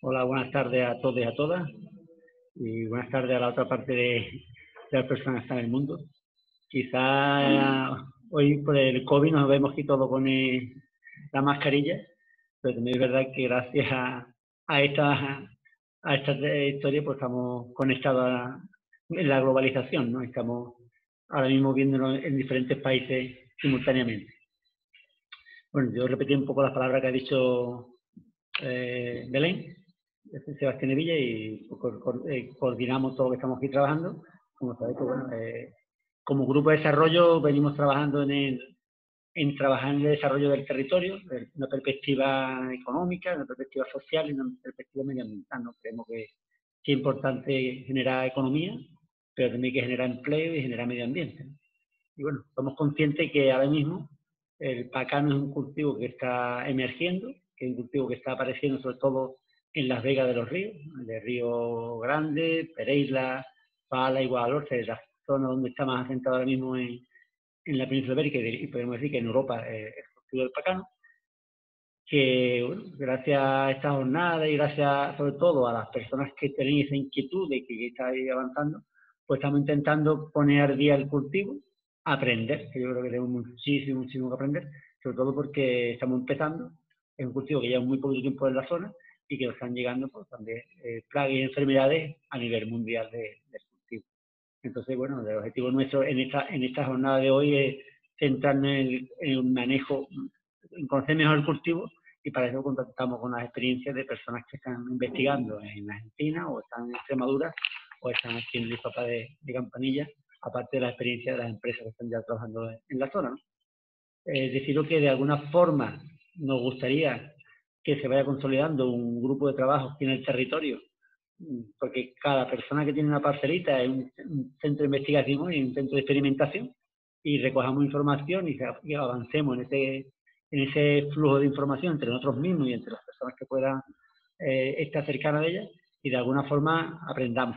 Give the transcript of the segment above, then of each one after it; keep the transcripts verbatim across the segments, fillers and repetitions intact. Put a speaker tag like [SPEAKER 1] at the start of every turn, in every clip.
[SPEAKER 1] Hola, buenas tardes a todos y a todas. Y buenas tardes a la otra parte de, de las personas que están en el mundo. Quizá hoy por el COVID nos vemos quitado con el, la mascarilla, pero también es verdad que gracias a, a, esta, a esta historia pues estamos conectados en la globalización, ¿no? Estamos ahora mismo viéndolo en diferentes países simultáneamente. Bueno, yo repetí un poco las palabras que ha dicho eh, Belén, Sebastián Evilla, y co co eh, coordinamos todo lo que estamos aquí trabajando. Como sabéis, pues, bueno, eh, como grupo de desarrollo venimos trabajando en, el, en trabajar en el desarrollo del territorio, de una perspectiva económica, una perspectiva social y una perspectiva medioambiental, ¿no? Creemos que, que es importante generar economía, pero también hay que generar empleo y generar medio ambiente, ¿no? Y bueno, somos conscientes que ahora mismo el pacano es un cultivo que está emergiendo, que es un cultivo que está apareciendo sobre todo en las vegas de los ríos, de Río Grande, Pereira, Pala y Guadalhorce, es la zona donde está más asentado ahora mismo en, en la península ibérica, y podemos decir que en Europa eh, es el cultivo del pacano, que bueno, gracias a esta jornada y gracias sobre todo a las personas que tenéis esa inquietud de que estáis avanzando, pues estamos intentando poner al día el cultivo, aprender, que yo creo que tenemos muchísimo, muchísimo que aprender, sobre todo porque estamos empezando, es un cultivo que lleva muy poco tiempo en la zona y que nos están llegando pues, también eh, plagas y enfermedades a nivel mundial de, del cultivo. Entonces, bueno, el objetivo nuestro en esta, en esta jornada de hoy es centrarnos en el, en el manejo, en conocer mejor el cultivo, y para eso contactamos con las experiencias de personas que están investigando en Argentina o están en Extremadura o están aquí en el Papa de, de Campanilla, aparte de la experiencia de las empresas que están ya trabajando en la zona, ¿no? Eh, deciros que de alguna forma nos gustaría que se vaya consolidando un grupo de trabajo aquí en el territorio, porque cada persona que tiene una parcelita es un, un centro de investigación y un centro de experimentación, y recojamos información y, y avancemos en ese, en ese flujo de información entre nosotros mismos y entre las personas que puedan eh, estar cercanas de ellas, y de alguna forma aprendamos.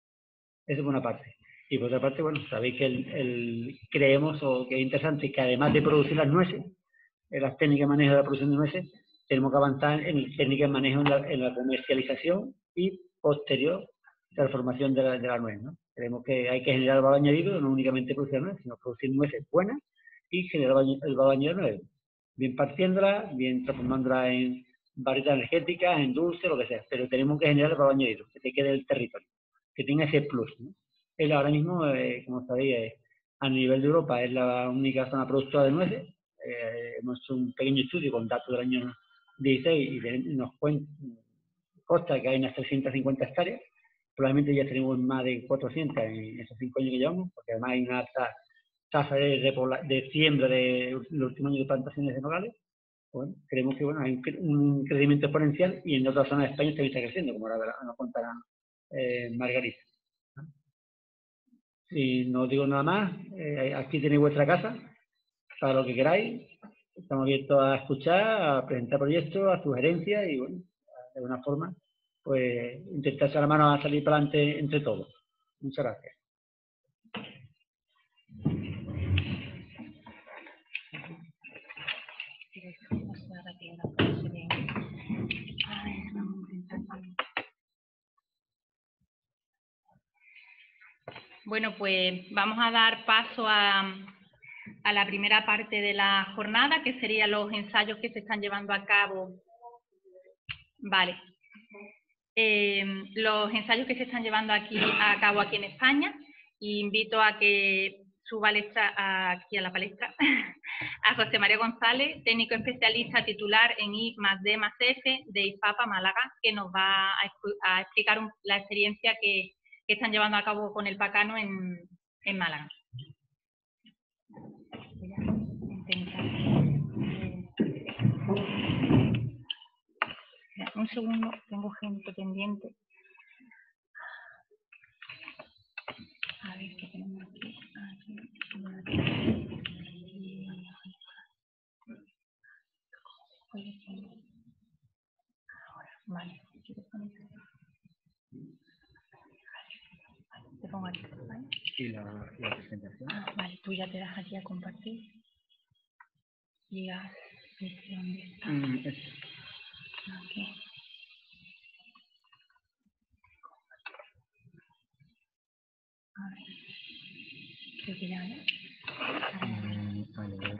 [SPEAKER 1] Eso por una parte. Y por otra parte, bueno, sabéis que el, el, creemos o que es interesante que además de producir las nueces, en las técnicas de manejo de la producción de nueces, tenemos que avanzar en técnicas de manejo en la, en la comercialización y posterior transformación de la, de la nuez, ¿no? Creemos que hay que generar valor añadido, no únicamente producir nueces, sino producir nueces buenas y generar el valor añadido nuevo, bien partiéndola, bien transformándola en barritas energéticas, en dulce, lo que sea, pero tenemos que generar el valor añadido, que se quede el territorio, que tenga ese plus, ¿no? Él ahora mismo, eh, como sabéis, eh, a nivel de Europa es la única zona productora de nueces. Eh, hemos hecho un pequeño estudio con datos del año dieciséis y de, nos cuenta, consta que hay unas trescientas cincuenta hectáreas. Probablemente ya tenemos más de cuatrocientas en esos cinco años que llevamos, porque además hay una alta tasa de, de, de siembra de los últimos años de plantaciones de nogales. Bueno, creemos que bueno, hay un crecimiento exponencial, y en otras zonas de España también está creciendo, como ahora nos contará eh, Margarita. Si no digo nada más, eh, aquí tenéis vuestra casa para lo que queráis. Estamos abiertos a escuchar, a presentar proyectos, a sugerencias y, bueno, de alguna forma, pues intentar echar la mano a salir para adelante entre todos. Muchas gracias.
[SPEAKER 2] Bueno, pues vamos a dar paso a, a la primera parte de la jornada, que serían los ensayos que se están llevando a cabo. Vale. Eh, los ensayos que se están llevando aquí a cabo aquí en España, y invito a que suba aquí a la palestra a José María González, técnico especialista titular en I más D más F de IFAPA Málaga, que nos va a, a explicar un, la experiencia que, que están llevando a cabo con el pacano en, en Málaga. Voy a intentar. Un segundo, tengo gente pendiente. A ver qué tenemos aquí. Aquí, aquí. Ahora, vale. Te pongo aquí, ¿vale?
[SPEAKER 1] Sí, la, la presentación.
[SPEAKER 2] Ah, vale, tú ya te das aquí a compartir. Y a... ¿Dónde está?
[SPEAKER 1] Mm, es...
[SPEAKER 2] Aquí. Creo que ya, ¿no?
[SPEAKER 1] Mm, vale, vale.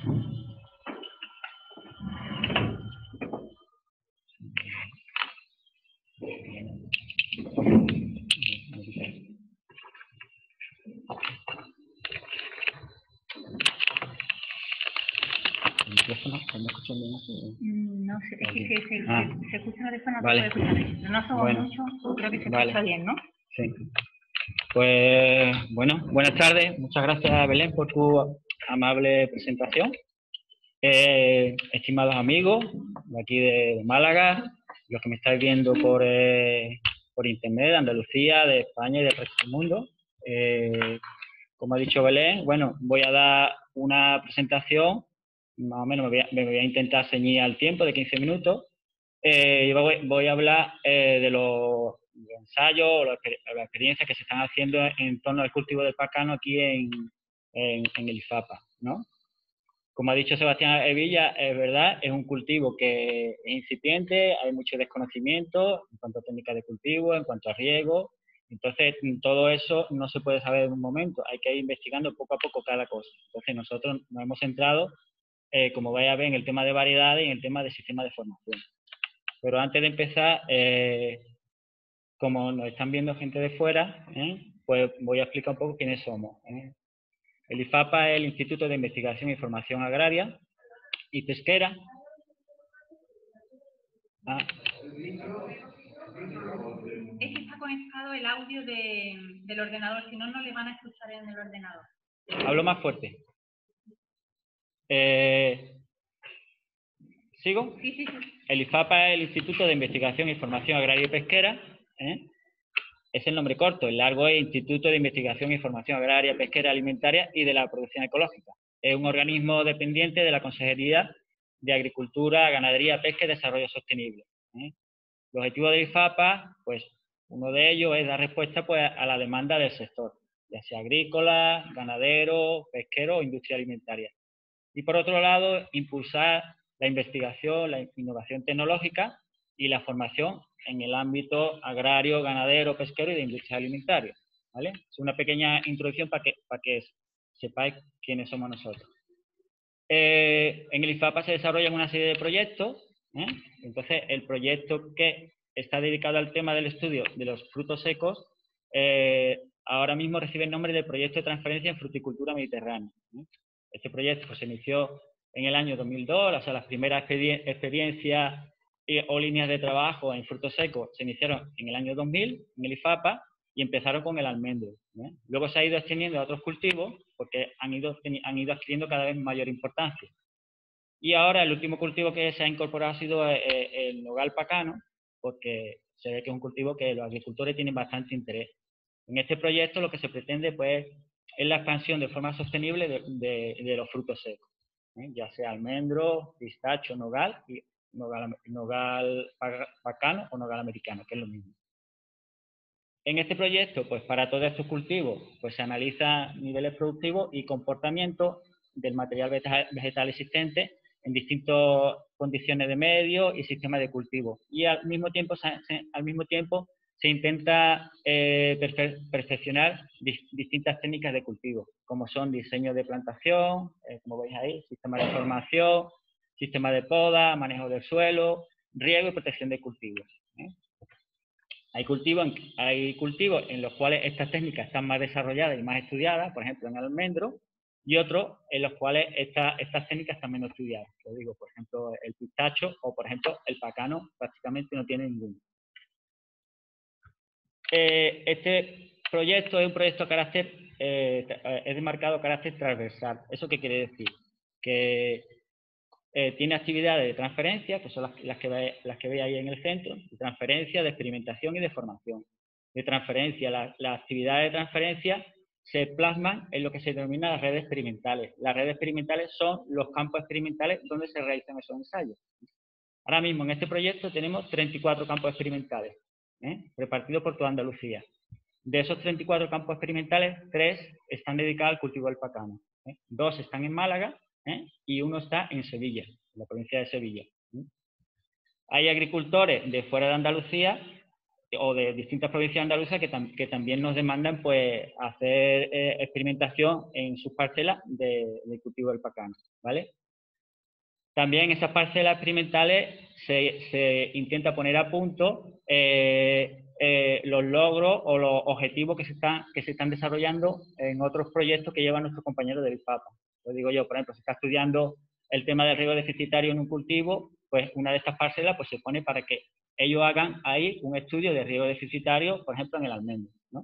[SPEAKER 1] ¿El micrófono? ¿Me escuchan bien así?
[SPEAKER 2] No sé, es que se, se,
[SPEAKER 1] Ah,
[SPEAKER 2] se, se escucha la teléfono, no
[SPEAKER 1] vale.
[SPEAKER 2] se puede escuchar. No somos
[SPEAKER 1] Bueno,
[SPEAKER 2] muchos, creo que se
[SPEAKER 1] vale.
[SPEAKER 2] escucha bien, ¿no?
[SPEAKER 1] Sí. Pues bueno, buenas tardes. Muchas gracias, Belén, por tu amable presentación. Eh, estimados amigos de aquí de Málaga, los que me estáis viendo por, eh, por internet, de Andalucía, de España y del resto del mundo. Eh, como ha dicho Belén, bueno, voy a dar una presentación, más o menos me voy a, me voy a intentar ceñir al tiempo de quince minutos. Eh, y voy, voy a hablar eh, de los, los ensayos o las experiencias que se están haciendo en torno al cultivo del pacano aquí en, en, en el IFAPA, ¿no? Como ha dicho Sebastián Evilla, es verdad, es un cultivo que es incipiente, hay mucho desconocimiento en cuanto a técnicas de cultivo, en cuanto a riego. Entonces, todo eso no se puede saber en un momento, hay que ir investigando poco a poco cada cosa. Entonces, nosotros nos hemos centrado, eh, como vais a ver, en el tema de variedades y en el tema de sistema de formación. Pero antes de empezar, eh, como nos están viendo gente de fuera, ¿eh? pues voy a explicar un poco quiénes somos. ¿eh? El IFAPA es el Instituto de Investigación y Formación Agraria y Pesquera. Ah.
[SPEAKER 2] Es que está conectado el audio de, del ordenador, si no, no le van a escuchar en el ordenador.
[SPEAKER 1] Hablo más fuerte. Eh, ¿Sigo?
[SPEAKER 2] Sí, sí, sí.
[SPEAKER 1] El IFAPA es el Instituto de Investigación y Formación Agraria y Pesquera. ¿eh? Es el nombre corto, el largo es Instituto de Investigación y Formación Agraria, Pesquera, Alimentaria y de la Producción Ecológica. Es un organismo dependiente de la Consejería de Agricultura, Ganadería, Pesca y Desarrollo Sostenible. ¿eh? El objetivo del IFAPA, pues uno de ellos es dar respuesta pues, a la demanda del sector, ya sea agrícola, ganadero, pesquero o industria alimentaria. Y por otro lado, impulsar la investigación, la innovación tecnológica y la formación en el ámbito agrario, ganadero, pesquero y de industria alimentaria. ¿vale? Es una pequeña introducción para que, para que sepáis quiénes somos nosotros. Eh, en el IFAPA se desarrollan una serie de proyectos. ¿eh? Entonces, el proyecto que está dedicado al tema del estudio de los frutos secos, eh, ahora mismo recibe el nombre de Proyecto de Transferencia en Fruticultura Mediterránea. ¿eh? Este proyecto pues, se inició en el año dos mil dos, o sea, las primeras experiencias o líneas de trabajo en frutos secos se iniciaron en el año dos mil, en el IFAPA, y empezaron con el almendro. ¿eh? Luego se ha ido extendiendo a otros cultivos porque han ido, han ido adquiriendo cada vez mayor importancia. Y ahora el último cultivo que se ha incorporado ha sido el nogal pacano, porque se ve que es un cultivo que los agricultores tienen bastante interés. En este proyecto lo que se pretende pues, es la expansión de forma sostenible de, de, de los frutos secos, ¿eh? ya sea almendro, pistacho, nogal, y nogal, nogal pacano o nogal americano, que es lo mismo. En este proyecto, pues para todos estos cultivos, pues se analizan niveles productivos y comportamiento del material vegetal existente en distintas condiciones de medio y sistemas de cultivo. Y al mismo tiempo se, al mismo tiempo, se intenta eh, perfe perfeccionar dis distintas técnicas de cultivo, como son diseño de plantación, eh, como veis ahí, sistema de formación, sistema de poda, manejo del suelo, riego y protección de cultivos. ¿eh? Hay cultivos, en, hay cultivos en los cuales estas técnicas están más desarrolladas y más estudiadas, por ejemplo en el almendro, y otros en los cuales esta, estas técnicas están menos estudiadas. Lo digo, por ejemplo, el pistacho o, por ejemplo, el pacano prácticamente no tiene ninguno. Eh, este proyecto es un proyecto de carácter, eh, es de marcado carácter transversal. ¿Eso qué quiere decir? Que Eh, tiene actividades de transferencia, que son las, las, que ve, las que veis ahí en el centro, de transferencia, de experimentación y de formación. De transferencia, las la actividades de transferencia se plasman en lo que se denomina las redes experimentales. Las redes experimentales son los campos experimentales donde se realizan esos ensayos. Ahora mismo en este proyecto tenemos treinta y cuatro campos experimentales, ¿eh? repartidos por toda Andalucía. De esos treinta y cuatro campos experimentales, tres están dedicados al cultivo del pacano. ¿eh? Dos están en Málaga, ¿eh? y uno está en Sevilla, en la provincia de Sevilla. ¿eh? Hay agricultores de fuera de Andalucía o de distintas provincias andaluzas que, tam que también nos demandan pues hacer eh, experimentación en sus parcelas de, de cultivo del pacano, ¿vale? También en esas parcelas experimentales se, se intenta poner a punto eh, eh, los logros o los objetivos que se, están, que se están desarrollando en otros proyectos que llevan nuestros compañeros del I F A P A. Lo digo yo, por ejemplo, se está estudiando el tema del riego deficitario en un cultivo, pues una de estas parcelas pues, se pone para que ellos hagan ahí un estudio de riego deficitario, por ejemplo, en el almendro, ¿no?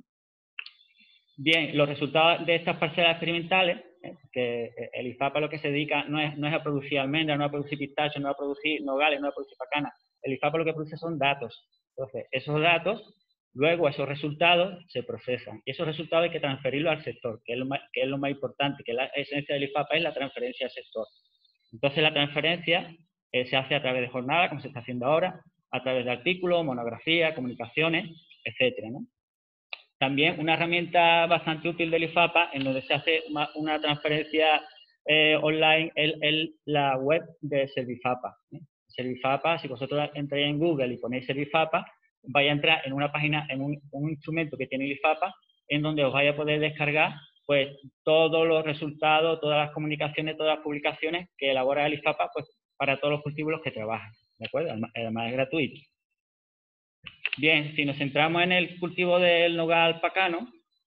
[SPEAKER 1] Bien, los resultados de estas parcelas experimentales, eh, que el I F A P A lo que se dedica no es, no es a producir almendras, no es a producir pistachos, no es a producir nogales, no es a producir pacana. El I F A P A lo que produce son datos. Entonces, esos datos, luego esos resultados se procesan. Y esos resultados hay que transferirlos al sector, que es lo más, que es lo más importante, que la esencia del I F A P A es la transferencia al sector. Entonces, la transferencia eh, se hace a través de jornadas, como se está haciendo ahora, a través de artículos, monografías, comunicaciones, etcétera, ¿no? También una herramienta bastante útil del I F A P A, en donde se hace una transferencia eh, online, es la web de Servifapa. ¿eh? Servifapa, si vosotros entráis en Google y ponéis Servifapa, vais a entrar en una página, en un, un instrumento que tiene el I F A P A, en donde os vais a poder descargar pues todos los resultados, todas las comunicaciones, todas las publicaciones que elabora el I F A P A pues, para todos los cultivos que trabajan. ¿De acuerdo? Además es gratuito. Bien, si nos centramos en el cultivo del nogal pacano,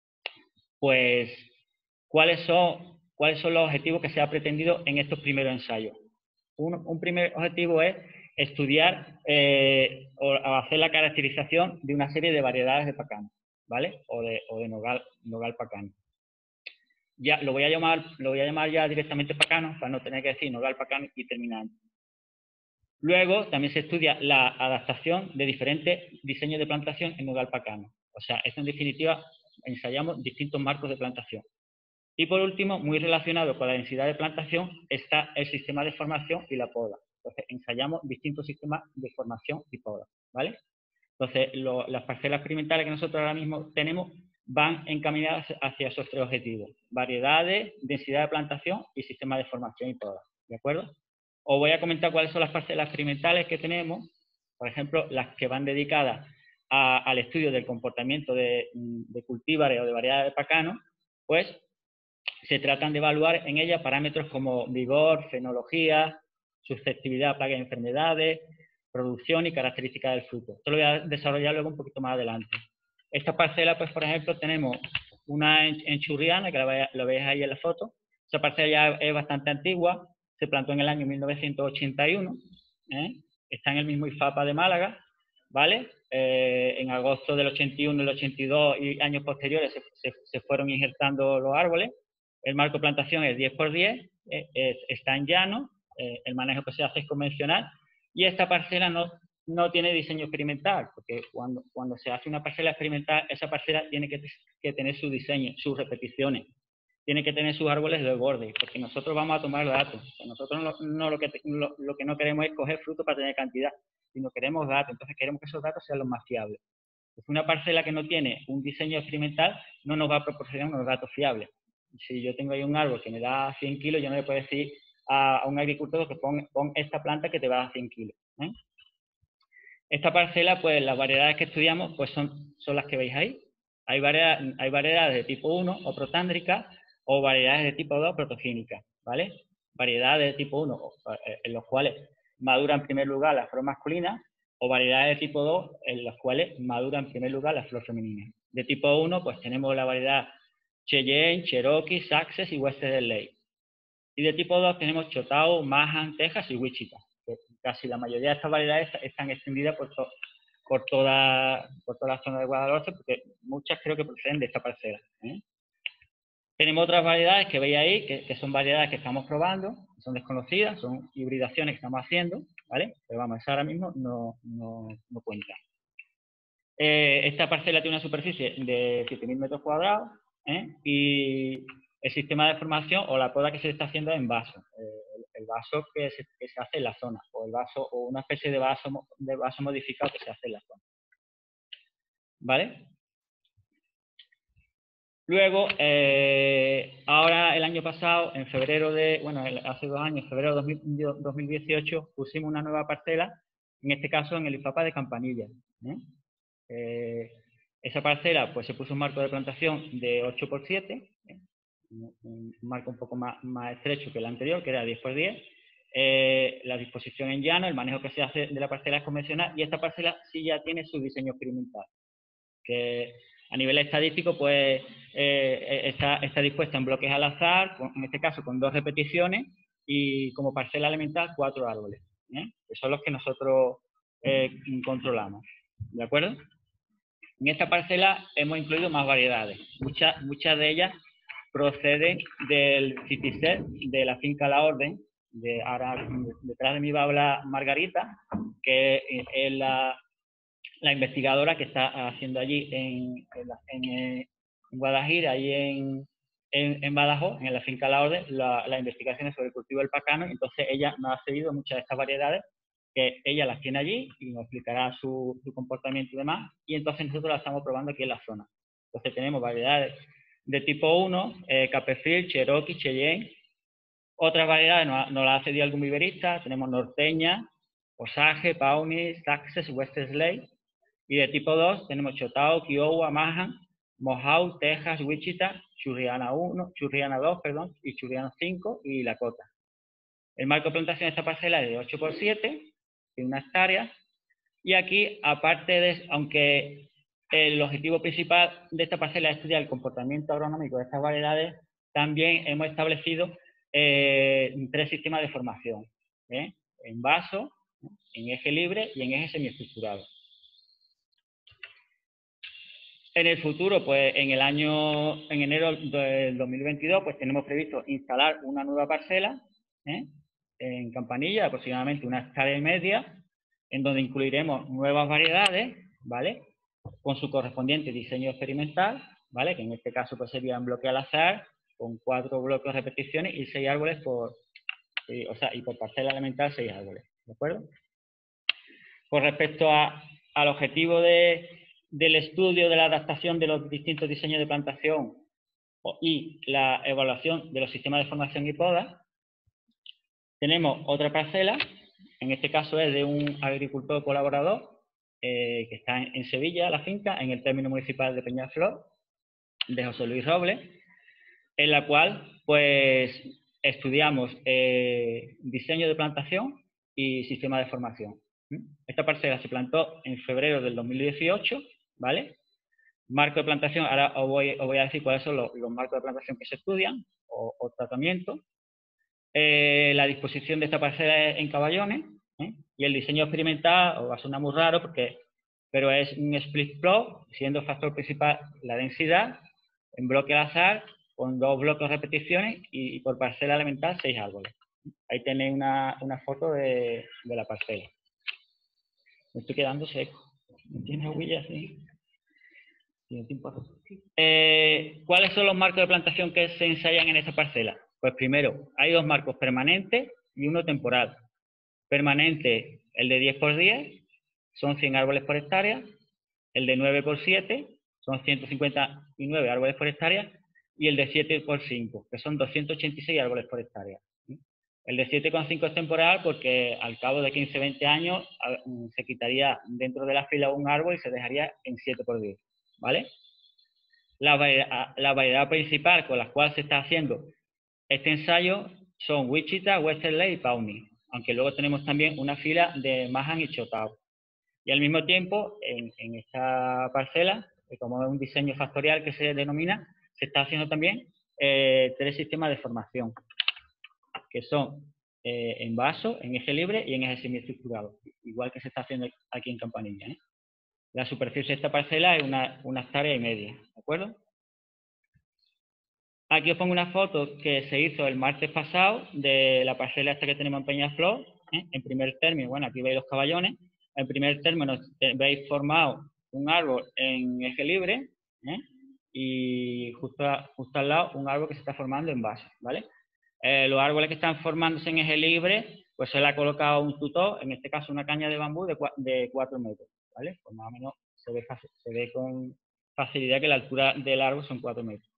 [SPEAKER 1] pues, ¿cuáles son, cuáles son los objetivos que se ha pretendido en estos primeros ensayos? Un, un primer objetivo es estudiar eh, o hacer la caracterización de una serie de variedades de pacano, ¿vale? O de, o de nogal, nogal pacano. Ya, lo voy a llamar, lo voy a llamar ya directamente pacano, para no tener que decir nogal pacano y terminar. Luego, también se estudia la adaptación de diferentes diseños de plantación en nogal pacano. O sea, esto en definitiva, ensayamos distintos marcos de plantación. Y por último, muy relacionado con la densidad de plantación, está el sistema de formación y la poda. Entonces, ensayamos distintos sistemas de formación y poda, ¿vale? Entonces, lo, las parcelas experimentales que nosotros ahora mismo tenemos van encaminadas hacia esos tres objetivos: variedades, densidad de plantación y sistema de formación y poda, ¿de acuerdo? Os voy a comentar cuáles son las parcelas experimentales que tenemos, por ejemplo, las que van dedicadas a, al estudio del comportamiento de, de cultívares o de variedades de pacano, pues se tratan de evaluar en ellas parámetros como vigor, fenología, susceptibilidad a plagas y enfermedades, producción y características del fruto. Esto lo voy a desarrollar luego un poquito más adelante. Esta parcela, pues por ejemplo, tenemos una en Churriana, que la, la veis ahí en la foto. Esta parcela ya es bastante antigua, se plantó en el año mil novecientos ochenta y uno, ¿eh? Está en el mismo I F A P A de Málaga, ¿vale? Eh, en agosto del ochenta y uno, el ochenta y dos y años posteriores se, se, se fueron injertando los árboles. El marco de plantación es diez por diez, eh, es, está en llano, eh, el manejo que se hace es convencional, y esta parcela no, no tiene diseño experimental, porque cuando, cuando se hace una parcela experimental, esa parcela tiene que, que tener su diseño, sus repeticiones, tiene que tener sus árboles de borde, porque nosotros vamos a tomar datos. O sea, nosotros no, no lo, que, lo, lo que no queremos es coger fruto para tener cantidad, sino queremos datos, entonces queremos que esos datos sean los más fiables. Pues una parcela que no tiene un diseño experimental no nos va a proporcionar unos datos fiables. Si yo tengo ahí un árbol que me da cien kilos, yo no le puedo decir a, a un agricultor que pon, pon esta planta que te va a dar cien kilos. ¿eh? Esta parcela, pues las variedades que estudiamos pues son, son las que veis ahí. Hay variedades, hay variedades de tipo uno o protándricas o variedades de tipo dos protogénicas, ¿vale? Variedades de tipo uno en los cuales madura en primer lugar la flor masculina, o variedades de tipo dos en las cuales madura en primer lugar la flor femenina. De tipo uno, pues tenemos la variedad Cheyenne, Cherokee, Success y Western Lake. Y de tipo dos tenemos Chotao, Mahan, Texas y Wichita. Casi la mayoría de estas variedades están extendidas por, to por, toda, por toda la zona de Guadalhorce, porque muchas creo que proceden de esta parcela. ¿eh? Tenemos otras variedades que veis ahí, que, que son variedades que estamos probando, que son desconocidas, son hibridaciones que estamos haciendo, ¿vale? Pero vamos, esa ahora mismo no, no, no cuenta. Eh, esta parcela tiene una superficie de siete mil metros cuadrados, ¿eh? Y el sistema de formación o la poda que se está haciendo es en vaso, eh, el vaso que se, que se hace en la zona, o el vaso, o una especie de vaso, de vaso modificado que se hace en la zona. ¿Vale? Luego, eh, ahora el año pasado, en febrero de, bueno, hace dos años, en febrero de dos mil dieciocho, pusimos una nueva parcela, en este caso en el I F A P A de Campanilla. ¿eh? Eh, esa parcela pues se puso un marco de plantación de ocho por siete, ¿eh? un, un marco un poco más, más estrecho que el anterior, que era diez por diez. Eh, la disposición en llano, el manejo que se hace de la parcela es convencional, y esta parcela sí ya tiene su diseño experimental, que a nivel estadístico pues eh, está, está dispuesta en bloques al azar, con, en este caso con dos repeticiones, y como parcela elemental cuatro árboles, ¿eh? Que son los que nosotros eh, controlamos, ¿de acuerdo? En esta parcela hemos incluido más variedades, muchas, muchas de ellas proceden del CITISET, de la finca La Orden. De, ahora detrás de mí va a hablar Margarita, que es la, la investigadora que está haciendo allí en, en, en, en Guadalajara, ahí en, en, en Badajoz, en la finca La Orden, las la investigaciones sobre el cultivo del pacano. Entonces ella nos ha cedido muchas de estas variedades, que ella las tiene allí y nos explicará su, su comportamiento y demás, y entonces nosotros las estamos probando aquí en la zona. Entonces tenemos variedades de tipo uno, eh, Capefield, Cherokee, Cheyenne. Otras variedades nos, nos las ha cedido algún viverista, tenemos Norteña, Osage, Pawnee, Saxes, West Slade. Y de tipo dos tenemos Chotao, Kiowa, Mahan, Mohawk, Texas, Wichita, Churriana uno, Churriana dos, perdón, y Churriana cinco y Lakota. El marco de plantación de esta parcela es de ocho por siete, de una hectárea. Y aquí, aparte de, aunque el objetivo principal de esta parcela es estudiar el comportamiento agronómico de estas variedades, también hemos establecido eh, tres sistemas de formación, ¿eh? En vaso, en eje libre y en eje semiestructurado. En el futuro, pues en el año, en enero del dos mil veintidós, pues tenemos previsto instalar una nueva parcela, ¿eh? En Campanilla, aproximadamente una hectárea y media, en donde incluiremos nuevas variedades, ¿vale? Con su correspondiente diseño experimental, ¿vale? Que en este caso pues sería un bloque al azar, con cuatro bloques de repeticiones y seis árboles por, eh, o sea, y por parcela elemental seis árboles, ¿de acuerdo? Con respecto a, al objetivo de, del estudio de la adaptación de los distintos diseños de plantación y la evaluación de los sistemas de formación y poda, tenemos otra parcela, en este caso es de un agricultor colaborador, eh, que está en, en Sevilla, la finca, en el término municipal de Peñaflor, de José Luis Robles, en la cual pues estudiamos eh, diseño de plantación y sistema de formación. Esta parcela se plantó en febrero del dos mil dieciocho, ¿vale? Marco de plantación, ahora os voy, os voy a decir cuáles son los, los marcos de plantación que se estudian o, o tratamientos. Eh, la disposición de esta parcela es en caballones, ¿eh? Y el diseño experimental os va a sonar muy raro, porque, pero es un split plot, siendo factor principal la densidad, en bloque al azar, con dos bloques de repeticiones y, y por parcela elemental seis árboles. Ahí tenéis una, una foto de, de la parcela. Me estoy quedando seco. ¿No tienes huellas así? Eh, ¿Cuáles son los marcos de plantación que se ensayan en esta parcela? Pues primero, hay dos marcos permanentes y uno temporal. Permanente, el de diez por diez, son cien árboles por hectárea. El de nueve por siete, son ciento cincuenta y nueve árboles por hectárea. Y el de siete por cinco, que son doscientos ochenta y seis árboles por hectárea. El de siete coma cinco es temporal porque al cabo de quince a veinte años se quitaría dentro de la fila un árbol y se dejaría en siete por diez. ¿Vale? La variedad, la variedad principal con la cual se está haciendo este ensayo son Wichita, Western Lake y Pawnee, aunque luego tenemos también una fila de Mahan y Chotao. Y al mismo tiempo, en, en esta parcela, como es un diseño factorial que se denomina, se está haciendo también eh, tres sistemas de formación, que son eh, en vaso, en eje libre y en eje semiestructurado, igual que se está haciendo aquí en Campanilla, ¿eh? La superficie de esta parcela es una, una hectárea y media, ¿de acuerdo? Aquí os pongo una foto que se hizo el martes pasado de la parcela esta que tenemos en Peñaflor, ¿eh? En primer término, bueno, aquí veis los caballones. En primer término veis formado un árbol en eje libre, ¿eh? Y justo, justo al lado un árbol que se está formando en base, ¿vale? Eh, los árboles que están formándose en eje libre, pues se le ha colocado un tutor, en este caso una caña de bambú de, de cuatro metros, ¿vale? Pues más o menos se ve, se ve con facilidad que la altura del árbol son cuatro metros.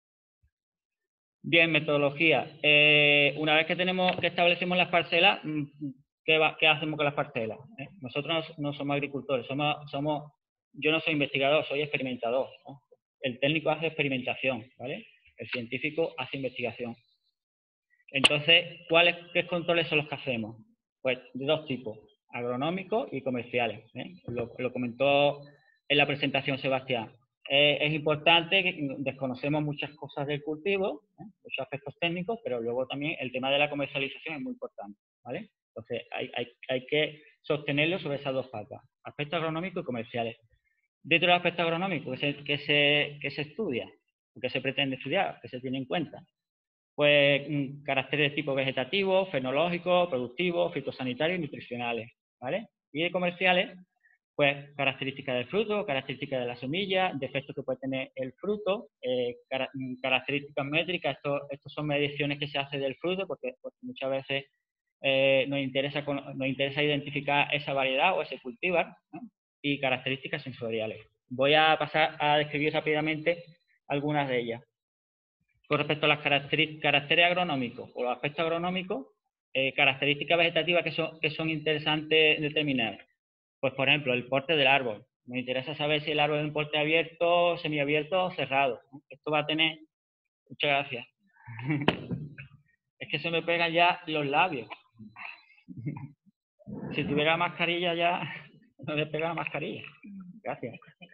[SPEAKER 1] Bien, metodología. Eh, una vez que tenemos que establecemos las parcelas, ¿qué, va, qué hacemos con las parcelas? ¿Eh? Nosotros no, no somos agricultores, somos, somos yo no soy investigador, soy experimentador, ¿no? El técnico hace experimentación, ¿vale? El científico hace investigación. Entonces, ¿cuáles qué controles son los que hacemos? Pues de dos tipos, agronómicos y comerciales, ¿eh? Lo, lo comentó en la presentación Sebastián. Eh, es importante que desconocemos muchas cosas del cultivo, ¿eh? Muchos aspectos técnicos, pero luego también el tema de la comercialización es muy importante, ¿vale? Entonces, hay, hay, hay que sostenerlo sobre esas dos patas, aspectos agronómicos y comerciales. Dentro del aspecto agronómico, que se, que se, que se estudia, que se pretende estudiar, que se tiene en cuenta, pues caracteres de tipo vegetativo, fenológico, productivo, fitosanitario y nutricionales, ¿vale? Y de comerciales, pues características del fruto, características de la semilla, defectos que puede tener el fruto, eh, car características métricas, estos esto son mediciones que se hacen del fruto porque, porque muchas veces eh, nos, interesa, nos interesa identificar esa variedad o ese cultivar, ¿no? Y características sensoriales. Voy a pasar a describir rápidamente algunas de ellas. Con respecto a las caracteres agronómicos o los aspectos agronómicos, eh, características vegetativas que son, que son interesantes determinar. Pues, por ejemplo, el porte del árbol. Me interesa saber si el árbol es un porte abierto, semiabierto o cerrado. Esto va a tener... Muchas gracias. Es que se me pegan ya los labios. Si tuviera mascarilla ya, no me pega la mascarilla. Gracias.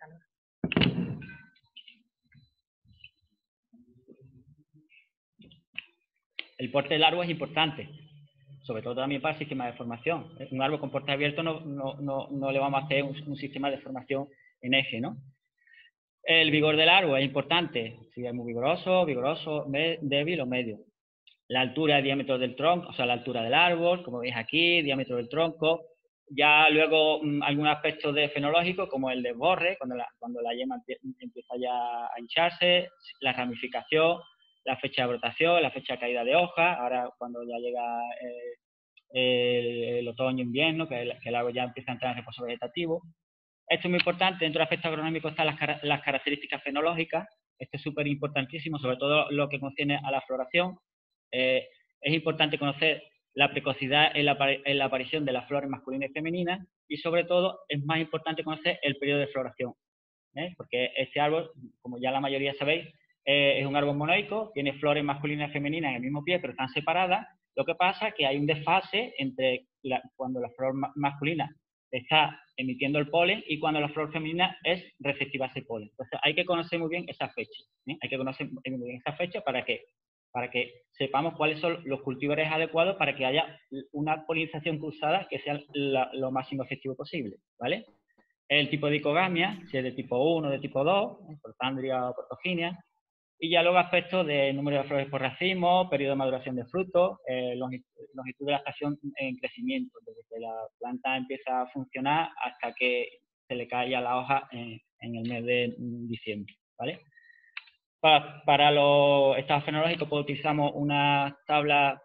[SPEAKER 1] El porte del árbol es importante, sobre todo también para el sistema de formación. Un árbol con porte abierto no, no, no, no le vamos a hacer un, un sistema de formación en eje, ¿no? El vigor del árbol es importante, si es muy vigoroso, vigoroso, débil o medio. La altura y diámetro del tronco, o sea, la altura del árbol, como veis aquí, diámetro del tronco. Ya luego mmm, algún aspecto de fenológico, como el desborre, cuando la, cuando la yema empieza ya a hincharse, la ramificación, la fecha de brotación, la fecha de caída de hoja. Ahora, cuando ya llega eh, el, el otoño-invierno, que, que el árbol ya empieza a entrar en reposo vegetativo. Esto es muy importante. Dentro del aspecto agronómico están las, las características fenológicas. Esto es súper importantísimo, sobre todo lo que concierne a la floración. Eh, es importante conocer la precocidad en la, en la aparición de las flores masculinas y femeninas, y sobre todo es más importante conocer el periodo de floración, ¿eh? Porque este árbol, como ya la mayoría sabéis, eh, es un árbol monoico, tiene flores masculinas y femeninas en el mismo pie, pero están separadas. Lo que pasa es que hay un desfase entre la, cuando la flor ma masculina está emitiendo el polen y cuando la flor femenina es receptiva a ese polen. Entonces hay que conocer muy bien esa fecha, ¿eh? Hay que conocer muy bien esa fecha para que, para que sepamos cuáles son los cultivares adecuados para que haya una polinización cruzada que sea la, lo máximo efectivo posible, ¿vale? El tipo de dicogamia, si es de tipo uno, de tipo dos, portandria o portoginia, y ya luego aspectos de número de flores por racimo, periodo de maduración de frutos, eh, longitud de la estación en crecimiento, desde que la planta empieza a funcionar hasta que se le cae a la hoja en, en el mes de diciembre, ¿vale? Para, para los estados fenológicos pues utilizamos una tabla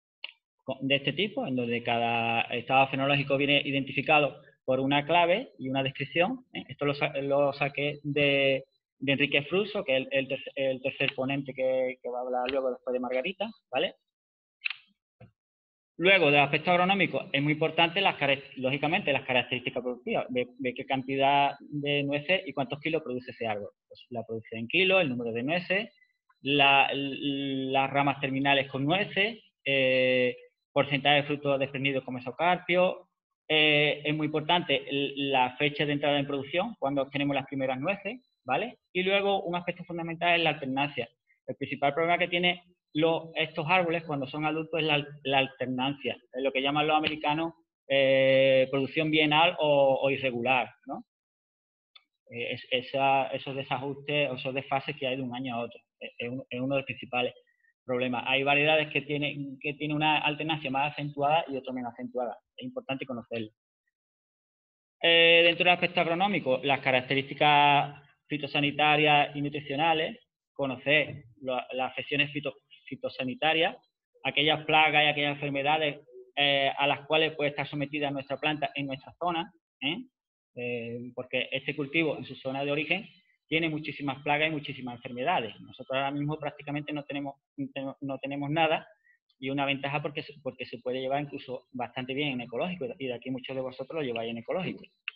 [SPEAKER 1] de este tipo, en donde cada estado fenológico viene identificado por una clave y una descripción, ¿eh? Esto lo, lo saqué de, de Enrique Fruso, que es el, el, tercer, el tercer ponente que, que va a hablar luego después de Margarita, ¿vale? Luego, del aspecto agronómico, es muy importante, las, lógicamente, las características productivas, de, de qué cantidad de nueces y cuántos kilos produce ese árbol. Pues la producción en kilos, el número de nueces, la, las ramas terminales con nueces, eh, porcentaje de frutos desprendidos con mesocarpio. Eh, es muy importante la fecha de entrada en producción, cuando tenemos las primeras nueces, ¿vale? Y luego un aspecto fundamental es la alternancia. El principal problema que tiene los, estos árboles cuando son adultos es la, la alternancia, es lo que llaman los americanos eh, producción bienal o, o irregular, ¿no? Eh, es, esa, esos desajustes o esos desfases que hay de un año a otro, es, es, un, es uno de los principales problemas. Hay variedades que tienen, que tienen una alternancia más acentuada y otras menos acentuada, es importante conocerlo. Eh, dentro del aspecto agronómico, las características fitosanitarias y nutricionales, conocer lo, las afecciones fito, fitosanitarias, aquellas plagas y aquellas enfermedades eh, a las cuales puede estar sometida nuestra planta en nuestra zona, ¿eh? Eh, porque este cultivo en su zona de origen tiene muchísimas plagas y muchísimas enfermedades. Nosotros ahora mismo prácticamente no tenemos, no tenemos nada, y una ventaja porque, porque se puede llevar incluso bastante bien en ecológico, y de aquí muchos de vosotros lo lleváis en ecológico.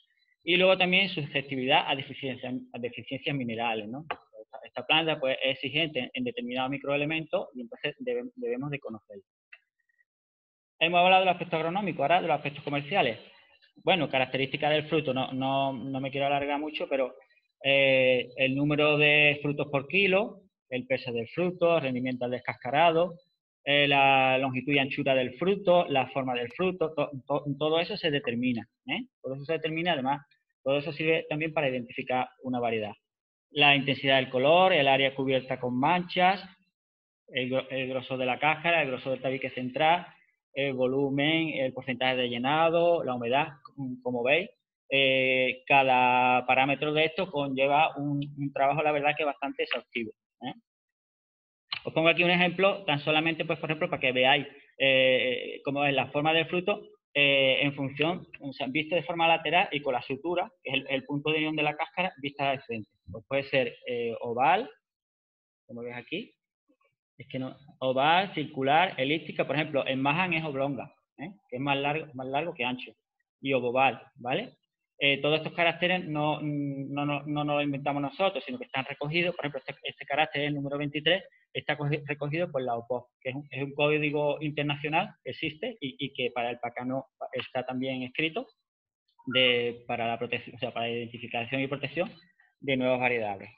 [SPEAKER 1] Y luego también susceptibilidad a deficiencias, a deficiencias minerales, ¿no? Esta, esta planta pues, es exigente en determinados microelementos y entonces debe, debemos de conocerlo. Hemos hablado del aspecto agronómico, ahora de los aspectos comerciales. Bueno, características del fruto, no, no, no me quiero alargar mucho, pero eh, el número de frutos por kilo, el peso del fruto, el rendimiento al descascarado, eh, la longitud y anchura del fruto, la forma del fruto, to, to, todo eso se determina. ¿eh? Todo eso se determina, además, todo eso sirve también para identificar una variedad. La intensidad del color, el área cubierta con manchas, el, el grosor de la cáscara, el grosor del tabique central, el volumen, el porcentaje de llenado, la humedad, como veis. Eh, cada parámetro de esto conlleva un, un trabajo, la verdad, que bastante exhaustivo. ¿eh? Os pongo aquí un ejemplo, tan solamente, pues, por ejemplo, para que veáis eh, cómo es la forma del fruto eh, en función, o sea, visto de forma lateral y con la sutura, que es el, el punto de unión de la cáscara, vista de frente. Pues puede ser eh, oval, como veis aquí, es que no, oval, circular, elíptica, por ejemplo, en Mahan es oblonga, ¿eh? que es más largo, más largo que ancho, y oboval, ¿vale? Eh, todos estos caracteres no, no, no, no nos los inventamos nosotros, sino que están recogidos, por ejemplo, este, este carácter, el número veintitrés, está recogido por la O P O, que es un, es un código internacional que existe y, y que para el Pacano está también escrito de, para la protección, o sea, para la identificación y protección de nuevas variedades.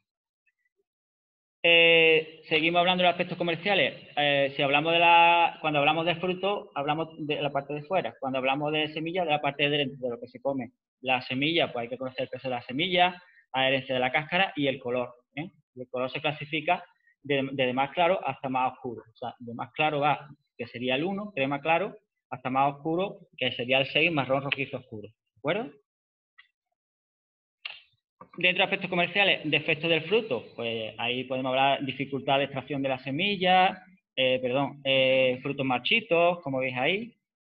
[SPEAKER 1] Eh, seguimos hablando de los aspectos comerciales. Eh, si hablamos de la, cuando hablamos de fruto, hablamos de la parte de fuera. Cuando hablamos de semilla, de la parte de dentro, de lo que se come. La semilla, pues hay que conocer el peso de la semilla, la adherencia de la cáscara y el color. ¿eh? El color se clasifica de, de más claro hasta más oscuro. O sea, de más claro va, que sería el uno, crema claro, hasta más oscuro, que sería el seis, marrón rojizo oscuro. ¿De acuerdo? Dentro de aspectos comerciales, defectos del fruto, pues ahí podemos hablar de dificultad de extracción de la semilla, eh, perdón, eh, frutos marchitos, como veis ahí.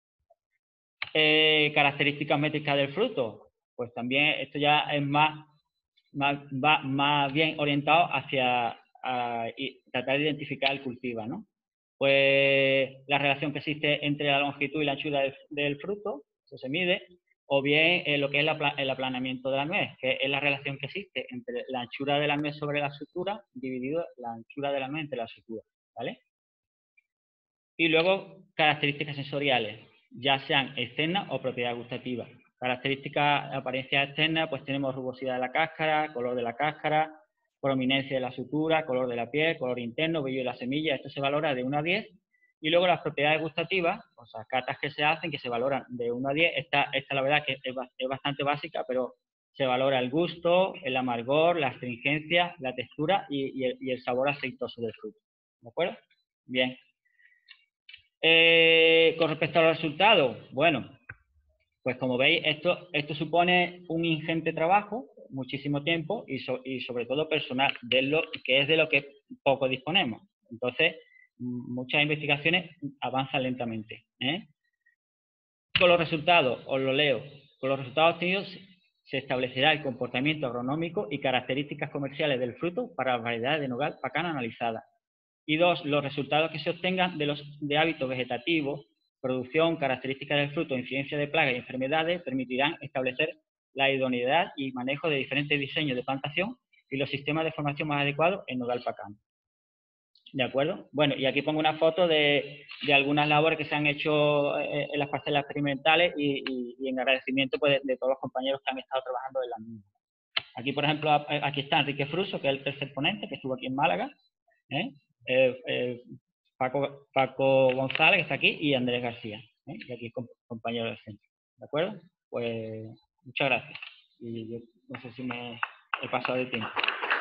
[SPEAKER 1] Eh, características métricas del fruto, pues también esto ya es más, más, va más bien orientado hacia a, y tratar de identificar el cultivo, ¿no? Pues la relación que existe entre la longitud y la anchura del, del fruto, eso se mide, o bien eh, lo que es la, el aplanamiento de la nuez, que es la relación que existe entre la anchura de la nuez sobre la sutura dividido la anchura de la nuez entre la sutura, ¿vale? Y luego características sensoriales, ya sean externas o propiedades gustativas. Características, apariencia externa, pues tenemos rugosidad de la cáscara, color de la cáscara, prominencia de la sutura, color de la piel, color interno, brillo de la semilla. Esto se valora de uno a diez. Y luego las propiedades gustativas, o sea, catas que se hacen que se valoran de uno a diez. Esta, esta la verdad que es, es bastante básica, pero se valora el gusto, el amargor, la astringencia, la textura y, y, el, y el sabor aceitoso del fruto. ¿De acuerdo? Bien. Eh, con respecto a los resultados, bueno, pues como veis, esto, esto supone un ingente trabajo, muchísimo tiempo y, so, y sobre todo personal, de lo, que es de lo que poco disponemos. Entonces, muchas investigaciones avanzan lentamente. ¿eh? Con los resultados, os lo leo, con los resultados obtenidos se establecerá el comportamiento agronómico y características comerciales del fruto para las variedades de nogal pacana analizadas. Y dos, los resultados que se obtengan de los de hábitos vegetativos, producción, características del fruto, incidencia de plagas y enfermedades, permitirán establecer la idoneidad y manejo de diferentes diseños de plantación y los sistemas de formación más adecuados en nogal pacano. ¿De acuerdo? Bueno, y aquí pongo una foto de, de algunas labores que se han hecho en las parcelas experimentales y, y, y en agradecimiento pues, de, de todos los compañeros que han estado trabajando en las mismas. Aquí, por ejemplo, aquí está Enrique Fruso, que es el tercer ponente, que estuvo aquí en Málaga. ¿eh? Eh, eh, Paco, Paco González, que está aquí, y Andrés García, ¿eh? y aquí compañero del centro. ¿De acuerdo? Pues muchas gracias. Y yo no sé si me he pasado de tiempo.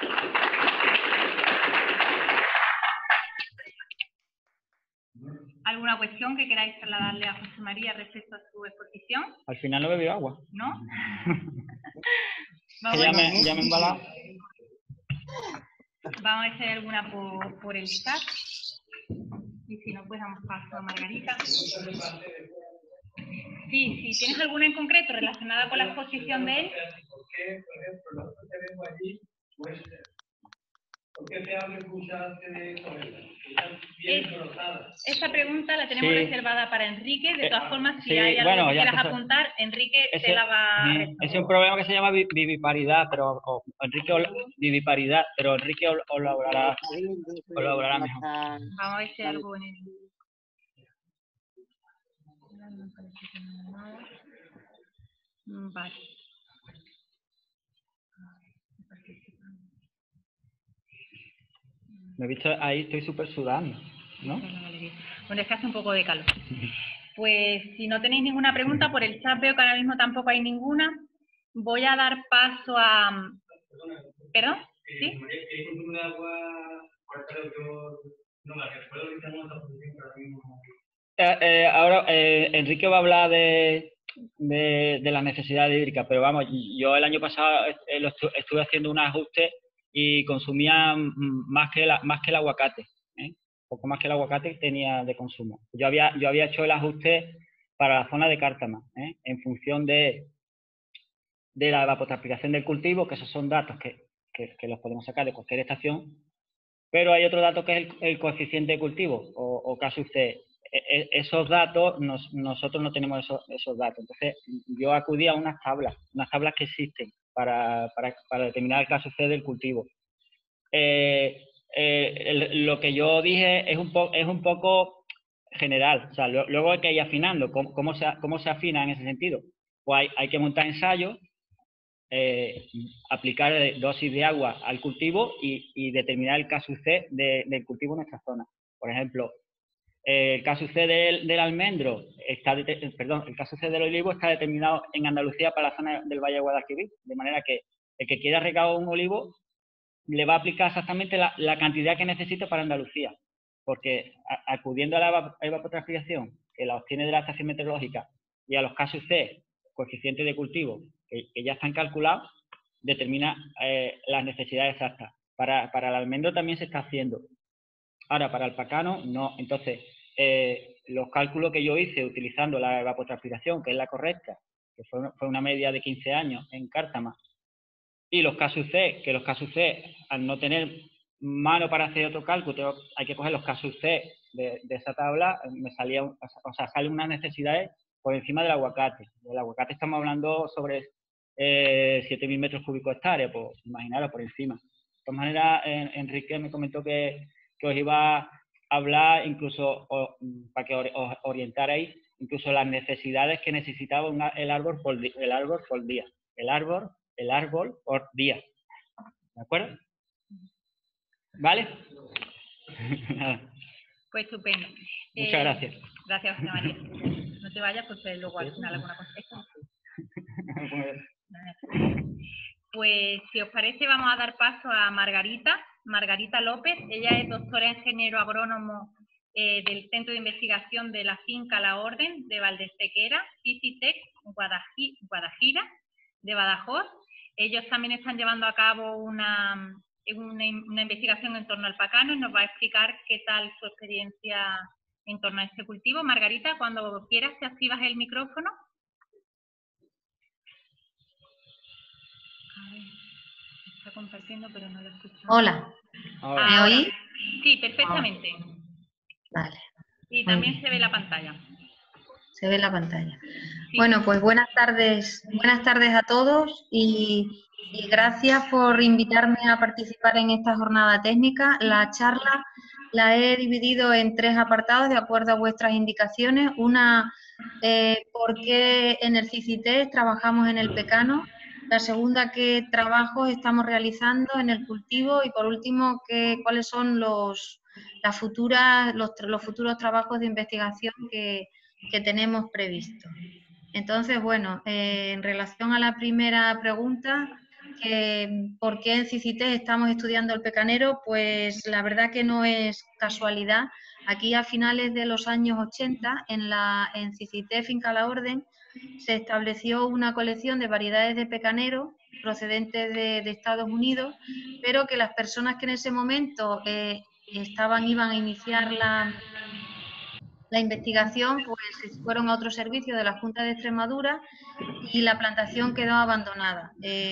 [SPEAKER 2] ¿Alguna cuestión que queráis trasladarle a José María respecto a su exposición?
[SPEAKER 1] Al final no bebí agua.
[SPEAKER 2] ¿No?
[SPEAKER 1] Vamos, ya, me, ya me he embalado.
[SPEAKER 2] Vamos a hacer alguna por, por el chat. Y si no, pues damos paso a Margarita. Sí, si tienes alguna en concreto relacionada con la exposición de él.
[SPEAKER 3] ¿Por qué se abre muchas de cogerla? Están bien brotadas.
[SPEAKER 2] Esta pregunta la tenemos
[SPEAKER 4] Sí.
[SPEAKER 2] reservada para Enrique. De todas formas, si
[SPEAKER 4] Sí,
[SPEAKER 2] hay algo
[SPEAKER 4] bueno,
[SPEAKER 2] que
[SPEAKER 4] ya
[SPEAKER 2] quieras
[SPEAKER 4] se sabe.
[SPEAKER 2] apuntar, Enrique
[SPEAKER 4] Ese,
[SPEAKER 2] te la va a
[SPEAKER 4] sí,
[SPEAKER 2] responder.
[SPEAKER 4] ese es un problema que se llama vi- viviparidad, pero o, Enrique os- viviparidad, pero Enrique os, os lo hablará, os lo hablará mejor.
[SPEAKER 2] Vamos a ver si hay algo en el... Vale.
[SPEAKER 4] Me he visto ahí, estoy súper sudando, ¿no?
[SPEAKER 2] Bueno, es que hace un poco de calor. Pues si no tenéis ninguna pregunta, por el chat veo que ahora mismo tampoco hay ninguna. Voy a dar paso a... ¿Perdón? ¿Sí?
[SPEAKER 3] ¿Qué consumo de agua? ¿Cuál es el peor? No, la que puedo evitar una posición que ahora mismo...
[SPEAKER 4] Eh, eh, ahora eh, Enrique va a hablar de, de, de las necesidades hídricas, pero vamos, yo el año pasado eh, lo estu- estuve haciendo un ajuste y consumía mm, más que, la, más que el aguacate, ¿eh? Poco más que el aguacate tenía de consumo. Yo había, yo había hecho el ajuste para la zona de Cártama, ¿eh? En función de, de la evapotranspiración del cultivo, que esos son datos que, que, que los podemos sacar de cualquier estación, pero hay otro dato que es el, el coeficiente de cultivo, o, o K sub C. E, esos datos, nos, nosotros no tenemos esos, esos datos. Entonces, yo acudí a unas tablas, unas tablas que existen para, para, para determinar el K sub C del cultivo. Eh, eh, el, lo que yo dije es un, po, es un poco general, o sea, lo, luego hay que ir afinando. ¿Cómo, cómo, se, cómo se afina en ese sentido? Pues hay, hay que montar ensayos, eh, aplicar dosis de agua al cultivo y, y determinar el K sub C de, del cultivo en nuestra zona. Por ejemplo, eh, el K sub C del, del almendro, está de, perdón, el K sub C del olivo está determinado en Andalucía para la zona del Valle de Guadalquivir, de manera que el que quiera regar un olivo le va a aplicar exactamente la, la cantidad que necesita para Andalucía, porque a, acudiendo a la evapotranspiración, que la obtiene de la estación meteorológica, y a los K sub C, coeficientes de cultivo, que, que ya están calculados, determina eh, las necesidades exactas. Para, para el almendro también se está haciendo. Ahora, para el pacano, no. Entonces, eh, los cálculos que yo hice utilizando la evapotranspiración, que es la correcta, que fue una, fue una media de quince años en Cártama, y los K sub C, que los K sub C, al no tener mano para hacer otro cálculo, tengo, hay que coger los K sub C de, de esa tabla, me salía, o sea, salen unas necesidades por encima del aguacate. Del aguacate estamos hablando sobre eh, siete mil metros cúbicos hectárea, pues imaginaros, por encima. De todas maneras, en, Enrique me comentó que, que os iba a hablar, incluso o, para que os orientarais, incluso las necesidades que necesitaba una, el, árbol por, el árbol por día. El árbol el árbol por día. ¿De acuerdo? ¿Vale?
[SPEAKER 2] Pues estupendo.
[SPEAKER 4] Muchas
[SPEAKER 2] eh,
[SPEAKER 4] gracias.
[SPEAKER 2] Gracias, José María. No te vayas porque luego al final alguna cosa. Pues si os parece vamos a dar paso a Margarita, Margarita López. Ella es doctora ingeniero agrónomo eh, del Centro de Investigación de la Finca La Orden de Valdesequera, Cisitec, Guadajira, de Badajoz. Ellos también están llevando a cabo una, una, una investigación en torno al pacano y nos va a explicar qué tal su experiencia en torno a este cultivo. Margarita, cuando quieras te activas el micrófono. A ver, está compartiendo pero no lo escucho.
[SPEAKER 5] Hola,
[SPEAKER 2] ¿Me
[SPEAKER 5] oís?
[SPEAKER 2] Sí, perfectamente.
[SPEAKER 5] Vale.
[SPEAKER 2] Y también se ve la pantalla.
[SPEAKER 5] Se ve la pantalla.
[SPEAKER 2] Sí.
[SPEAKER 5] Bueno, pues buenas tardes, buenas tardes a todos y, y gracias por invitarme a participar en esta jornada técnica. La charla la he dividido en tres apartados de acuerdo a vuestras indicaciones. Una, eh, por qué en el Cisitec trabajamos en el pecano. La segunda, qué trabajos estamos realizando en el cultivo. Y por último, qué, cuáles son los, las futuras, los, los futuros trabajos de investigación que que tenemos previsto. Entonces, bueno, eh, en relación a la primera pregunta, que ¿por qué en Cisitec estamos estudiando el pecanero? Pues la verdad que no es casualidad. Aquí a finales de los años ochenta, en, la, en Cisitec Finca La Orden, se estableció una colección de variedades de pecanero procedentes de, de Estados Unidos, pero que las personas que en ese momento eh, estaban, iban a iniciar la... La investigación pues fueron a otro servicio de la Junta de Extremadura y la plantación quedó abandonada. Eh,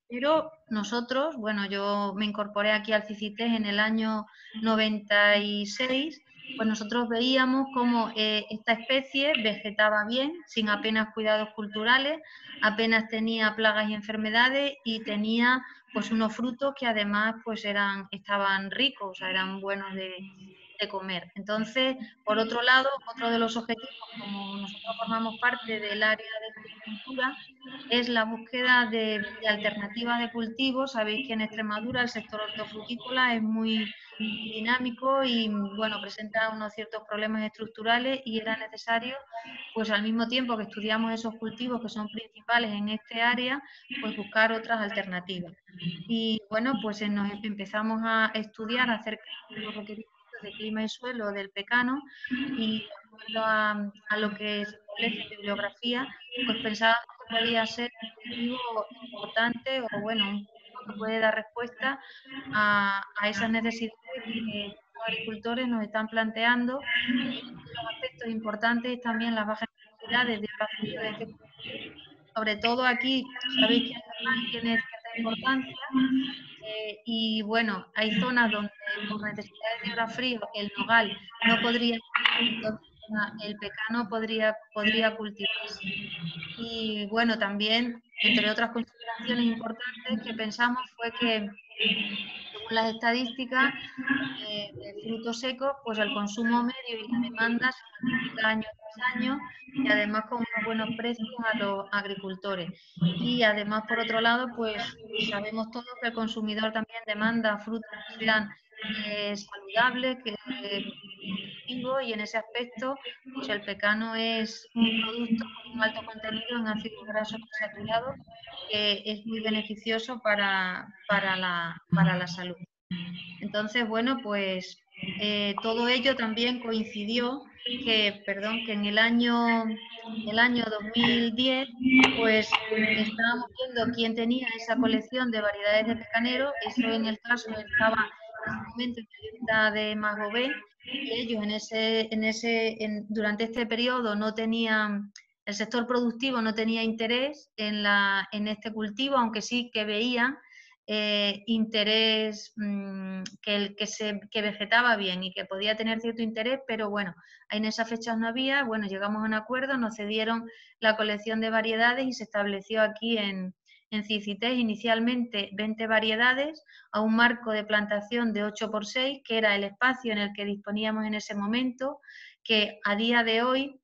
[SPEAKER 5] Pero nosotros, bueno, yo me incorporé aquí al CICITES en el año noventa y seis, pues nosotros veíamos cómo eh, esta especie vegetaba bien, sin apenas cuidados culturales, apenas tenía plagas y enfermedades y tenía pues unos frutos que además pues eran, estaban ricos, o sea, eran buenos de, de comer. Entonces, por otro lado, otro de los objetivos, como nosotros formamos parte del área de agricultura, es la búsqueda de, de alternativas de cultivo. Sabéis que en Extremadura el sector hortofrutícola es muy dinámico y bueno, presenta unos ciertos problemas estructurales y era necesario, pues al mismo tiempo que estudiamos esos cultivos que son principales en este área, pues buscar otras alternativas. Y bueno, pues nos empezamos a estudiar acerca de los requerimientos de clima y suelo del pecano y de acuerdo a, a lo que se establece en bibliografía, pues pensábamos que podía ser un cultivo importante o bueno, un cultivo que puede dar respuesta a, a esas necesidades que los agricultores nos están planteando, y uno de los aspectos importantes es también las bajas necesidades de hora frío de este cultivo. Sobre todo aquí, sabéis que el nogal tiene cierta importancia eh, y bueno, hay zonas donde por necesidades de hora frío el nogal no podría, entonces el pecano podría, podría cultivarse. Y bueno, también, entre otras consideraciones importantes que pensamos fue que, según las estadísticas eh, de frutos secos, pues el consumo medio y la demanda se multiplica año tras año y además con unos buenos precios a los agricultores. Y además, por otro lado, pues sabemos todos que el consumidor también demanda frutos que sean eh, saludables, que nutritivos, y en ese aspecto, pues el pecano es un producto con un alto contenido en ácidos grasos saturados que es muy beneficioso para, para, la, para la salud. Entonces, bueno, pues eh, todo ello también coincidió que, perdón, que en el año, el año dos mil diez, pues estábamos viendo quién tenía esa colección de variedades de pecanero. Eso en el caso estaba en ese momento en la lista de Magobé, y ellos en ese, en ese, en, durante este periodo no tenían, el sector productivo no tenía interés en, la, en este cultivo, aunque sí que veían Eh, interés, mmm, que, el, que, se, que vegetaba bien y que podía tener cierto interés, pero bueno, en esas fechas no había. Bueno, llegamos a un acuerdo, nos cedieron la colección de variedades y se estableció aquí en, en CICITES inicialmente veinte variedades a un marco de plantación de ocho por seis, que era el espacio en el que disponíamos en ese momento, que a día de hoy,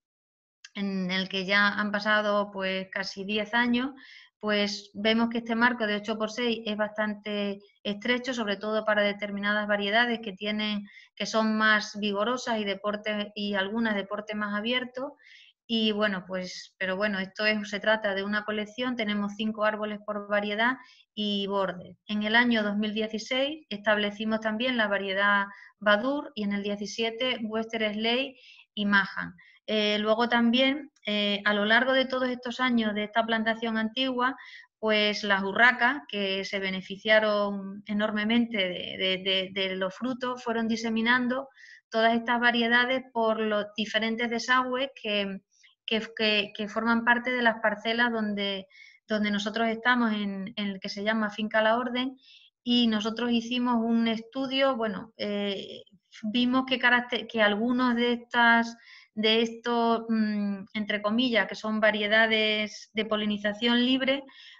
[SPEAKER 5] en el que ya han pasado pues casi diez años, pues vemos que este marco de ocho por seis es bastante estrecho, sobre todo para determinadas variedades que tienen, que son más vigorosas y deportes, y algunas deportes más abiertos. Y bueno, pues, pero bueno, esto es, se trata de una colección, tenemos cinco árboles por variedad y bordes. En el año dos mil dieciséis establecimos también la variedad Badur y en el diecisiete Western Slade y Mahan. Eh, luego también, eh, a lo largo de todos estos años de esta plantación antigua, pues las urracas, que se beneficiaron enormemente de, de, de, de los frutos, fueron diseminando todas estas variedades por los diferentes desagües que, que, que, que forman parte de las parcelas donde, donde nosotros estamos, en, en el que se llama Finca La Orden, y nosotros hicimos un estudio. Bueno, eh, vimos que, que algunos de estas de estos, mmm, entre comillas, que son variedades de polinización libre,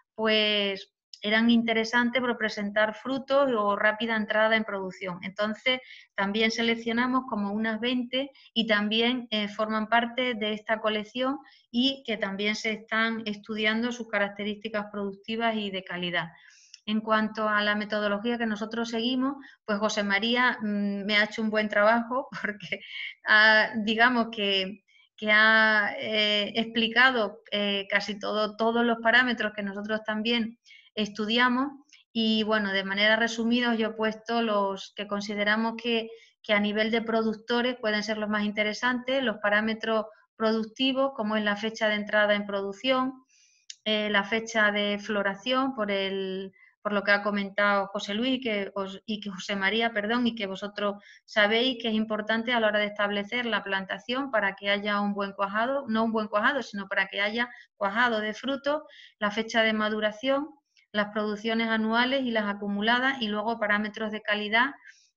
[SPEAKER 5] pues eran interesantes por presentar frutos o rápida entrada en producción. Entonces, también seleccionamos como unas veinte y también eh, forman parte de esta colección y que también se están estudiando sus características productivas y de calidad. En cuanto a la metodología que nosotros seguimos, pues José María mmm, me ha hecho un buen trabajo porque ha, digamos que, que ha eh, explicado eh, casi todo, todos los parámetros que nosotros también estudiamos, y bueno, de manera resumida yo he puesto los que consideramos que, que a nivel de productores pueden ser los más interesantes, los parámetros productivos, como es la fecha de entrada en producción, eh, la fecha de floración por el por lo que ha comentado José Luis que os, y que José María, perdón, y que vosotros sabéis que es importante a la hora de establecer la plantación para que haya un buen cuajado, no un buen cuajado, sino para que haya cuajado de frutos, la fecha de maduración, las producciones anuales y las acumuladas, y luego parámetros de calidad,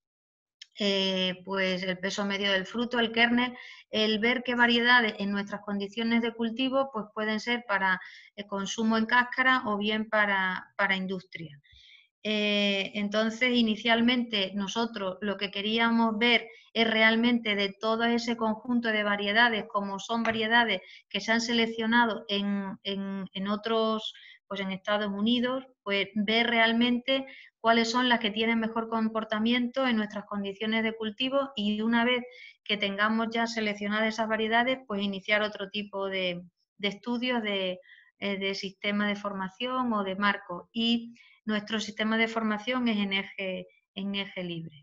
[SPEAKER 5] eh, pues el peso medio del fruto, el kernel, el ver qué variedades en nuestras condiciones de cultivo pues pueden ser para el consumo en cáscara o bien para, para industria. Eh, entonces, inicialmente nosotros lo que queríamos ver es realmente de todo ese conjunto de variedades, como son variedades que se han seleccionado en, en, en otros, pues en Estados Unidos, pues ver realmente cuáles son las que tienen mejor comportamiento en nuestras condiciones de cultivo, y una vez que tengamos ya seleccionadas esas variedades, pues iniciar otro tipo de, de estudios de, de sistema de formación o de marco. Y nuestro sistema de formación es en eje, en eje libre.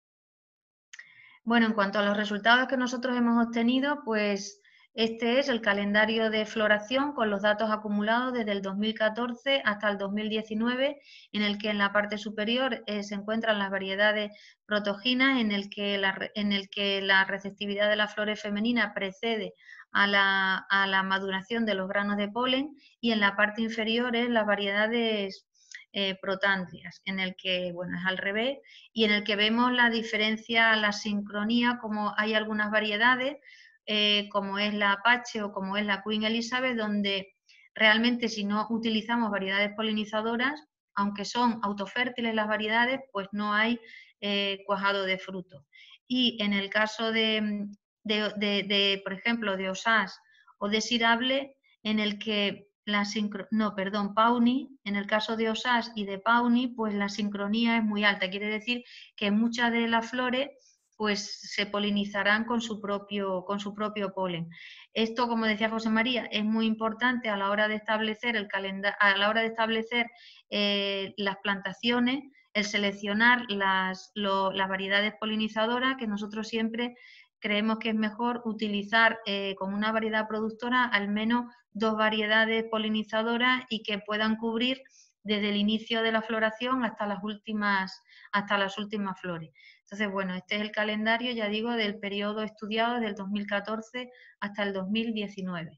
[SPEAKER 5] Bueno, en cuanto a los resultados que nosotros hemos obtenido, pues este es el calendario de floración con los datos acumulados desde el dos mil catorce hasta el dos mil diecinueve, en el que en la parte superior eh, se encuentran las variedades protoginas, en el que la, en el que la receptividad de las flores femeninas precede a la, a la maduración de los granos de polen, y en la parte inferior es las variedades Eh, protandrias, en el que, bueno, es al revés, y en el que vemos la diferencia, la sincronía, como hay algunas variedades, eh, como es la Apache o como es la Queen Elizabeth, donde realmente si no utilizamos variedades polinizadoras, aunque son autofértiles las variedades, pues no hay eh, cuajado de fruto. Y en el caso de, de, de, de por ejemplo, de Osage o Desirable, en el que la sincro... no, perdón, Pawnee, en el caso de Osage y de Pawnee, pues la sincronía es muy alta, quiere decir que muchas de las flores pues se polinizarán con su propio, con su propio polen. Esto, como decía José María, es muy importante a la hora de establecer el calendario, a la hora de establecer eh, las plantaciones, el seleccionar las, lo, las variedades polinizadoras, que nosotros siempre creemos que es mejor utilizar eh, como una variedad productora al menos dos variedades polinizadoras y que puedan cubrir desde el inicio de la floración hasta las últimas, hasta las últimas flores. Entonces, bueno, este es el calendario, ya digo, del periodo estudiado del dos mil catorce hasta el dos mil diecinueve.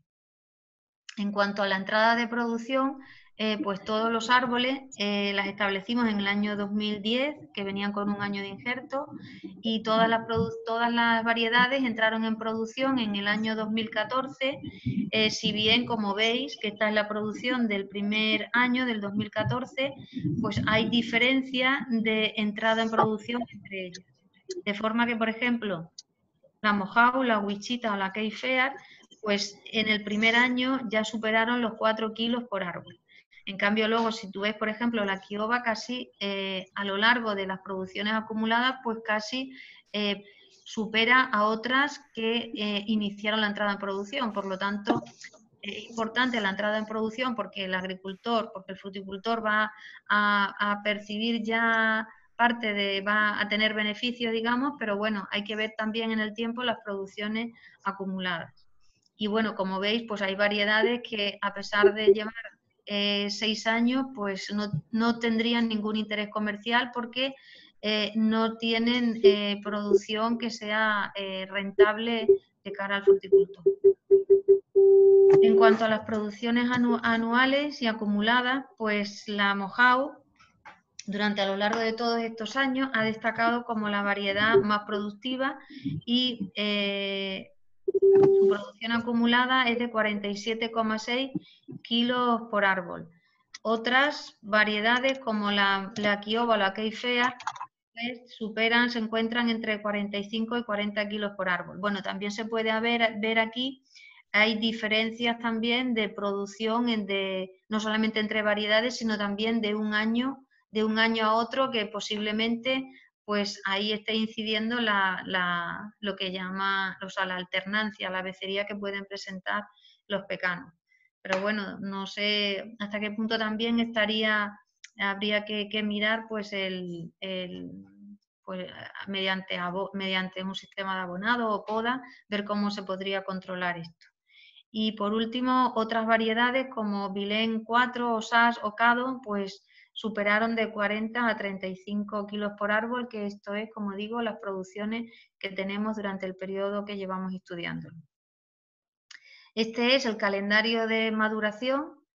[SPEAKER 5] En cuanto a la entrada de producción, eh, pues todos los árboles eh, las establecimos en el año dos mil diez, que venían con un año de injerto, y todas las, todas las variedades entraron en producción en el año dos mil catorce, eh, si bien, como veis, que esta es la producción del primer año, del dos mil catorce, pues hay diferencia de entrada en producción entre ellas. De forma que, por ejemplo, la Mojave, la Wichita o la Cape Fear, pues en el primer año ya superaron los cuatro kilos por árbol. En cambio, luego, si tú ves, por ejemplo, la Kiowa, casi eh, a lo largo de las producciones acumuladas, pues casi eh, supera a otras que eh, iniciaron la entrada en producción. Por lo tanto, es importante la entrada en producción porque el agricultor, porque el fruticultor va a, a percibir ya parte de, va a tener beneficios, digamos, pero bueno, hay que ver también en el tiempo las producciones acumuladas. Y bueno, como veis, pues hay variedades que a pesar de llevar eh, seis años, pues no, no tendrían ningún interés comercial porque eh, no tienen eh, producción que sea eh, rentable de cara al fruticultor. En cuanto a las producciones anu anuales y acumuladas, pues la Mojave, durante a lo largo de todos estos años, ha destacado como la variedad más productiva y eh, su producción acumulada es de cuarenta y siete coma seis kilos por árbol. Otras variedades como la, la Kiowa o la Cape Fear pues, superan, se encuentran entre cuarenta y cinco y cuarenta kilos por árbol. Bueno, también se puede ver, ver aquí, hay diferencias también de producción, en de, no solamente entre variedades, sino también de un año, de un año a otro, que posiblemente pues ahí está incidiendo la, la, lo que llama, o sea, la alternancia, la becería que pueden presentar los pecanos. Pero bueno, no sé hasta qué punto también estaría, habría que, que mirar pues el, el pues mediante, mediante un sistema de abonado o poda, ver cómo se podría controlar esto. Y por último, otras variedades como Vilén cuatro, Osage o Cado, pues superaron de cuarenta a treinta y cinco kilos por árbol, que esto es, como digo, las producciones que tenemos durante el periodo que llevamos estudiando. Este es el calendario de maduración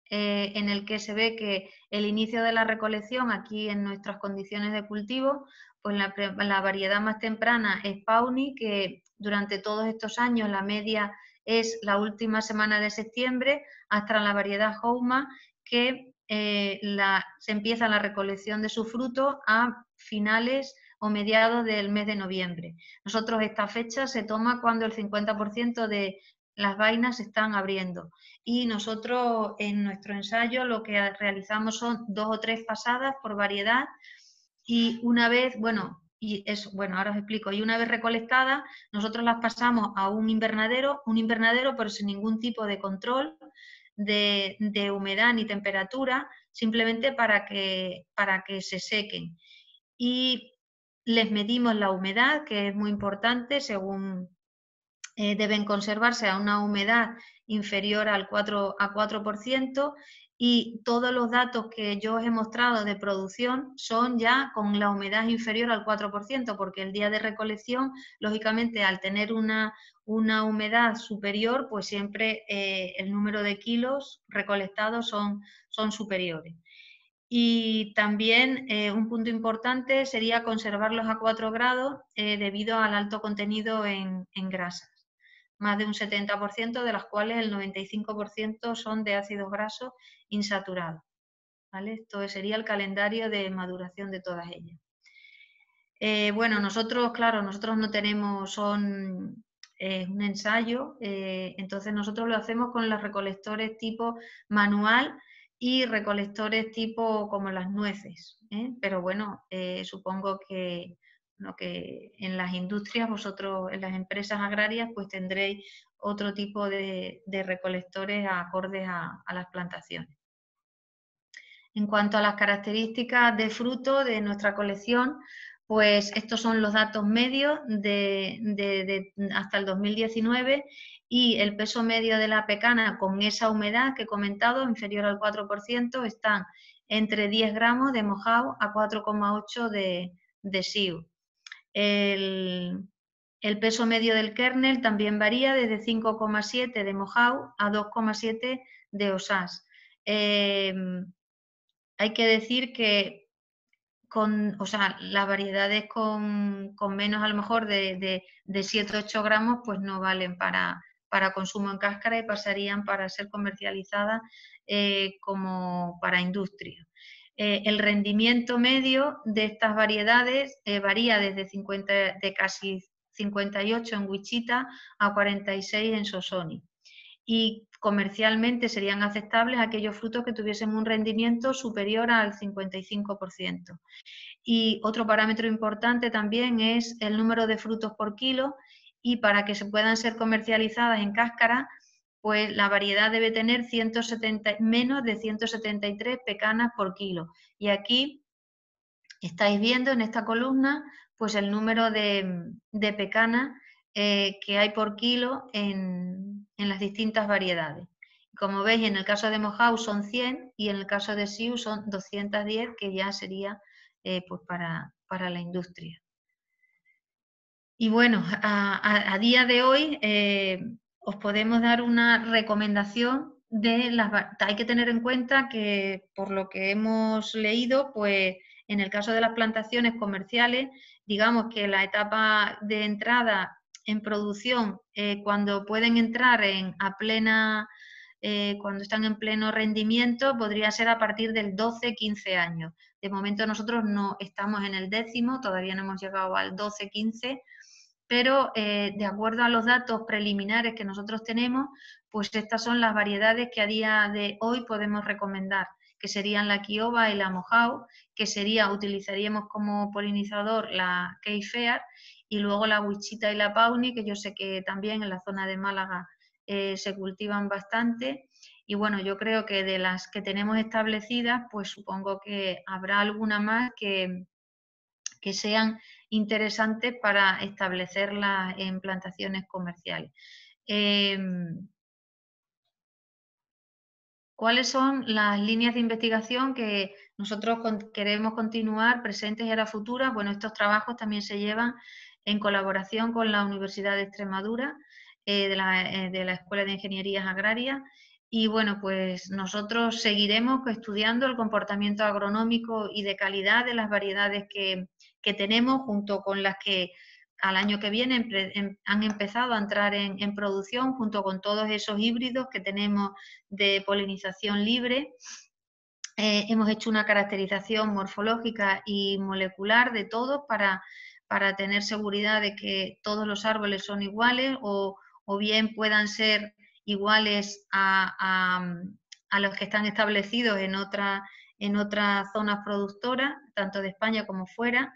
[SPEAKER 5] eh, en el que se ve que el inicio de la recolección aquí en nuestras condiciones de cultivo, pues la, la variedad más temprana es Pawnee, que durante todos estos años la media es la última semana de septiembre, hasta la variedad Houma, que eh, la, se empieza la recolección de su fruto a finales o mediados del mes de noviembre. Nosotros esta fecha se toma cuando el cincuenta por ciento de las vainas se están abriendo y nosotros en nuestro ensayo lo que realizamos son dos o tres pasadas por variedad y una vez, bueno, y eso, bueno, ahora os explico, y una vez recolectadas nosotros las pasamos a un invernadero, un invernadero pero sin ningún tipo de control de, de humedad ni temperatura, simplemente para que, para que se sequen. Y les medimos la humedad, que es muy importante, según eh, deben conservarse a una humedad inferior al cuatro por ciento y todos los datos que yo os he mostrado de producción son ya con la humedad inferior al cuatro por ciento, porque el día de recolección, lógicamente, al tener una, una humedad superior, pues siempre eh, el número de kilos recolectados son, son superiores. Y también eh, un punto importante sería conservarlos a cuatro grados eh, debido al alto contenido en, en grasas. Más de un setenta por ciento, de las cuales el noventa y cinco por ciento son de ácidos grasos insaturados. ¿Vale? Esto sería el calendario de maduración de todas ellas. Eh, bueno, nosotros, claro, nosotros no tenemos, son eh, un ensayo, eh, entonces nosotros lo hacemos con los recolectores tipo manual y recolectores tipo como las nueces, ¿eh? Pero bueno, eh, supongo que, ¿no? que en las industrias, vosotros, en las empresas agrarias, pues tendréis otro tipo de, de recolectores acordes a, a las plantaciones. En cuanto a las características de fruto de nuestra colección, pues estos son los datos medios de, de, de, hasta el dos mil diecinueve y el peso medio de la pecana con esa humedad que he comentado, inferior al cuatro por ciento, están entre diez gramos de mojado a cuatro coma ocho de, de S I U. El, el peso medio del kernel también varía desde cinco coma siete de mojado a dos coma siete de O S A S. Eh, hay que decir que con, o sea, las variedades con, con menos a lo mejor de, de, de siete a ocho gramos pues no valen para, para consumo en cáscara y pasarían para ser comercializadas eh, como para industria. Eh, el rendimiento medio de estas variedades eh, varía desde cincuenta, de casi cincuenta y ocho en Wichita a cuarenta y seis en Sosoni. Y comercialmente serían aceptables aquellos frutos que tuviesen un rendimiento superior al cincuenta y cinco por ciento. Y otro parámetro importante también es el número de frutos por kilo y para que se puedan ser comercializadas en cáscara, pues la variedad debe tener ciento setenta, menos de ciento setenta y tres pecanas por kilo. Y aquí estáis viendo en esta columna pues el número de, de pecanas eh, que hay por kilo en, en las distintas variedades. Como veis, en el caso de mojado son cien y en el caso de S I U son doscientas diez, que ya sería eh, pues para, para la industria. Y bueno, a, a, a día de hoy eh, os podemos dar una recomendación de las... Hay que tener en cuenta que, por lo que hemos leído, pues en el caso de las plantaciones comerciales, digamos que la etapa de entrada en producción, eh, cuando pueden entrar en, a plena, eh, cuando están en pleno rendimiento, podría ser a partir del doce quince años. De momento nosotros no estamos en el décimo, todavía no hemos llegado al doce quince, pero eh, de acuerdo a los datos preliminares que nosotros tenemos, pues estas son las variedades que a día de hoy podemos recomendar, que serían la Kiowa y la Mojao, que sería, utilizaríamos como polinizador la Key Fair, y luego la Wichita y la Pawnee, que yo sé que también en la zona de Málaga eh, se cultivan bastante. Y bueno, yo creo que de las que tenemos establecidas, pues supongo que habrá alguna más que, que sean interesantes para establecerlas en plantaciones comerciales. Eh, ¿Cuáles son las líneas de investigación que nosotros queremos continuar presentes y a la futura? Bueno, estos trabajos también se llevan en colaboración con la Universidad de Extremadura, eh, de, la, eh, de la Escuela de Ingenierías Agrarias, Y bueno, pues nosotros seguiremos estudiando el comportamiento agronómico y de calidad de las variedades que, que tenemos, junto con las que al año que viene han empezado a entrar en, en producción, junto con todos esos híbridos que tenemos de polinización libre. Eh, hemos hecho una caracterización morfológica y molecular de todos para, para tener seguridad de que todos los árboles son iguales o, o bien puedan ser iguales a, a, a los que están establecidos en, otra, en otras zonas productoras, tanto de España como fuera.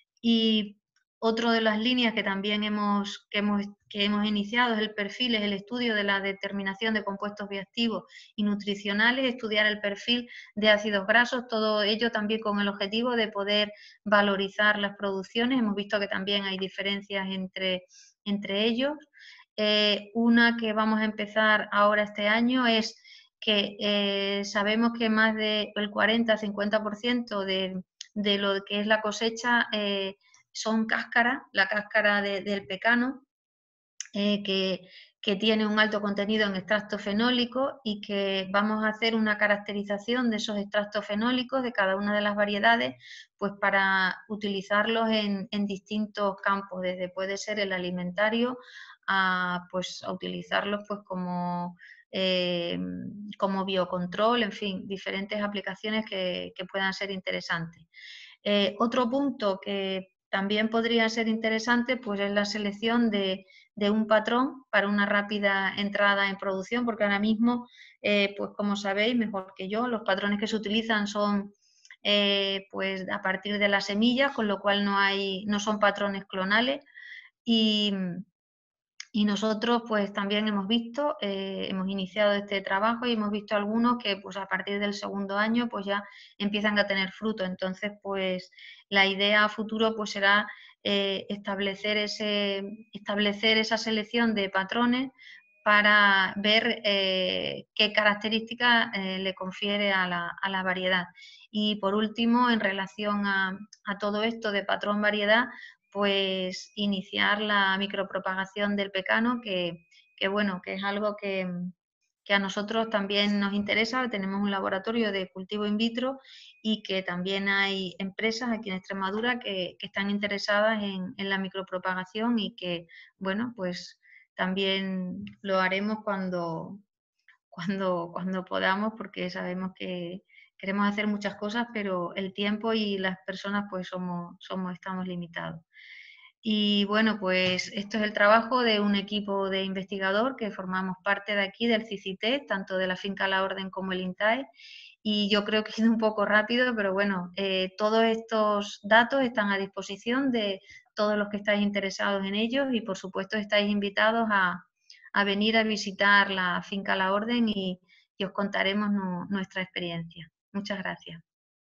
[SPEAKER 5] Y otro de las líneas que también hemos, que hemos, que hemos iniciado es el perfil, es el estudio de la determinación de compuestos bioactivos y nutricionales, estudiar el perfil de ácidos grasos, todo ello también con el objetivo de poder valorizar las producciones. Hemos visto que también hay diferencias entre, entre ellos. Eh, una que vamos a empezar ahora este año es que eh, sabemos que más del cuarenta a cincuenta por ciento de, de lo que es la cosecha eh, son cáscaras, la cáscara de, del pecano, eh, que, que tiene un alto contenido en extracto fenólico, y que vamos a hacer una caracterización de esos extractos fenólicos de cada una de las variedades, pues para utilizarlos en, en distintos campos, desde puede ser el alimentario a, pues, a utilizarlos pues como, eh, como biocontrol, en fin, diferentes aplicaciones que, que puedan ser interesantes. Eh, otro punto que también podría ser interesante pues es la selección de, de un patrón para una rápida entrada en producción, porque ahora mismo, eh, pues como sabéis mejor que yo, los patrones que se utilizan son eh, pues a partir de las semillas, con lo cual no, hay, no son patrones clonales. Y, y nosotros pues también hemos visto, eh, hemos iniciado este trabajo y hemos visto algunos que pues a partir del segundo año pues ya empiezan a tener fruto. Entonces pues la idea a futuro pues será eh, establecer, ese, establecer esa selección de patrones para ver eh, qué características eh, le confiere a la, a la variedad. Y por último, en relación a, a todo esto de patrón-variedad, pues iniciar la micropropagación del pecano, que, que bueno, que es algo que, que a nosotros también nos interesa. Tenemos un laboratorio de cultivo in vitro y que también hay empresas aquí en Extremadura que, que están interesadas en, en la micropropagación, y que, bueno, pues también lo haremos cuando, cuando, cuando podamos, porque sabemos que queremos hacer muchas cosas, pero el tiempo y las personas pues somos, somos, estamos limitados. Y bueno, pues esto es el trabajo de un equipo de investigador que formamos parte de aquí del C I C I T E, tanto de la finca La Orden como el INTAE, y yo creo que he ido un poco rápido, pero bueno, eh, todos estos datos están a disposición de todos los que estáis interesados en ellos, y por supuesto estáis invitados a, a venir a visitar la finca La Orden y, y os contaremos no, nuestra experiencia. Muchas gracias.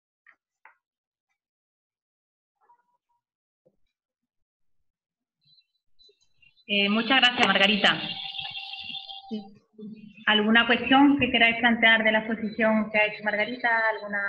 [SPEAKER 2] Eh, muchas gracias, Margarita.
[SPEAKER 5] Sí.
[SPEAKER 2] ¿Alguna cuestión que queráis plantear de la exposición que ha hecho Margarita? ¿Alguna?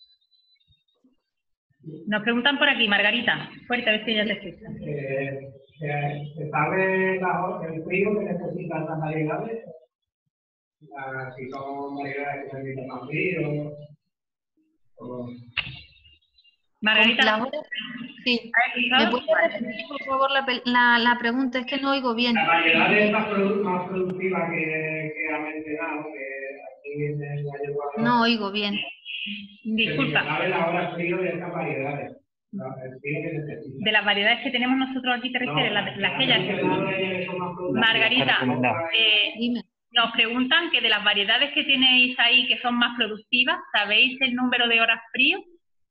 [SPEAKER 2] Nos preguntan por aquí, Margarita. Fuerte, a ver si ella te escucha.
[SPEAKER 3] Eh, eh, ¿Se sabe la, el frío que necesitan las variedades? La, si son variedades que necesitan más frío. O...
[SPEAKER 2] Margarita.
[SPEAKER 5] La hora, sí. ¿Me puede repetir, por favor, la, la, la pregunta? Es que no oigo bien.
[SPEAKER 3] La variedad es más, produ más productiva que, que ha mencionado, que aquí en el año cuatro.
[SPEAKER 5] No oigo bien.
[SPEAKER 2] Disculpa.
[SPEAKER 3] Se sabe la hora frío de estas variedades. El frío que necesita.
[SPEAKER 2] De las variedades que tenemos nosotros aquí, ¿te refieres?
[SPEAKER 3] No,
[SPEAKER 2] las la, la que ella...
[SPEAKER 3] Margarita,
[SPEAKER 2] eh, nos preguntan que de las variedades que tenéis ahí que son más productivas, ¿sabéis el número de horas frío?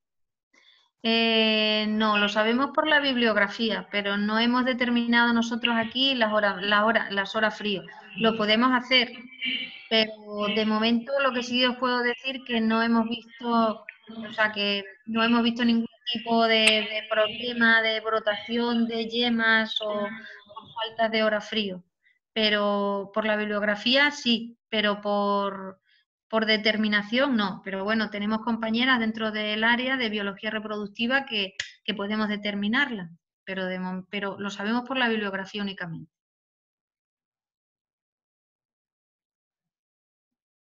[SPEAKER 5] Eh, no, lo sabemos por la bibliografía, pero no hemos determinado nosotros aquí las horas, las horas, las horas frío. Lo podemos hacer, pero de momento lo que sí os puedo decir que no hemos visto, o sea, que no hemos visto ningún tipo de, de problema de brotación de yemas o, o faltas de hora frío. Pero por la bibliografía sí, pero por Por determinación no, pero bueno, tenemos compañeras dentro del área de biología reproductiva que, que podemos determinarla, pero, de, pero lo sabemos por la bibliografía únicamente.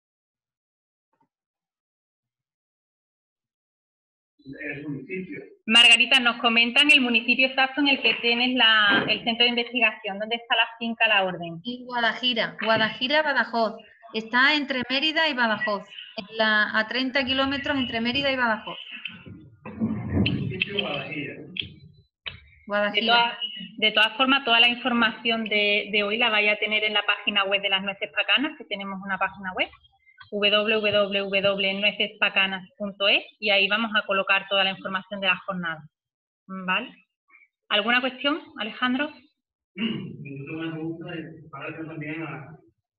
[SPEAKER 3] el municipio.
[SPEAKER 2] Margarita, nos comentan el municipio exacto en el que tienes la, el centro de investigación. ¿Dónde está la finca La Orden?
[SPEAKER 5] En Guadajira, Guadajira, Badajoz. Está entre Mérida y Badajoz, en la, a treinta kilómetros entre Mérida y Badajoz.
[SPEAKER 3] Municipio Guadajira.
[SPEAKER 2] De todas, de todas formas, toda la información de, de hoy la vais a tener en la página web de las nueces pacanas, que tenemos una página web, w w w punto nueces pacanas punto es, y ahí vamos a colocar toda la información de la jornada. ¿Vale? ¿Alguna cuestión, Alejandro?
[SPEAKER 3] Yo tengo una pregunta para hacer también a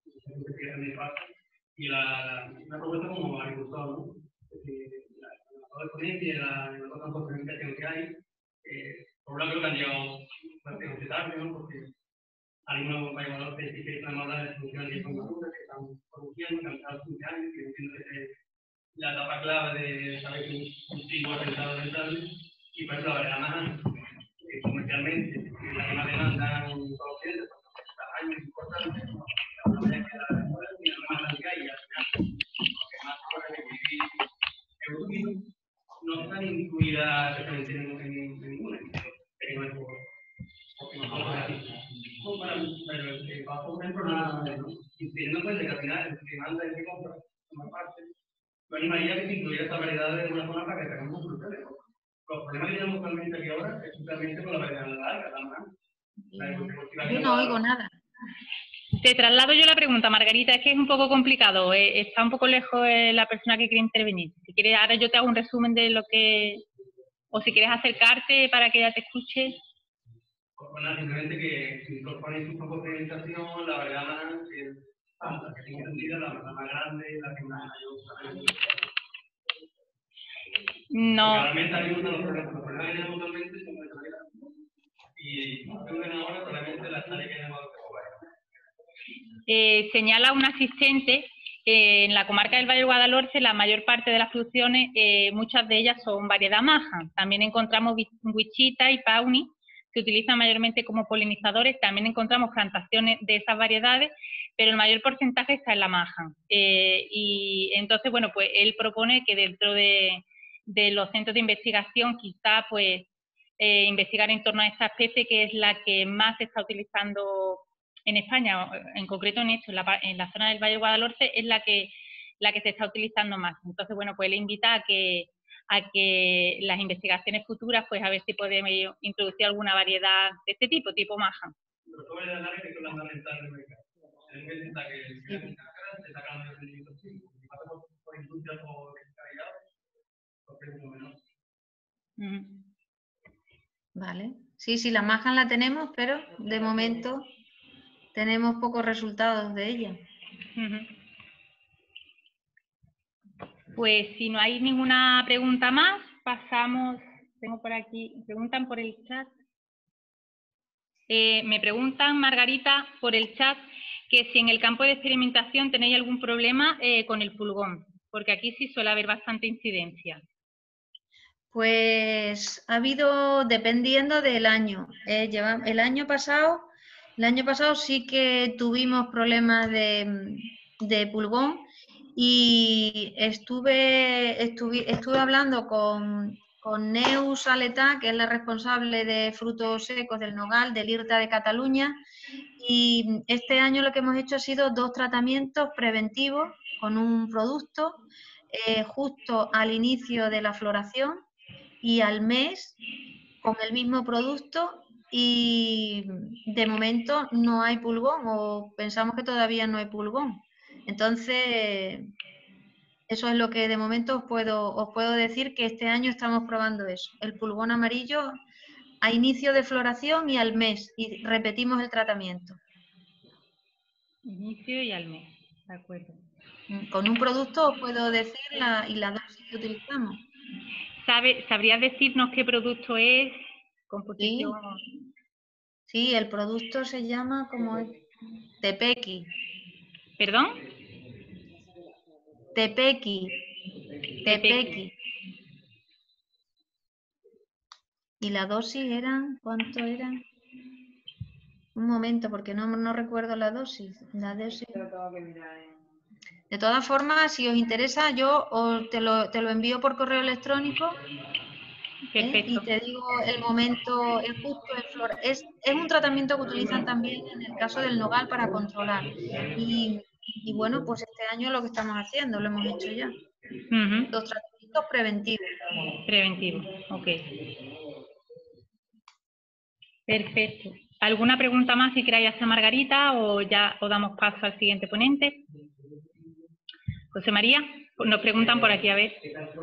[SPEAKER 3] y la, una propuesta como agricultor, ¿no? La experiencia y la otra posibilidad que hay, eh, por un lado creo que han llegado bastante tarde, ¿no? Porque algunos valores que sí que están hablando de soluciones de formatura, que están produciendo, que han estado quince años, que entiendo que es la etapa clave de saber que un cultivo es rentable, y por ejemplo, además, eh, comercialmente, la misma demanda en todos los clientes, años importantes, ¿no? La manera que la y la más larga y al final, porque más ahora que el no están incluidas exactamente en ninguna, pero no es porque nosotros aquí. Pero el que va por ejemplo, nada, ¿no? Y teniendo en cuenta que al final el que manda el que compra, una parte, yo animaría que se incluyera esta variedad de una zona para que tengamos soluciones. Los problemas que tenemos actualmente aquí ahora es simplemente con la variedad larga, la más.
[SPEAKER 5] Yo no oigo nada.
[SPEAKER 2] Te traslado yo la pregunta, Margarita, es que es un poco complicado, eh, está un poco lejos eh, la persona que quiere intervenir. Si quieres, ahora yo te hago un resumen de lo que... O si quieres acercarte para que ella te escuche.
[SPEAKER 3] Bueno, simplemente que si incorporéis un poco de presentación, la variedad más, eh, la que tengo entendida, la más grande, la que más mayor.
[SPEAKER 2] No.
[SPEAKER 3] Realmente hay uno de los problemas, los problemas que tenemos actualmente son de variedad. Y ven ahora, probablemente la tarea que tenemos
[SPEAKER 2] Eh, señala un asistente, eh, en la comarca del Valle del Guadalhorce la mayor parte de las producciones, eh, muchas de ellas son variedad maja. También encontramos Wichita y Pawnee, que utilizan mayormente como polinizadores. También encontramos plantaciones de esas variedades, pero el mayor porcentaje está en la maja. Eh, y entonces, bueno, pues él propone que dentro de, de los centros de investigación quizá pues eh, investigar en torno a esta especie, que es la que más se está utilizando en España, en concreto en esto, en la, en la zona del Valle del Guadalhorce, es la que, la que se está utilizando más. Entonces, bueno, pues le invita a que, a que las investigaciones futuras, pues a ver si podemos introducir alguna variedad de este tipo, tipo maja.
[SPEAKER 5] Vale. Sí, sí, la maja la tenemos, pero de momento tenemos pocos resultados de ella.
[SPEAKER 2] Uh-huh. Pues si no hay ninguna pregunta más, pasamos, tengo por aquí, preguntan por el chat. Eh, me preguntan, Margarita, por el chat, que si en el campo de experimentación tenéis algún problema eh, con el pulgón, porque aquí sí suele haber bastante incidencia.
[SPEAKER 5] Pues ha habido, dependiendo del año. Eh, lleva, el año pasado, el año pasado sí que tuvimos problemas de, de pulgón y estuve, estuve, estuve hablando con, con Neus Aletá, que es la responsable de frutos secos del nogal, del IRTA de Cataluña, y este año lo que hemos hecho ha sido dos tratamientos preventivos con un producto eh, justo al inicio de la floración y al mes con el mismo producto, y de momento no hay pulgón, o pensamos que todavía no hay pulgón. Entonces, eso es lo que de momento os puedo, os puedo decir, que este año estamos probando eso, el pulgón amarillo a inicio de floración y al mes, y repetimos el tratamiento.
[SPEAKER 2] Inicio y al mes, de acuerdo.
[SPEAKER 5] Con un producto os puedo decir la, y la dosis que utilizamos.
[SPEAKER 2] ¿Sabe, ¿Sabrías decirnos qué producto es? Composición.
[SPEAKER 5] Sí, sí, el producto se llama como es Tepequi.
[SPEAKER 2] ¿Perdón?
[SPEAKER 5] Tepequi. Tepequi. ¿Y la dosis eran? ¿Cuánto eran? Un momento, porque no, no recuerdo la dosis. La dosis. De todas formas, si os interesa, yo os te, lo, te lo envío por correo electrónico. ¿eh? Y te digo el momento, el justo, el flor. Es, es un tratamiento que utilizan también en el caso del nogal para controlar. Y, y bueno, pues este año es lo que estamos haciendo, lo hemos hecho ya. Uh-huh. Los tratamientos preventivos.
[SPEAKER 2] Preventivos, ok. Perfecto. ¿Alguna pregunta más que queráis hacer, Margarita, o ya o damos paso al siguiente ponente? José María, nos preguntan por aquí, a ver.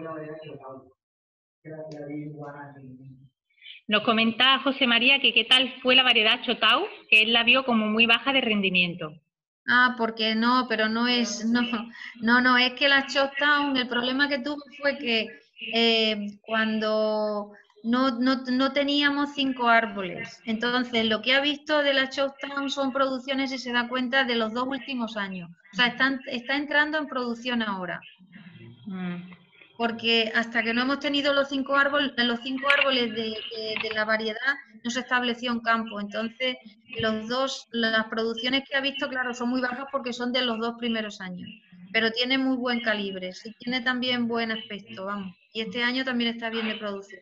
[SPEAKER 2] Nos comenta José María que qué tal fue la variedad Chotau, que él la vio como muy baja de rendimiento.
[SPEAKER 5] Ah, porque no, pero no es, no, no, no, es que la Showtown, el problema que tuvo fue que eh, cuando no, no, no teníamos cinco árboles, entonces lo que ha visto de la Showtown son producciones y se da cuenta de los dos últimos años, o sea, están, está entrando en producción ahora. Mm. Porque hasta que no hemos tenido los cinco árboles, los cinco árboles de, de, de la variedad, no se estableció en campo. Entonces, los dos, las producciones que ha visto, claro, son muy bajas porque son de los dos primeros años. Pero tiene muy buen calibre, sí tiene también buen aspecto, vamos. Y este año también está bien de producción.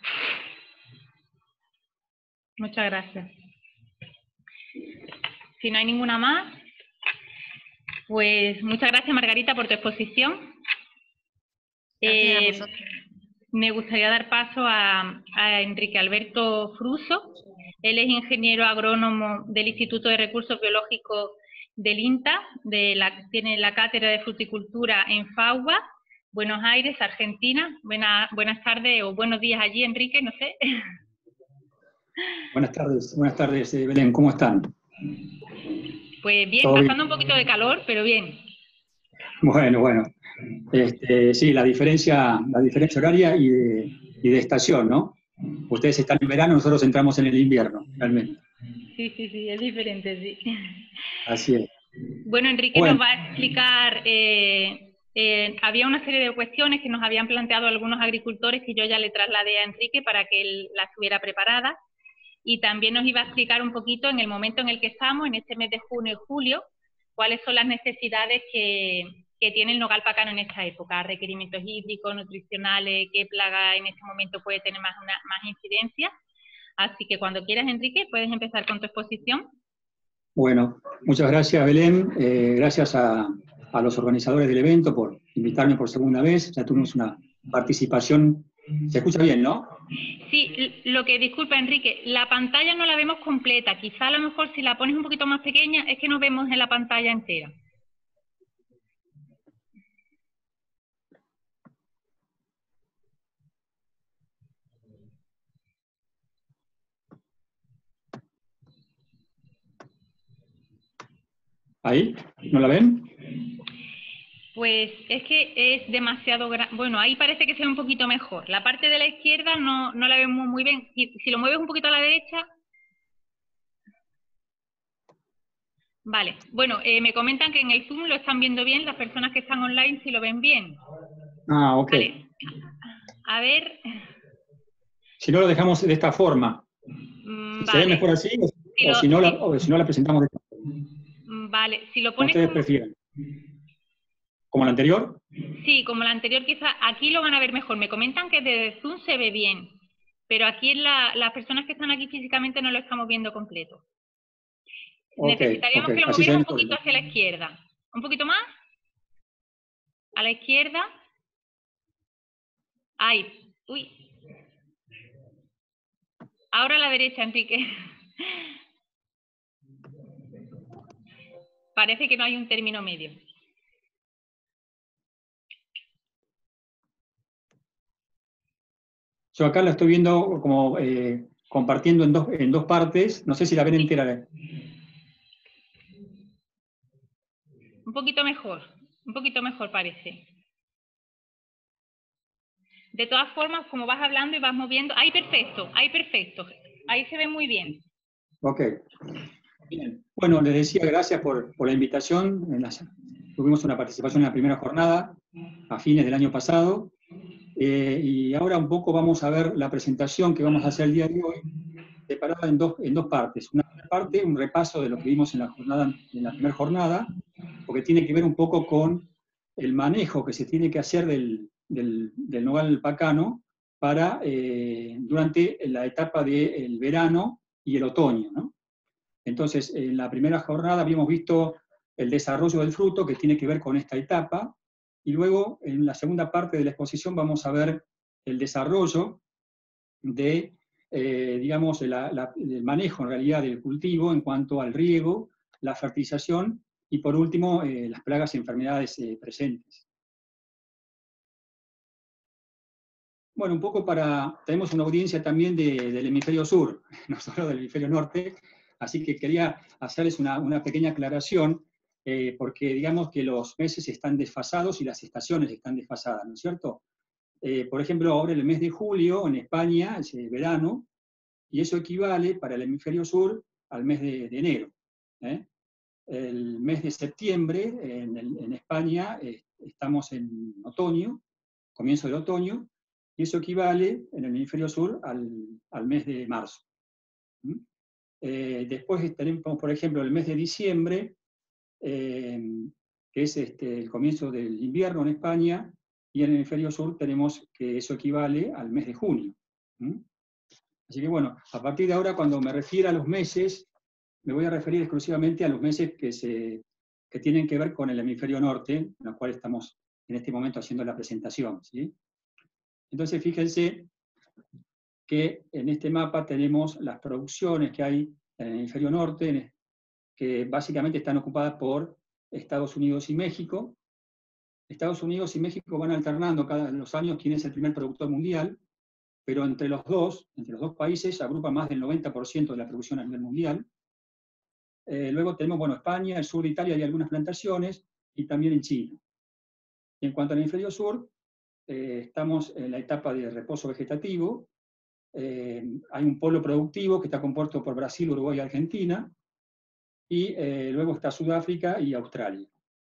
[SPEAKER 2] Muchas gracias. Si no hay ninguna más, pues muchas gracias, Margarita, por tu exposición. Eh, me gustaría dar paso a, a Enrique Alberto Fruso. Él es ingeniero agrónomo del Instituto de Recursos Biológicos del INTA, de la, tiene la cátedra de fruticultura en FAUBA, Buenos Aires, Argentina. Buena, buenas tardes o buenos días allí, Enrique, no sé.
[SPEAKER 6] Buenas tardes, buenas tardes, Belén, ¿cómo están?
[SPEAKER 2] Pues bien, pasando bien? Un poquito de calor, pero bien.
[SPEAKER 6] Bueno, bueno. Este, sí, la diferencia, la diferencia horaria y de, y de estación, ¿no? Ustedes están en verano, nosotros entramos en el invierno, realmente.
[SPEAKER 2] Sí, sí, sí, es diferente, sí.
[SPEAKER 6] Así es.
[SPEAKER 2] Bueno, Enrique bueno. nos va a explicar, eh, eh, había una serie de cuestiones que nos habían planteado algunos agricultores que yo ya le trasladé a Enrique para que él las tuviera preparadas, y también nos iba a explicar un poquito en el momento en el que estamos, en este mes de junio y julio, cuáles son las necesidades que... que tiene el nogal pacano en esta época, requerimientos hídricos, nutricionales, qué plaga en este momento puede tener más, una, más incidencia. Así que cuando quieras, Enrique, puedes empezar con tu exposición.
[SPEAKER 6] Bueno, muchas gracias, Belén. Eh, gracias a, a los organizadores del evento por invitarme por segunda vez. Ya tuvimos una participación. ¿Se escucha bien, no?
[SPEAKER 2] Sí, lo que, disculpa, Enrique, la pantalla no la vemos completa. Quizá a lo mejor si la pones un poquito más pequeña es que no vemos en la pantalla entera.
[SPEAKER 6] ¿Ahí? ¿No la ven?
[SPEAKER 2] Pues es que es demasiado grande. Bueno, ahí parece que se ve un poquito mejor. La parte de la izquierda no, no la vemos muy bien. Si, si lo mueves un poquito a la derecha... Vale. Bueno, eh, me comentan que en el Zoom lo están viendo bien. Las personas que están online si lo ven bien.
[SPEAKER 6] Ah, ok.
[SPEAKER 2] Vale. A ver...
[SPEAKER 6] Si no, lo dejamos de esta forma.
[SPEAKER 2] Mm,
[SPEAKER 6] ¿Se
[SPEAKER 2] vale.
[SPEAKER 6] ve mejor así? O si,
[SPEAKER 2] lo,
[SPEAKER 6] o si, no,
[SPEAKER 2] sí.
[SPEAKER 6] la, o si no la presentamos de esta forma.
[SPEAKER 2] Vale, si lo pones...
[SPEAKER 6] ¿Ustedes
[SPEAKER 2] como...
[SPEAKER 6] prefieren? ¿Como la anterior?
[SPEAKER 2] Sí, como la anterior quizá, aquí lo van a ver mejor. Me comentan que desde Zoom se ve bien, pero aquí en la, las personas que están aquí físicamente no lo estamos viendo completo. Okay, Necesitaríamos okay. que lo movieran un poquito hacia la izquierda. ¿Un poquito más? A la izquierda. Ahí. Uy. Ahora a la derecha, Enrique. Parece que no hay un término medio.
[SPEAKER 6] Yo acá la estoy viendo como eh, compartiendo en dos, en dos partes. No sé si la ven entera.
[SPEAKER 2] Un poquito mejor. Un poquito mejor parece. De todas formas, como vas hablando y vas moviendo... ¡Ahí perfecto! ¡Ahí perfecto! Ahí se ve muy bien.
[SPEAKER 6] Ok. Bien. Bueno, les decía gracias por, por la invitación. En la, tuvimos una participación en la primera jornada a fines del año pasado. Eh, y ahora un poco vamos a ver la presentación que vamos a hacer el día de hoy, separada en dos, en dos partes. Una parte, un repaso de lo que vimos en la, jornada, en la primera jornada, porque tiene que ver un poco con el manejo que se tiene que hacer del, del, del nogal pacano para, eh, durante la etapa del verano y el otoño, ¿no? Entonces, en la primera jornada habíamos visto el desarrollo del fruto, que tiene que ver con esta etapa, y luego en la segunda parte de la exposición vamos a ver el desarrollo de, eh, digamos, la, la, el manejo en realidad del cultivo en cuanto al riego, la fertilización y por último eh, las plagas y enfermedades eh, presentes. Bueno, un poco para, tenemos una audiencia también de, del hemisferio sur, no solo del hemisferio norte, así que quería hacerles una, una pequeña aclaración, eh, porque digamos que los meses están desfasados y las estaciones están desfasadas, ¿no es cierto? Eh, por ejemplo, ahora el mes de julio en España es el verano, y eso equivale para el hemisferio sur al mes de, de enero. ¿eh? El mes de septiembre en, el, en España eh, estamos en otoño, comienzo del otoño, y eso equivale en el hemisferio sur al, al mes de marzo. ¿Mm? Eh, después tenemos, por ejemplo, el mes de diciembre, eh, que es este, el comienzo del invierno en España, y en el hemisferio sur tenemos que eso equivale al mes de junio. ¿Mm? Así que bueno, a partir de ahora, cuando me refiera a los meses, me voy a referir exclusivamente a los meses que, se, que tienen que ver con el hemisferio norte, en el cual estamos en este momento haciendo la presentación. ¿sí? Entonces, fíjense que en este mapa tenemos las producciones que hay en el hemisferio norte, que básicamente están ocupadas por Estados Unidos y México. Estados Unidos y México van alternando cada los años quién es el primer productor mundial, pero entre los dos, entre los dos países, agrupa más del noventa por ciento de la producción a nivel mundial. Eh, luego tenemos, bueno, España, el sur de Italia hay algunas plantaciones, y también en China. Y en cuanto al hemisferio sur, eh, estamos en la etapa de reposo vegetativo. Eh, hay un polo productivo que está compuesto por Brasil, Uruguay y Argentina, y eh, luego está Sudáfrica y Australia.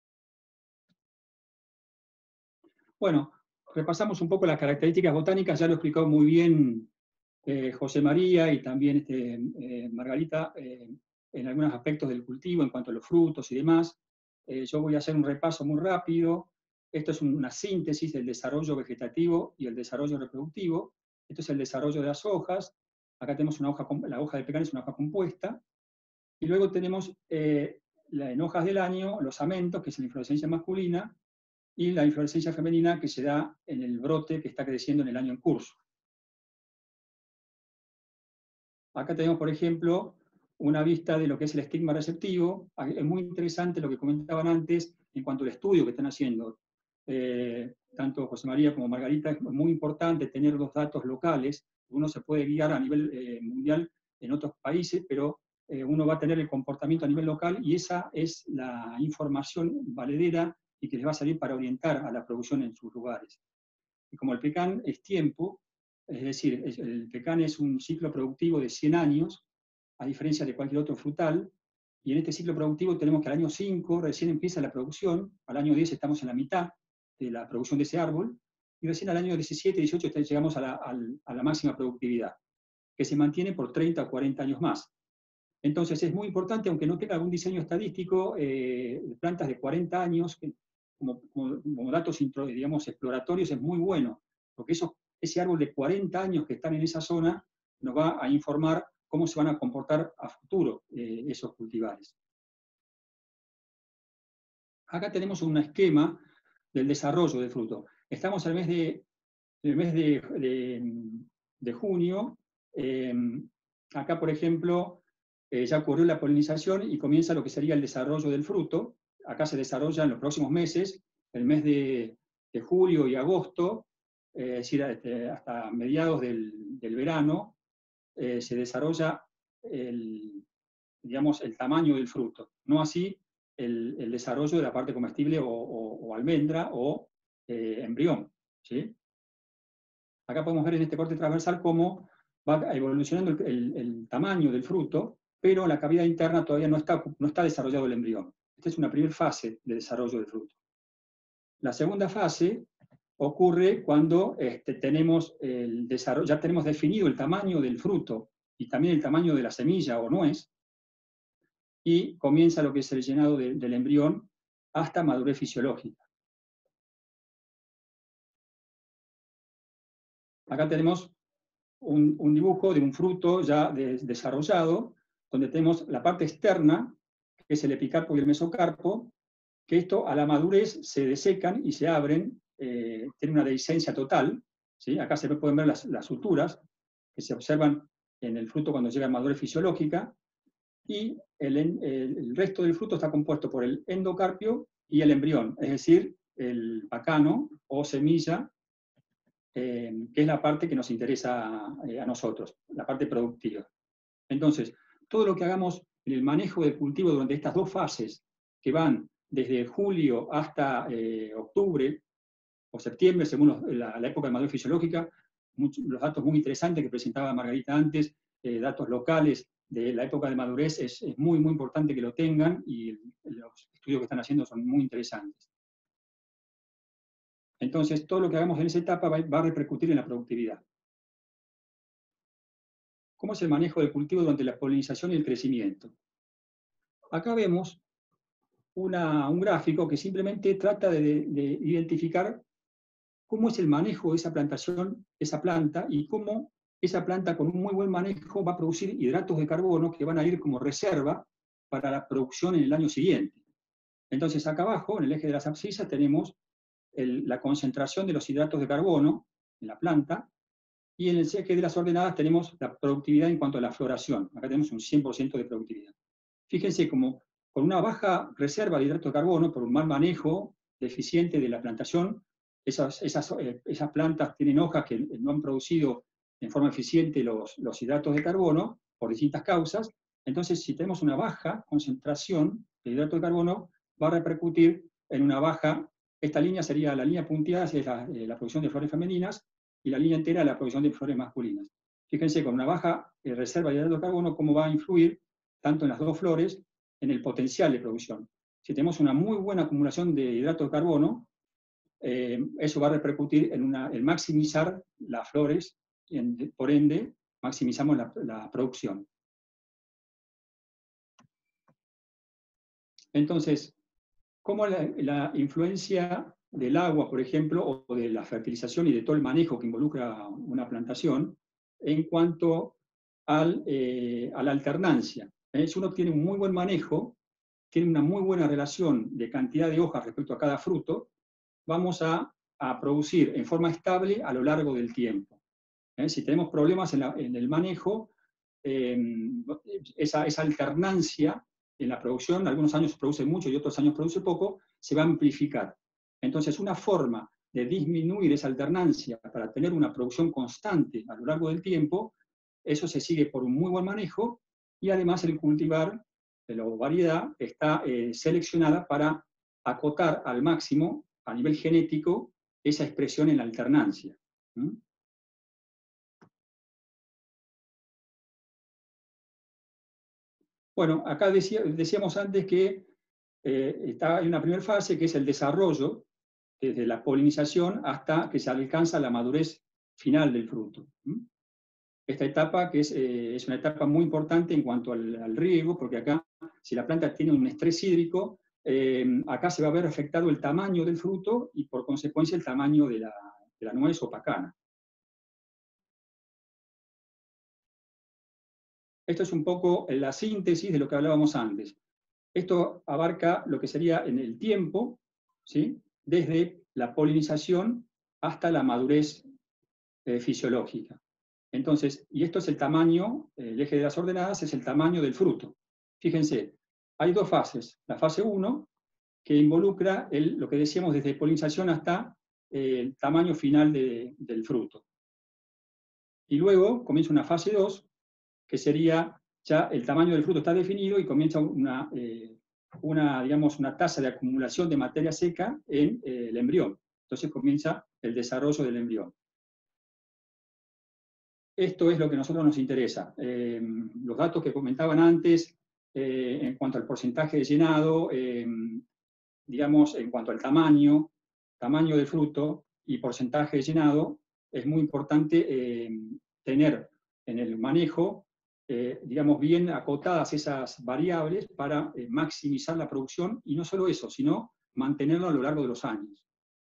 [SPEAKER 6] Bueno, repasamos un poco las características botánicas, ya lo explicó muy bien eh, José María y también este, eh, Margarita eh, en algunos aspectos del cultivo, en cuanto a los frutos y demás. Eh, yo voy a hacer un repaso muy rápido. Esto es una síntesis del desarrollo vegetativo y el desarrollo reproductivo. Esto es el desarrollo de las hojas. Acá tenemos una hoja, la hoja de pecan es una hoja compuesta. Y luego tenemos eh, en hojas del año los amentos, que es la inflorescencia masculina, y la inflorescencia femenina que se da en el brote que está creciendo en el año en curso. Acá tenemos, por ejemplo, una vista de lo que es el estigma receptivo. Es muy interesante lo que comentaban antes en cuanto al estudio que están haciendo. Eh, tanto José María como Margarita, es muy importante tener los datos locales. Uno se puede guiar a nivel eh, mundial en otros países, pero eh, uno va a tener el comportamiento a nivel local, y esa es la información valedera y que les va a salir para orientar a la producción en sus lugares. Y como el pecan es tiempo, es decir, el pecan es un ciclo productivo de cien años, a diferencia de cualquier otro frutal, y en este ciclo productivo tenemos que al año cinco recién empieza la producción, al año diez estamos en la mitad de la producción de ese árbol, y recién al año diecisiete, dieciocho llegamos a la, a la máxima productividad, que se mantiene por treinta o cuarenta años más. Entonces es muy importante, aunque no tenga algún diseño estadístico, eh, plantas de cuarenta años, que, como, como, como datos digamos, exploratorios, es muy bueno, porque eso, ese árbol de cuarenta años que están en esa zona nos va a informar cómo se van a comportar a futuro eh, esos cultivares. Acá tenemos un esquema del desarrollo del fruto. Estamos en el mes de, el mes de, de, de junio. Eh, acá, por ejemplo, eh, ya ocurrió la polinización y comienza lo que sería el desarrollo del fruto. Acá se desarrolla en los próximos meses, el mes de, de julio y agosto, eh, es decir, hasta mediados del, del verano, eh, se desarrolla el, digamos, el tamaño del fruto. No así el, el desarrollo de la parte comestible o, o, o almendra o eh, embrión. ¿sí? Acá podemos ver en este corte transversal cómo va evolucionando el, el, el tamaño del fruto, pero en la cavidad interna todavía no está, no está desarrollado el embrión. Esta es una primera fase de desarrollo del fruto. La segunda fase ocurre cuando este, tenemos el desarrollo, ya tenemos definido el tamaño del fruto y también el tamaño de la semilla o nuez, y comienza lo que es el llenado de, del embrión, hasta madurez fisiológica. Acá tenemos un, un dibujo de un fruto ya de, desarrollado, donde tenemos la parte externa, que es el epicarpo y el mesocarpo, que esto a la madurez se desecan y se abren, eh, tiene una dehiscencia total, ¿sí? Acá se pueden ver las, las suturas que se observan en el fruto cuando llega a madurez fisiológica, y el, el, el resto del fruto está compuesto por el endocarpio y el embrión, es decir, el bacano o semilla, eh, que es la parte que nos interesa eh, a nosotros, la parte productiva. Entonces, todo lo que hagamos en el manejo del cultivo durante estas dos fases, que van desde julio hasta eh, octubre o septiembre, según los, la, la época de madurez fisiológica, muchos, los datos muy interesantes que presentaba Margarita antes, eh, datos locales de la época de madurez, es, es muy, muy importante que lo tengan, y los estudios que están haciendo son muy interesantes. Entonces, todo lo que hagamos en esa etapa va, va a repercutir en la productividad. ¿Cómo es el manejo del cultivo durante la polinización y el crecimiento? Acá vemos una, un gráfico que simplemente trata de, de identificar cómo es el manejo de esa plantación, esa planta, y cómo esa planta con un muy buen manejo va a producir hidratos de carbono que van a ir como reserva para la producción en el año siguiente. Entonces, acá abajo, en el eje de las abscisas, tenemos el, la concentración de los hidratos de carbono en la planta, y en el eje de las ordenadas tenemos la productividad en cuanto a la floración. Acá tenemos un cien por ciento de productividad. Fíjense como con una baja reserva de hidratos de carbono, por un mal manejo deficiente de la plantación, esas, esas, esas plantas tienen hojas que no han producido en forma eficiente los, los hidratos de carbono, por distintas causas. Entonces, si tenemos una baja concentración de hidratos de carbono, va a repercutir en una baja. Esta línea sería la línea punteada, es la, la producción de flores femeninas, y la línea entera la producción de flores masculinas. Fíjense, con una baja eh, reserva de hidratos de carbono, cómo va a influir tanto en las dos flores en el potencial de producción. Si tenemos una muy buena acumulación de hidratos de carbono, eh, eso va a repercutir en, una, en maximizar las flores, y en, por ende, maximizamos la, la producción. Entonces, ¿cómo la, la influencia del agua, por ejemplo, o de la fertilización y de todo el manejo que involucra una plantación en cuanto al, eh, a la alternancia? ¿Eh? Si uno tiene un muy buen manejo, tiene una muy buena relación de cantidad de hojas respecto a cada fruto, vamos a, a producir en forma estable a lo largo del tiempo. ¿Eh? Si tenemos problemas en, la, en el manejo, eh, esa, esa alternancia en la producción, algunos años se produce mucho y otros años produce poco, se va a amplificar. Entonces, una forma de disminuir esa alternancia para tener una producción constante a lo largo del tiempo, eso se sigue por un muy buen manejo, y además el cultivar de la variedad está eh, seleccionada para acotar al máximo, a nivel genético, esa expresión en la alternancia. ¿Mm? Bueno, acá decía, decíamos antes que eh, está, hay una primera fase que es el desarrollo, desde la polinización hasta que se alcanza la madurez final del fruto. Esta etapa, que es, eh, es una etapa muy importante en cuanto al, al riego, porque acá, si la planta tiene un estrés hídrico, eh, acá se va a ver afectado el tamaño del fruto y por consecuencia el tamaño de la, de la nuez o pacana. Esto es un poco la síntesis de lo que hablábamos antes. Esto abarca lo que sería en el tiempo, ¿sí?, desde la polinización hasta la madurez eh, fisiológica. Entonces, y esto es el tamaño, el eje de las ordenadas es el tamaño del fruto. Fíjense, hay dos fases. La fase uno, que involucra el, lo que decíamos desde polinización hasta eh, el tamaño final de, del fruto. Y luego comienza una fase dos, que sería ya el tamaño del fruto está definido y comienza una, eh, una, digamos, una tasa de acumulación de materia seca en eh, el embrión. Entonces comienza el desarrollo del embrión. Esto es lo que a nosotros nos interesa. Eh, los datos que comentaban antes, eh, en cuanto al porcentaje de llenado, eh, digamos, en cuanto al tamaño, tamaño del fruto y porcentaje de llenado, es muy importante eh, tener en el manejo, eh, digamos, bien acotadas esas variables para eh, maximizar la producción, y no solo eso, sino mantenerlo a lo largo de los años.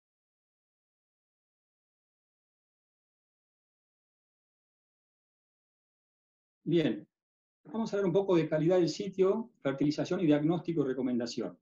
[SPEAKER 6] Bien, vamos a ver un poco de calidad del sitio, fertilización y diagnóstico y recomendación.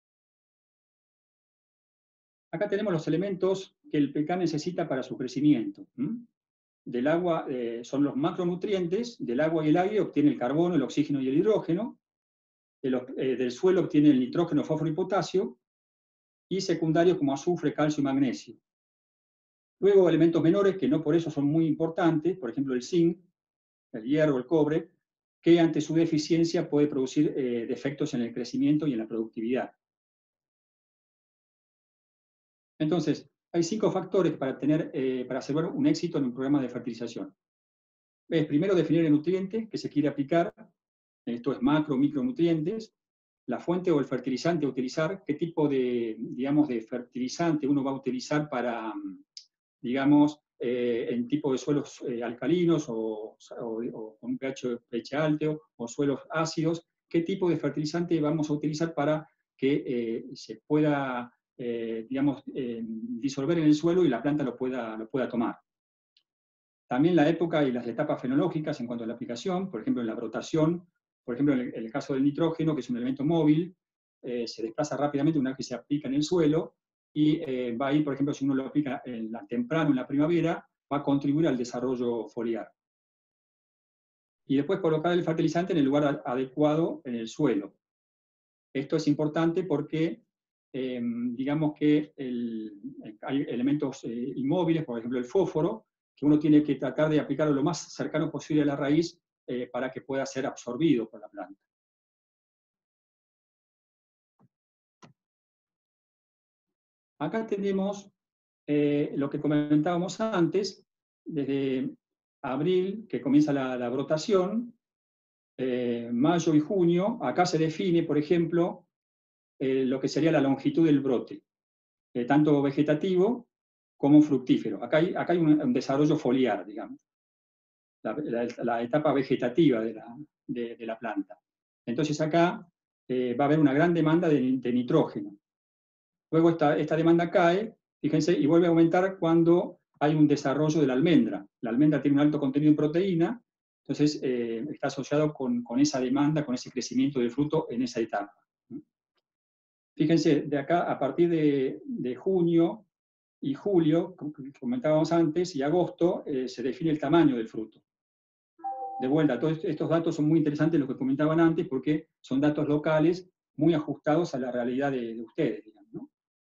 [SPEAKER 6] Acá tenemos los elementos que el pecan necesita para su crecimiento. ¿Mm? Del agua eh, son los macronutrientes, del agua y el aire obtiene el carbono, el oxígeno y el hidrógeno, de los, eh, del suelo obtiene el nitrógeno, fósforo y potasio, y secundarios como azufre, calcio y magnesio. Luego elementos menores que no por eso son muy importantes, por ejemplo el zinc, el hierro, el cobre, que ante su deficiencia puede producir eh, defectos en el crecimiento y en la productividad. Entonces, hay cinco factores para, tener, eh, para asegurar un éxito en un programa de fertilización. Es primero definir el nutriente que se quiere aplicar, esto es macro, micronutrientes, la fuente o el fertilizante a utilizar, qué tipo de, digamos, de fertilizante uno va a utilizar para, digamos, eh, en tipo de suelos eh, alcalinos o, o, o con un pH, pH alto o suelos ácidos, qué tipo de fertilizante vamos a utilizar para que eh, se pueda, eh, digamos, eh, disolver en el suelo y la planta lo pueda, lo pueda tomar. También la época y las etapas fenológicas en cuanto a la aplicación, por ejemplo, en la brotación, por ejemplo, en el, en el caso del nitrógeno, que es un elemento móvil, eh, se desplaza rápidamente una vez que se aplica en el suelo, y eh, va a ir, por ejemplo, si uno lo aplica en la, temprano en la primavera, va a contribuir al desarrollo foliar. Y después colocar el fertilizante en el lugar adecuado en el suelo. Esto es importante porque, eh, digamos que el, hay elementos eh, inmóviles, por ejemplo el fósforo, que uno tiene que tratar de aplicarlo lo más cercano posible a la raíz eh, para que pueda ser absorbido por la planta. Acá tenemos eh, lo que comentábamos antes, desde abril, que comienza la, la brotación, eh, mayo y junio, acá se define, por ejemplo, eh, lo que sería la longitud del brote, eh, tanto vegetativo como fructífero. Acá hay, acá hay un, un desarrollo foliar, digamos, la, la, la etapa vegetativa de la, de, de la planta. Entonces acá eh, va a haber una gran demanda de, de nitrógeno. Luego esta, esta demanda cae, fíjense, y vuelve a aumentar cuando hay un desarrollo de la almendra. La almendra tiene un alto contenido en proteína, entonces eh, está asociado con, con esa demanda, con ese crecimiento del fruto en esa etapa. Fíjense, de acá, a partir de, de junio y julio, como comentábamos antes, y agosto, eh, se define el tamaño del fruto. De vuelta, todos estos datos son muy interesantes, los que comentaban antes, porque son datos locales muy ajustados a la realidad de, de ustedes, digamos, ¿no?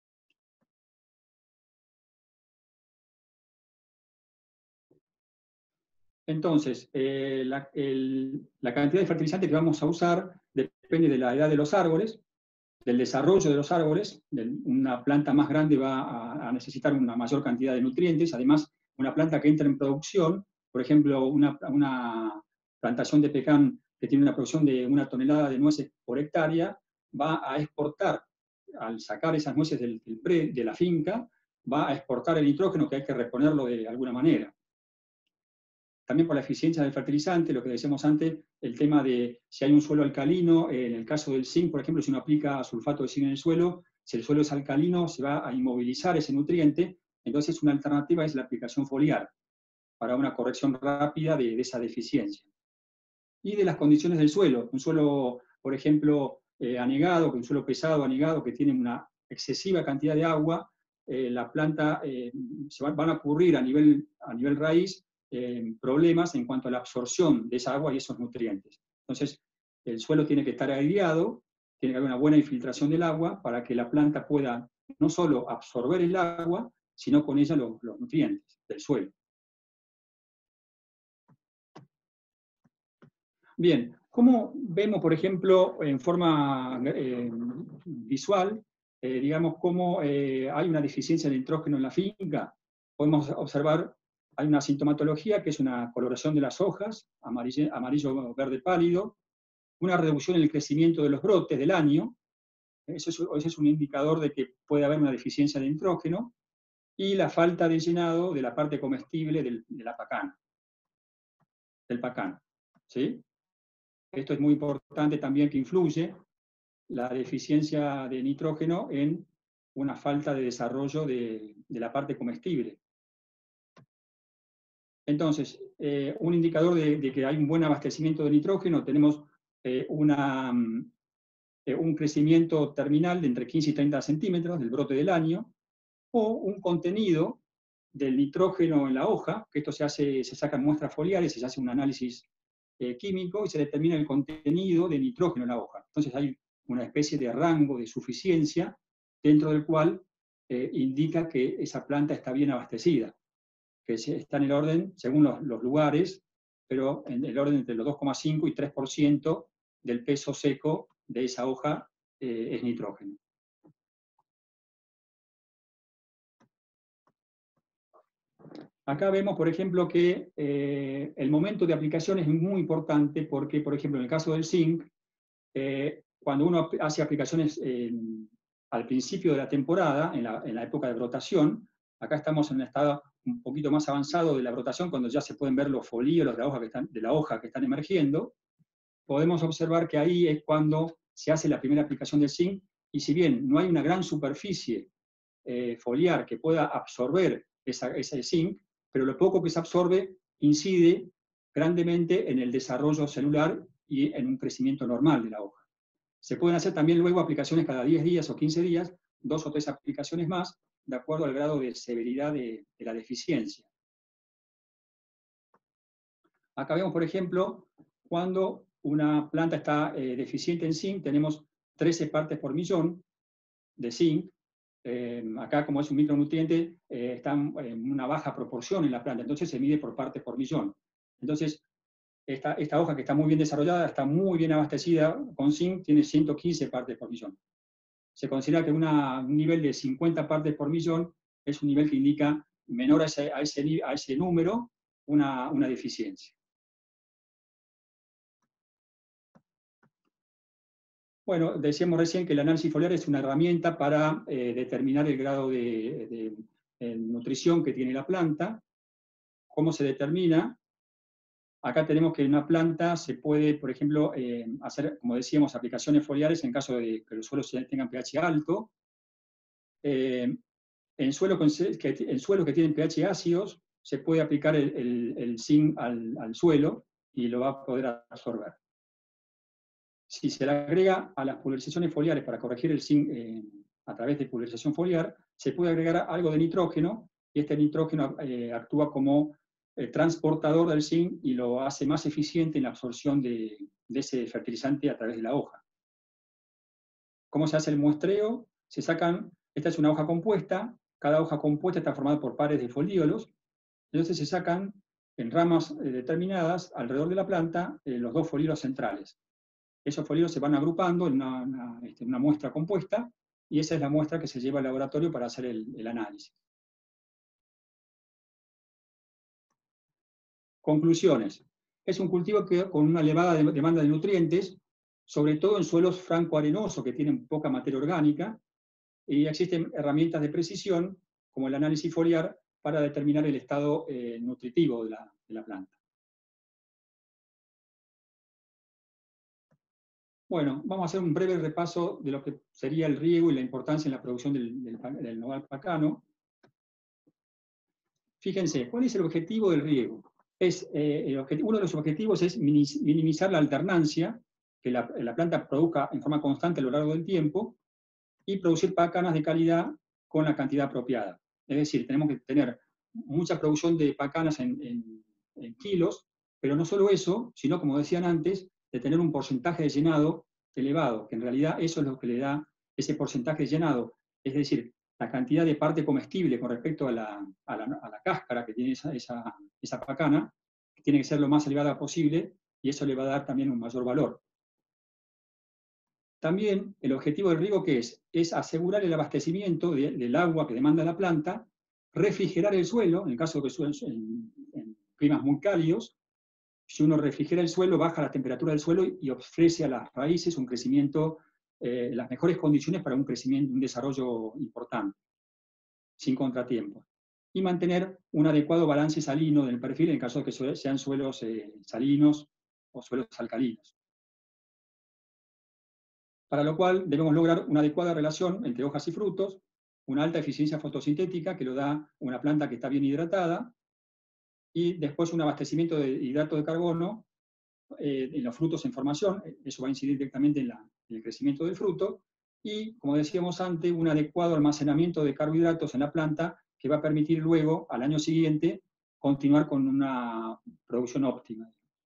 [SPEAKER 6] Entonces, eh, la, el, la cantidad de fertilizante que vamos a usar depende de la edad de los árboles, del desarrollo de los árboles. Una planta más grande va a, a necesitar una mayor cantidad de nutrientes. Además, una planta que entra en producción, por ejemplo, una, una plantación de pecan que tiene una producción de una tonelada de nueces por hectárea, va a exportar, al sacar esas nueces del, del pre, de la finca, va a exportar el nitrógeno que hay que reponerlo de alguna manera. También por la eficiencia del fertilizante, lo que decíamos antes, el tema de si hay un suelo alcalino, en el caso del zinc, por ejemplo, si uno aplica sulfato de zinc en el suelo, si el suelo es alcalino, se va a inmovilizar ese nutriente, entonces una alternativa es la aplicación foliar, para una corrección rápida de, de esa deficiencia. Y de las condiciones del suelo, un suelo, por ejemplo, eh, anegado, un suelo pesado, anegado, que tiene una excesiva cantidad de agua, eh, la planta eh, se va, van a ocurrir a nivel, a nivel raíz, Eh, problemas en cuanto a la absorción de esa agua y esos nutrientes. Entonces, el suelo tiene que estar aireado, tiene que haber una buena infiltración del agua para que la planta pueda no solo absorber el agua, sino con ella los, los nutrientes del suelo. Bien, ¿cómo vemos, por ejemplo, en forma eh, visual, eh, digamos, cómo eh, hay una deficiencia de nitrógeno en la finca? Podemos observar. Hay una sintomatología que es una coloración de las hojas, amarillo, amarillo verde pálido, una reducción en el crecimiento de los brotes del año, eso es, ese es un indicador de que puede haber una deficiencia de nitrógeno, y la falta de llenado de la parte comestible del, de la pacana, del pacán. ¿Sí? Esto es muy importante también, que influye la deficiencia de nitrógeno en una falta de desarrollo de, de la parte comestible. Entonces, eh, un indicador de, de que hay un buen abastecimiento de nitrógeno, tenemos eh, una, eh, un crecimiento terminal de entre quince y treinta centímetros del brote del año, o un contenido del nitrógeno en la hoja, que esto se hace, se sacan muestras foliares, se hace un análisis eh, químico y se determina el contenido de nitrógeno en la hoja. Entonces hay una especie de rango de suficiencia dentro del cual eh, indica que esa planta está bien abastecida, que está en el orden, según los, los lugares, pero en el orden entre los dos coma cinco y tres por ciento del peso seco de esa hoja eh, es nitrógeno. Acá vemos, por ejemplo, que eh, el momento de aplicación es muy importante porque, por ejemplo, en el caso del zinc, eh, cuando uno hace aplicaciones eh, al principio de la temporada, en la, en la época de brotación, acá estamos en un estado un poquito más avanzado de la brotación, cuando ya se pueden ver los folíolos de la hoja que están, de la hoja que están emergiendo, podemos observar que ahí es cuando se hace la primera aplicación del zinc, y si bien no hay una gran superficie eh, foliar que pueda absorber esa, ese zinc, pero lo poco que se absorbe incide grandemente en el desarrollo celular y en un crecimiento normal de la hoja. Se pueden hacer también luego aplicaciones cada diez días o quince días, dos o tres aplicaciones más, de acuerdo al grado de severidad de, de la deficiencia. Acá vemos, por ejemplo, cuando una planta está eh, deficiente en zinc, tenemos trece partes por millón de zinc. Eh, acá, como es un micronutriente, eh, está en una baja proporción en la planta, entonces se mide por partes por millón. Entonces, esta, esta hoja que está muy bien desarrollada, está muy bien abastecida con zinc, tiene ciento quince partes por millón. Se considera que una, un nivel de cincuenta partes por millón es un nivel que indica menor a ese, a ese, a ese número una, una deficiencia. Bueno, decíamos recién que el análisis foliar es una herramienta para eh, determinar el grado de, de, de nutrición que tiene la planta. ¿Cómo se determina? Acá tenemos que en una planta se puede, por ejemplo, eh, hacer, como decíamos, aplicaciones foliares en caso de que los suelos tengan pH alto. Eh, en, suelo con, que, en suelos que tienen pH ácidos se puede aplicar el, el, el zinc al, al suelo y lo va a poder absorber. Si se le agrega a las pulverizaciones foliares para corregir el zinc eh, a través de pulverización foliar, se puede agregar algo de nitrógeno, y este nitrógeno eh, actúa como eh, transportador del zinc y lo hace más eficiente en la absorción de, de ese fertilizante a través de la hoja. ¿Cómo se hace el muestreo? Se sacan, esta es una hoja compuesta, cada hoja compuesta está formada por pares de folíolos, entonces se sacan en ramas eh, determinadas alrededor de la planta eh, los dos folíolos centrales. Esos folíolos se van agrupando en una, una, este, una muestra compuesta, y esa es la muestra que se lleva al laboratorio para hacer el, el análisis. Conclusiones. Es un cultivo que, con una elevada demanda de nutrientes, sobre todo en suelos franco-arenosos que tienen poca materia orgánica, y existen herramientas de precisión, como el análisis foliar, para determinar el estado eh, nutritivo de la, de la planta. Bueno, vamos a hacer un breve repaso de lo que sería el riego y la importancia en la producción del, del, del nogal pacano. Fíjense, ¿cuál es el objetivo del riego? Es, eh, el objetivo, uno de los objetivos es minimizar la alternancia, que la, la planta produzca en forma constante a lo largo del tiempo, y producir pacanas de calidad con la cantidad apropiada. Es decir, tenemos que tener mucha producción de pacanas en, en, en kilos, pero no solo eso, sino, como decían antes, de tener un porcentaje de llenado elevado, que en realidad eso es lo que le da ese porcentaje de llenado, es decir, la cantidad de parte comestible con respecto a la, a la, a la cáscara que tiene esa, esa, esa pacana, que tiene que ser lo más elevada posible, y eso le va a dar también un mayor valor. También el objetivo del riego, ¿qué es? Es asegurar el abastecimiento de, del agua que demanda la planta, refrigerar el suelo, en el caso de que suelen en, en climas muy cálidos. Si uno refrigera el suelo, baja la temperatura del suelo y ofrece a las raíces un crecimiento, eh, las mejores condiciones para un crecimiento, un desarrollo importante, sin contratiempos. Y mantener un adecuado balance salino del perfil en caso de que sean suelos eh, salinos o suelos alcalinos. Para lo cual debemos lograr una adecuada relación entre hojas y frutos, una alta eficiencia fotosintética que lo da una planta que está bien hidratada, y después un abastecimiento de hidrato de carbono eh, en los frutos en formación, eso va a incidir directamente en, la, en el crecimiento del fruto, y, como decíamos antes, un adecuado almacenamiento de carbohidratos en la planta que va a permitir luego, al año siguiente, continuar con una producción óptima.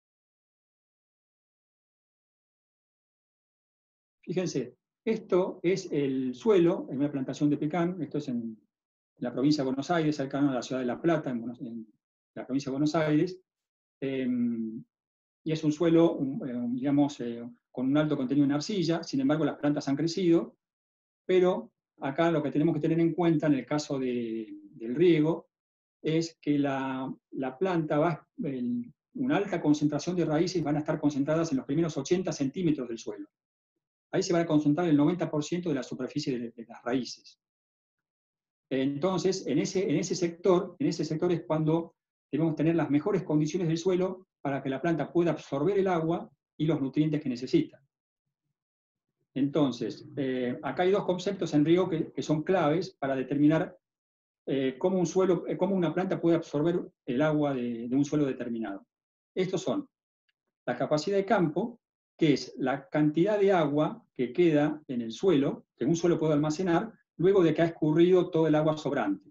[SPEAKER 6] Fíjense, esto es el suelo en una plantación de pecan, esto es en la provincia de Buenos Aires, cercano a la ciudad de La Plata, en, Buenos, en la provincia de Buenos Aires, eh, y es un suelo, un, eh, digamos, eh, con un alto contenido en arcilla, sin embargo las plantas han crecido, pero acá lo que tenemos que tener en cuenta en el caso de, del riego es que la, la planta va, el, una alta concentración de raíces van a estar concentradas en los primeros ochenta centímetros del suelo. Ahí se va a concentrar el noventa por ciento de la superficie de, de las raíces. Entonces, en ese, en ese sector, en ese sector es cuando debemos tener las mejores condiciones del suelo para que la planta pueda absorber el agua y los nutrientes que necesita. Entonces, eh, acá hay dos conceptos en riego que, que son claves para determinar eh, cómo, un suelo, eh, cómo una planta puede absorber el agua de, de un suelo determinado. Estos son la capacidad de campo, que es la cantidad de agua que queda en el suelo, que un suelo puede almacenar, luego de que ha escurrido todo el agua sobrante.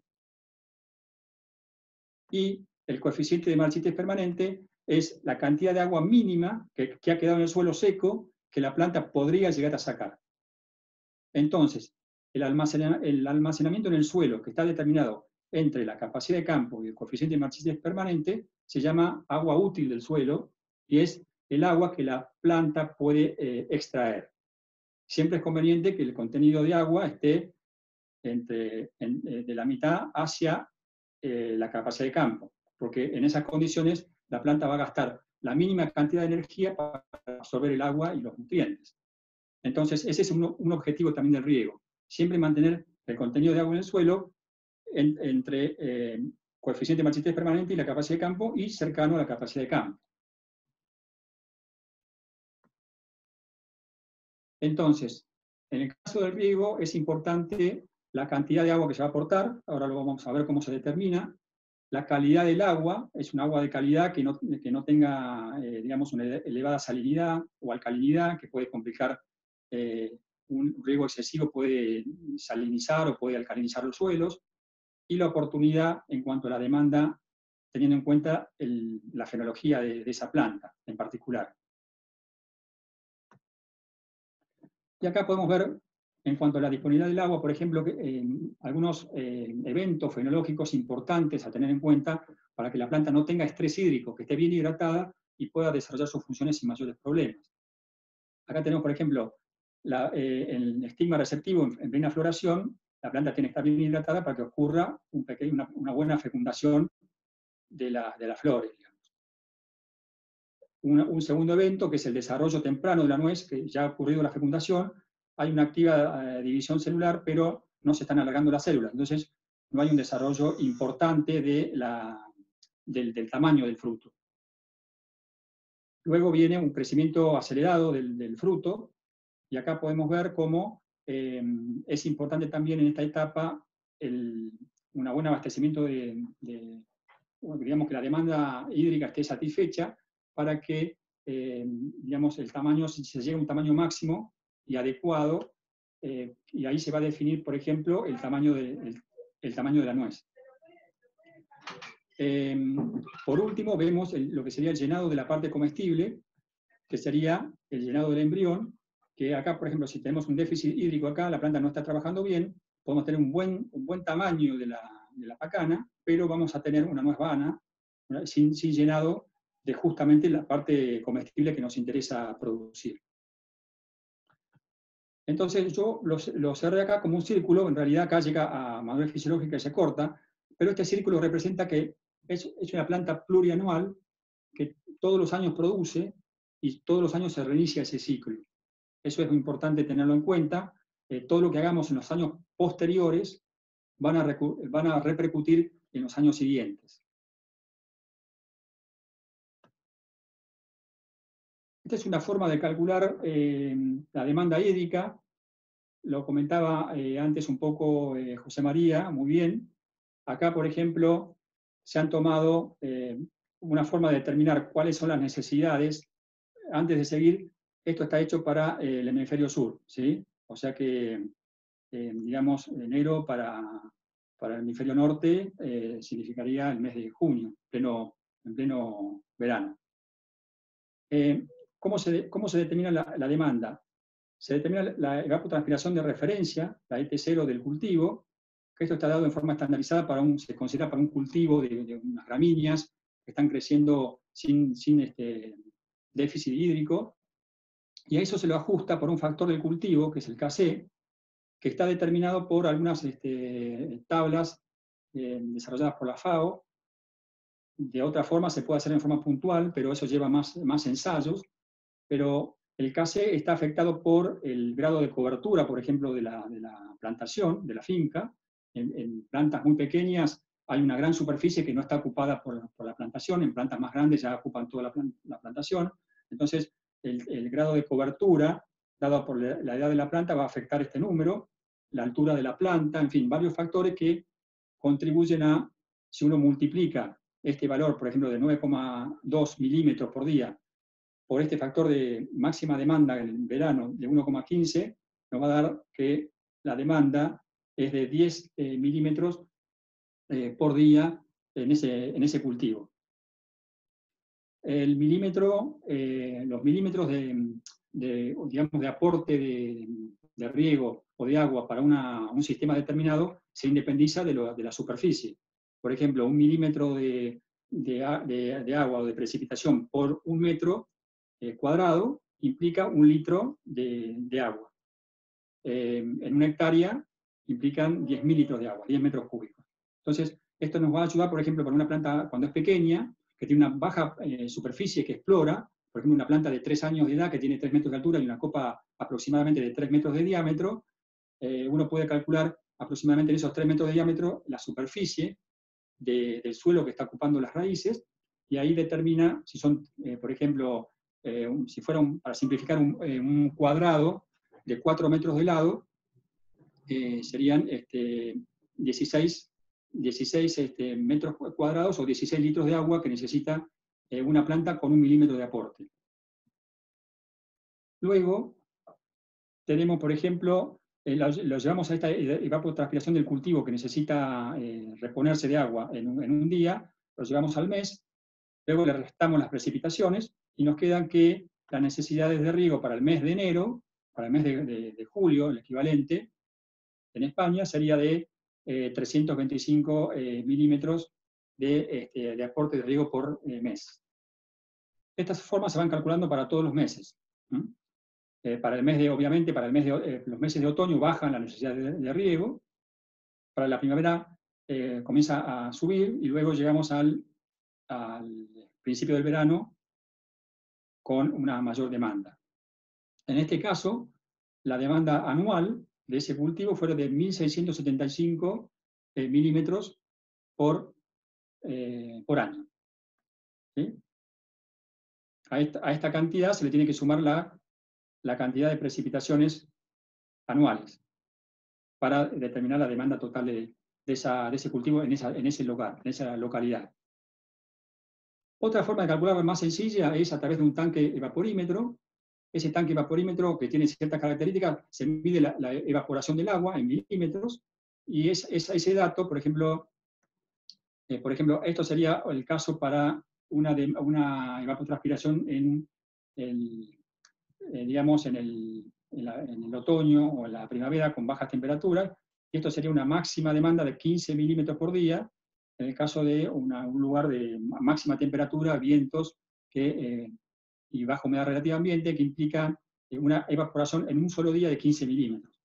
[SPEAKER 6] Y el coeficiente de marchitez permanente es la cantidad de agua mínima que, que ha quedado en el suelo seco que la planta podría llegar a sacar. Entonces, el, almacena, el almacenamiento en el suelo, que está determinado entre la capacidad de campo y el coeficiente de marchitez permanente, se llama agua útil del suelo, y es el agua que la planta puede eh, extraer. Siempre es conveniente que el contenido de agua esté entre, en, de la mitad hacia eh, la capacidad de campo, porque en esas condiciones la planta va a gastar la mínima cantidad de energía para absorber el agua y los nutrientes. Entonces, ese es un, un objetivo también del riego, siempre mantener el contenido de agua en el suelo en, entre eh, coeficiente de marchitez permanente y la capacidad de campo, y cercano a la capacidad de campo. Entonces, en el caso del riego es importante la cantidad de agua que se va a aportar, ahora lo vamos a ver cómo se determina. La calidad del agua, es un agua de calidad que no, que no tenga, eh, digamos, una elevada salinidad o alcalinidad, que puede complicar, eh, un riego excesivo puede salinizar o puede alcalinizar los suelos, y la oportunidad en cuanto a la demanda, teniendo en cuenta el, la fenología de, de esa planta en particular. Y acá podemos ver, en cuanto a la disponibilidad del agua, por ejemplo, que, eh, algunos eh, eventos fenológicos importantes a tener en cuenta para que la planta no tenga estrés hídrico, que esté bien hidratada y pueda desarrollar sus funciones sin mayores problemas. Acá tenemos, por ejemplo, la, eh, el estigma receptivo en, en plena floración. La planta tiene que estar bien hidratada para que ocurra un pequeño, una, una buena fecundación de, la, de las flores, digamos. Un, un segundo evento, que es el desarrollo temprano de la nuez, que ya ha ocurrido la fecundación, hay una activa eh, división celular, pero no se están alargando las células, entonces no hay un desarrollo importante de la, del, del tamaño del fruto. Luego viene un crecimiento acelerado del, del fruto, y acá podemos ver cómo eh, es importante también en esta etapa el, un buen abastecimiento de, de, digamos, que la demanda hídrica esté satisfecha, para que, eh, digamos, el tamaño, si se llega a un tamaño máximo y adecuado, eh, y ahí se va a definir, por ejemplo, el tamaño de, el, el tamaño de la nuez. Eh, por último, vemos el, lo que sería el llenado de la parte comestible, que sería el llenado del embrión, que acá, por ejemplo, si tenemos un déficit hídrico acá, la planta no está trabajando bien, podemos tener un buen, un buen tamaño de la, de la pacana, pero vamos a tener una nuez vana, sin, sin llenado de justamente la parte comestible que nos interesa producir. Entonces yo lo, lo cerré acá como un círculo, en realidad acá llega a madurez fisiológica y se corta, pero este círculo representa que es, es una planta plurianual que todos los años produce y todos los años se reinicia ese ciclo. Eso es muy importante tenerlo en cuenta. Eh, todo lo que hagamos en los años posteriores van a, van a repercutir en los años siguientes. Esta es una forma de calcular eh, la demanda hídrica lo comentaba eh, antes un poco eh, José María, muy bien. Acá, por ejemplo, se han tomado eh, una forma de determinar cuáles son las necesidades. Antes de seguir, esto está hecho para eh, el hemisferio sur, ¿sí? O sea que, eh, digamos, enero para, para el hemisferio norte eh, significaría el mes de junio, pleno, en pleno verano. Eh, ¿cómo, se, ¿Cómo se determina la, la demanda? Se determina la evapotranspiración de referencia, la E T cero del cultivo, que esto está dado en forma estandarizada, para un, se considera para un cultivo de, de unas gramíneas que están creciendo sin, sin este déficit hídrico, y a eso se lo ajusta por un factor del cultivo, que es el K C, que está determinado por algunas este, tablas eh, desarrolladas por la FAO. De otra forma se puede hacer en forma puntual, pero eso lleva más, más ensayos, pero el K C está afectado por el grado de cobertura, por ejemplo, de la, de la plantación, de la finca. En, en plantas muy pequeñas hay una gran superficie que no está ocupada por, por la plantación, en plantas más grandes ya ocupan toda la, la plantación. Entonces, el, el grado de cobertura, dado por la, la edad de la planta, va a afectar este número, la altura de la planta, en fin, varios factores que contribuyen a, si uno multiplica este valor, por ejemplo, de nueve coma dos milímetros por día, por este factor de máxima demanda en verano de uno coma quince, nos va a dar que la demanda es de diez eh, milímetros eh, por día en ese, en ese cultivo. El milímetro, eh, los milímetros de, de, digamos, de aporte de, de riego o de agua para una, un sistema determinado se independiza de, lo, de la superficie. Por ejemplo, un milímetro de, de, de, de agua o de precipitación por un metro eh, cuadrado implica un litro de, de agua. Eh, en una hectárea implican diez mil litros de agua, diez metros cúbicos. Entonces, esto nos va a ayudar, por ejemplo, para una planta cuando es pequeña, que tiene una baja eh, superficie que explora, por ejemplo, una planta de tres años de edad que tiene tres metros de altura y una copa aproximadamente de tres metros de diámetro, eh, uno puede calcular aproximadamente en esos tres metros de diámetro la superficie de, del suelo que está ocupando las raíces, y ahí determina si son, eh, por ejemplo, eh, un, si fuera, un, para simplificar, un, eh, un cuadrado de cuatro metros de lado, eh, serían este, dieciséis, dieciséis este, metros cuadrados o dieciséis litros de agua que necesita eh, una planta con un milímetro de aporte. Luego, tenemos, por ejemplo, eh, lo, lo llevamos a esta evapotranspiración del cultivo que necesita eh, reponerse de agua en un, en un día, lo llevamos al mes, luego le restamos las precipitaciones y nos quedan que las necesidades de riego para el mes de enero, para el mes de, de, de julio, el equivalente, en España sería de eh, trescientos veinticinco eh, milímetros de, este, de aporte de riego por eh, mes. Estas formas se van calculando para todos los meses. ¿Mm? Eh, para el mes de, obviamente, para el mes de, eh, los meses de otoño bajan la necesidad de, de riego, para la primavera eh, comienza a subir y luego llegamos al, al principio del verano con una mayor demanda. En este caso, la demanda anual de ese cultivo fue de mil seiscientos setenta y cinco eh, milímetros por, eh, por año. ¿Sí? A, esta, a esta cantidad se le tiene que sumar la, la cantidad de precipitaciones anuales para determinar la demanda total de, de, esa, de ese cultivo en, esa, en ese lugar, en esa localidad. Otra forma de calcularlo más sencilla es a través de un tanque evaporímetro. Ese tanque evaporímetro, que tiene ciertas características, se mide la, la evaporación del agua en milímetros, y es, es ese dato, por ejemplo, eh, por ejemplo, esto sería el caso para una, de, una evapotranspiración en el, eh, digamos, en el, en, la, en el otoño o en la primavera con bajas temperaturas, y esto sería una máxima demanda de quince milímetros por día, en el caso de una, un lugar de máxima temperatura, vientos que... Eh, y baja humedad relativa ambiente, que implica una evaporación en un solo día de quince milímetros.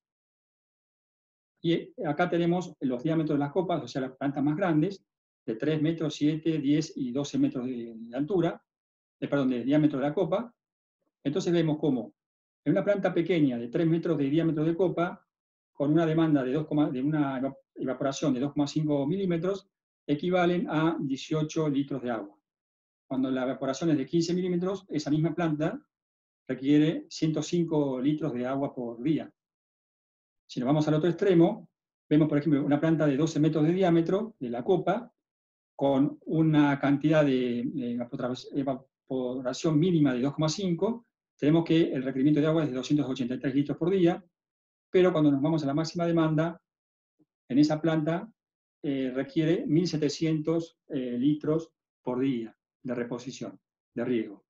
[SPEAKER 6] Y acá tenemos los diámetros de las copas, o sea, las plantas más grandes, de tres metros, siete, diez y doce metros de, de altura, de, perdón, de diámetro de la copa. Entonces vemos cómo en una planta pequeña de tres metros de diámetro de copa, con una demanda de, dos, de una evaporación de dos coma cinco milímetros, equivalen a dieciocho litros de agua. Cuando la evaporación es de quince milímetros, esa misma planta requiere ciento cinco litros de agua por día. Si nos vamos al otro extremo, vemos, por ejemplo, una planta de doce metros de diámetro, de la copa, con una cantidad de, de evaporación mínima de dos coma cinco, tenemos que el requerimiento de agua es de doscientos ochenta y tres litros por día, pero cuando nos vamos a la máxima demanda, en esa planta eh, requiere mil setecientos eh, litros por día de reposición, de riego.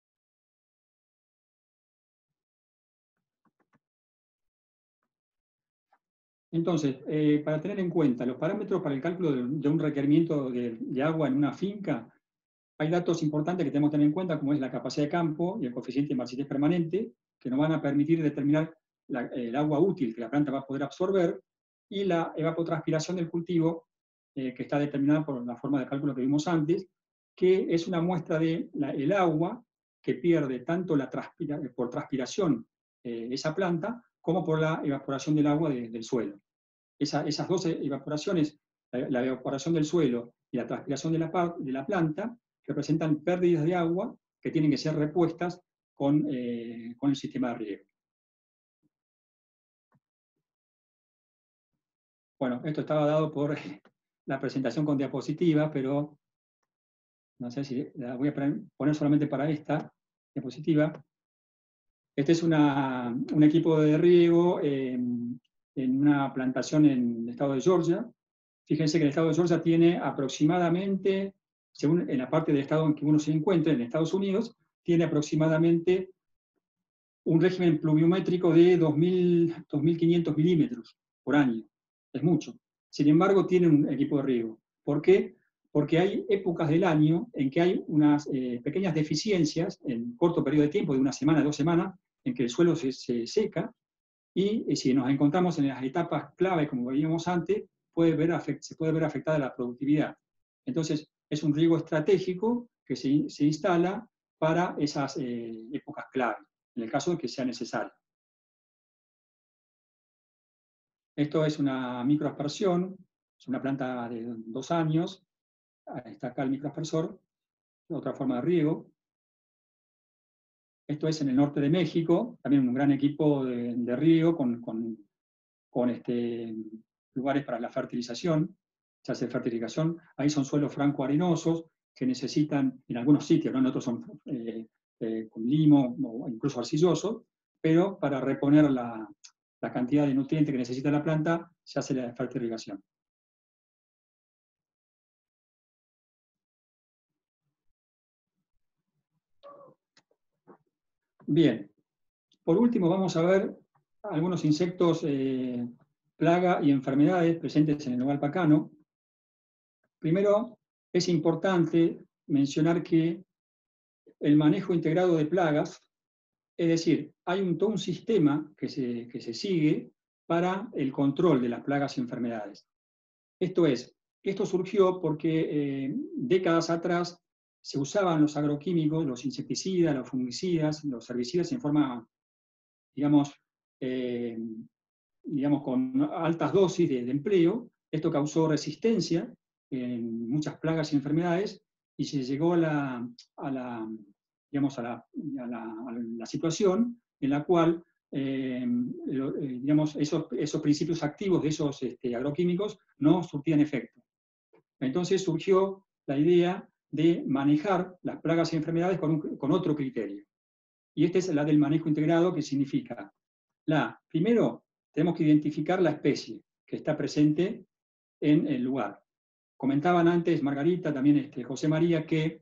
[SPEAKER 6] Entonces, eh, para tener en cuenta los parámetros para el cálculo de, de un requerimiento de, de agua en una finca, hay datos importantes que tenemos que tener en cuenta, como es la capacidad de campo y el coeficiente de marchitez permanente, que nos van a permitir determinar la, el agua útil que la planta va a poder absorber, y la evapotranspiración del cultivo, eh, que está determinada por la forma de cálculo que vimos antes, que es una muestra del de agua que pierde tanto la transpira, por transpiración eh, esa planta, como por la evaporación del agua de, del suelo. Esa, esas dos evaporaciones, la, la evaporación del suelo y la transpiración de la, de la planta, representan pérdidas de agua que tienen que ser repuestas con, eh, con el sistema de riego. Bueno, esto estaba dado por la presentación con diapositivas, pero no sé si la voy a poner solamente para esta diapositiva. Este es una, un equipo de riego eh, en una plantación en el estado de Georgia. Fíjense que el estado de Georgia tiene aproximadamente, según en la parte del estado en que uno se encuentra, en Estados Unidos, tiene aproximadamente un régimen pluviométrico de dos mil quinientos milímetros por año. Es mucho. Sin embargo, tiene un equipo de riego. ¿Por qué? Porque hay épocas del año en que hay unas eh, pequeñas deficiencias en corto periodo de tiempo, de una semana, dos semanas, en que el suelo se, se seca, y eh, si nos encontramos en las etapas clave, como veíamos antes, puede ver, se puede ver afectada la productividad. Entonces, es un riego estratégico que se, se instala para esas eh, épocas clave, en el caso de que sea necesario. Esto es una microaspersión, es una planta de dos años, está acá el microaspersor, otra forma de riego. Esto es en el norte de México, también un gran equipo de, de riego con, con, con este, lugares para la fertilización, se hace fertilización. Ahí son suelos franco-arenosos que necesitan, en algunos sitios, ¿no? En otros son eh, eh, con limo o incluso arcilloso, pero para reponer la, la cantidad de nutrientes que necesita la planta, se hace la fertilización. Bien, por último vamos a ver algunos insectos, eh, plaga y enfermedades presentes en el nogal pacano. Primero, es importante mencionar que el manejo integrado de plagas, es decir, hay un, todo un sistema que se, que se sigue para el control de las plagas y enfermedades. Esto es, esto surgió porque eh, décadas atrás se usaban los agroquímicos, los insecticidas, los fungicidas, los herbicidas en forma, digamos, eh, digamos con altas dosis de, de empleo. Esto causó resistencia en muchas plagas y enfermedades y se llegó a la, a la, digamos, a la, a la, a la situación en la cual eh, digamos, esos, esos principios activos de esos este, agroquímicos no surtían efecto. Entonces surgió la idea de manejar las plagas y enfermedades con, un, con otro criterio. Y esta es la del manejo integrado, que significa, la, primero, tenemos que identificar la especie que está presente en el lugar. Comentaban antes Margarita, también este, José María, que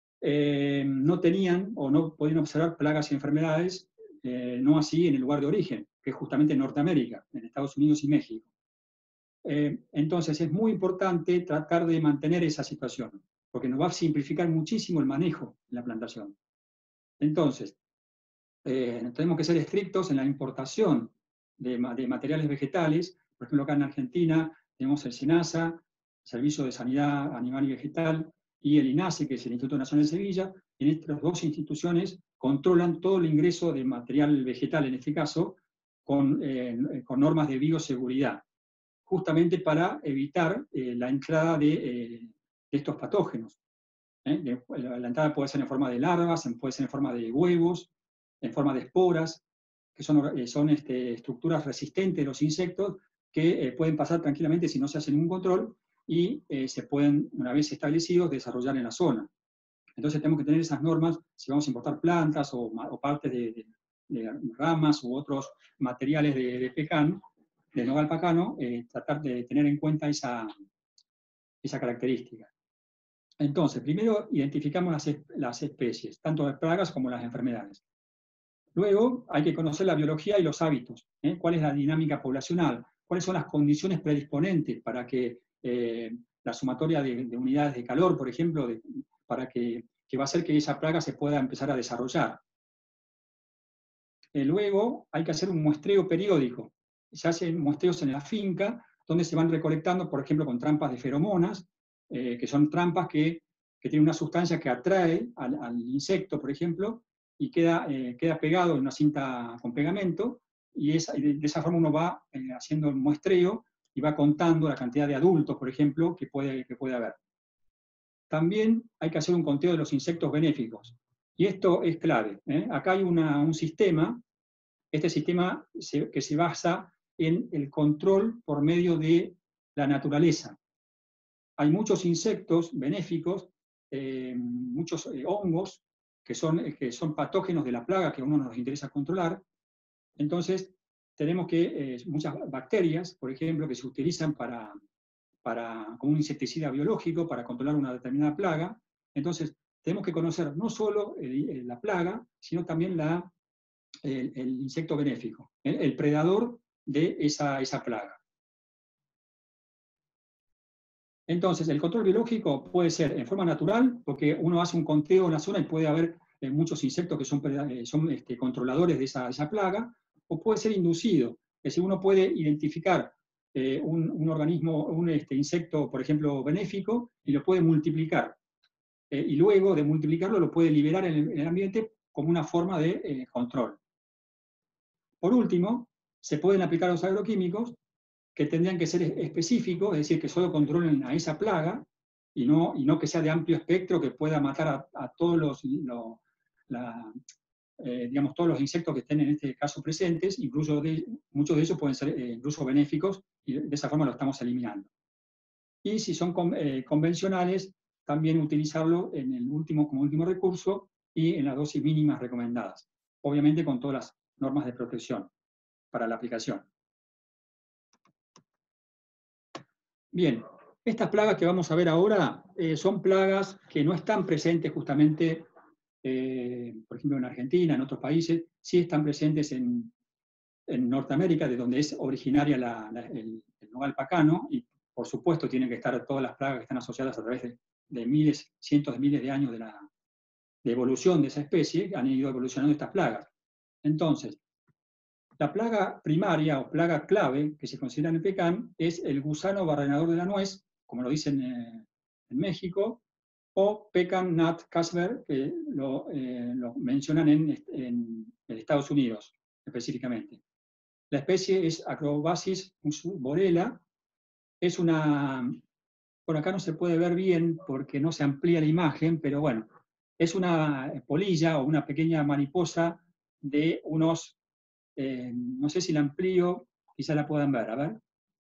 [SPEAKER 6] eh, no tenían o no podían observar plagas y enfermedades, eh, no así en el lugar de origen, que es justamente en Norteamérica, en Estados Unidos y México. Eh, entonces es muy importante tratar de mantener esa situación, porque nos va a simplificar muchísimo el manejo de la plantación. Entonces, eh, tenemos que ser estrictos en la importación de, de materiales vegetales. Por ejemplo, acá en Argentina tenemos el SENASA, Servicio de Sanidad Animal y Vegetal, y el INASE, que es el Instituto Nacional de Sevilla. En estas dos instituciones controlan todo el ingreso de material vegetal, en este caso, con, eh, con normas de bioseguridad, justamente para evitar eh, la entrada de, eh, de estos patógenos. ¿eh? La entrada puede ser en forma de larvas, puede ser en forma de huevos, en forma de esporas. que son, eh, son este, estructuras resistentes de los insectos que eh, pueden pasar tranquilamente si no se hace ningún control y eh, se pueden, una vez establecidos, desarrollar en la zona. Entonces tenemos que tener esas normas si vamos a importar plantas o, o partes de, de, de ramas u otros materiales de, de pecan, de nogal pacano, eh, tratar de tener en cuenta esa, esa característica. Entonces, primero identificamos las, las especies, tanto las plagas como las enfermedades. Luego hay que conocer la biología y los hábitos, ¿eh? Cuál es la dinámica poblacional, cuáles son las condiciones predisponentes para que eh, la sumatoria de, de unidades de calor, por ejemplo, de, para que, que va a hacer que esa plaga se pueda empezar a desarrollar. Eh, luego hay que hacer un muestreo periódico. Se hacen muestreos en la finca, donde se van recolectando, por ejemplo, con trampas de feromonas, eh, que son trampas que, que tienen una sustancia que atrae al, al insecto, por ejemplo, y queda, eh, queda pegado en una cinta con pegamento, y, es, y de, de esa forma uno va eh, haciendo el muestreo y va contando la cantidad de adultos, por ejemplo, que puede, que puede haber. También hay que hacer un conteo de los insectos benéficos. Y esto es clave, ¿eh? Acá hay una, un sistema, este sistema se, que se basa en el control por medio de la naturaleza. Hay muchos insectos benéficos, eh, muchos eh, hongos, que son, que son patógenos de la plaga que a uno nos interesa controlar. Entonces, tenemos que, eh, muchas bacterias, por ejemplo, que se utilizan para, para, como un insecticida biológico para controlar una determinada plaga. Entonces, tenemos que conocer no solo el, el, la plaga, sino también la, el, el insecto benéfico, el, el predador de esa, esa plaga. Entonces, el control biológico puede ser en forma natural, porque uno hace un conteo en la zona y puede haber eh, muchos insectos que son, eh, son este, controladores de esa, esa plaga, o puede ser inducido, es decir, uno puede identificar eh, un, un organismo, un este, insecto, por ejemplo, benéfico, y lo puede multiplicar. Eh, y luego de multiplicarlo lo puede liberar en el, en el ambiente como una forma de eh, control. Por último, se pueden aplicar los agroquímicos que tendrían que ser específicos, es decir, que solo controlen a esa plaga y no, y no que sea de amplio espectro, que pueda matar a, a todos los, lo, la, eh, digamos, todos los insectos que estén en este caso presentes, incluso de, muchos de ellos pueden ser eh, incluso benéficos, y de esa forma lo estamos eliminando. Y si son con, eh, convencionales, también utilizarlo en el último, como último recurso y en las dosis mínimas recomendadas, obviamente con todas las normas de protección para la aplicación. Bien, estas plagas que vamos a ver ahora eh, son plagas que no están presentes justamente, eh, por ejemplo, en Argentina, en otros países, sí están presentes en, en Norteamérica, de donde es originaria la, la, el, el nogal pacano, y por supuesto tienen que estar todas las plagas que están asociadas a través de, de miles, cientos de miles de años de, la, de evolución de esa especie, han ido evolucionando estas plagas. Entonces, la plaga primaria o plaga clave que se considera en el pecan es el gusano barrenador de la nuez, como lo dicen eh, en México, o pecan nut casper, que lo, eh, lo mencionan en, en, en Estados Unidos específicamente. La especie es Acrobasis borella, es una, por acá no se puede ver bien porque no se amplía la imagen, pero bueno, es una polilla o una pequeña mariposa de unos, eh, no sé si la amplío, quizá la puedan ver, a ver.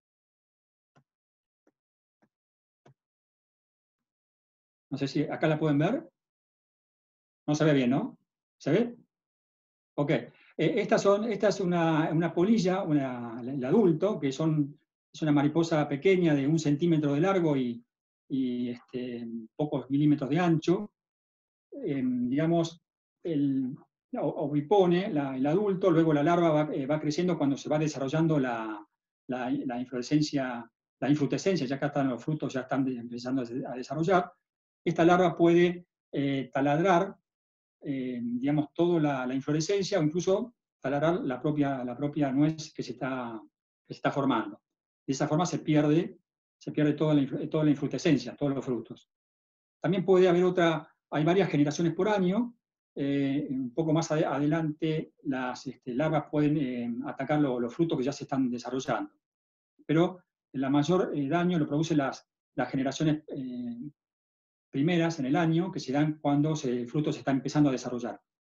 [SPEAKER 6] No sé si acá la pueden ver. No se ve bien, ¿no? ¿Se ve? Ok. Eh, estas son, esta es una, una polilla, una, el adulto, que son, es una mariposa pequeña de un centímetro de largo y, y este, pocos milímetros de ancho. Eh, digamos, el ovipone, la, el adulto, luego la larva va, eh, va creciendo cuando se va desarrollando la, la, la inflorescencia, la infrutescencia, ya acá están los frutos, ya están empezando a desarrollar. Esta larva puede eh, taladrar, eh, digamos, toda la, la inflorescencia, o incluso taladrar la propia, la propia nuez que se, está, que se está formando. De esa forma se pierde, se pierde toda la, toda la infrutescencia, todos los frutos. También puede haber otra, hay varias generaciones por año, eh, un poco más ad, adelante las este, larvas pueden eh, atacar lo, los frutos que ya se están desarrollando. Pero el mayor eh, daño lo producen las, las generaciones eh, primeras en el año, que se dan cuando se, el fruto se está empezando a desarrollar.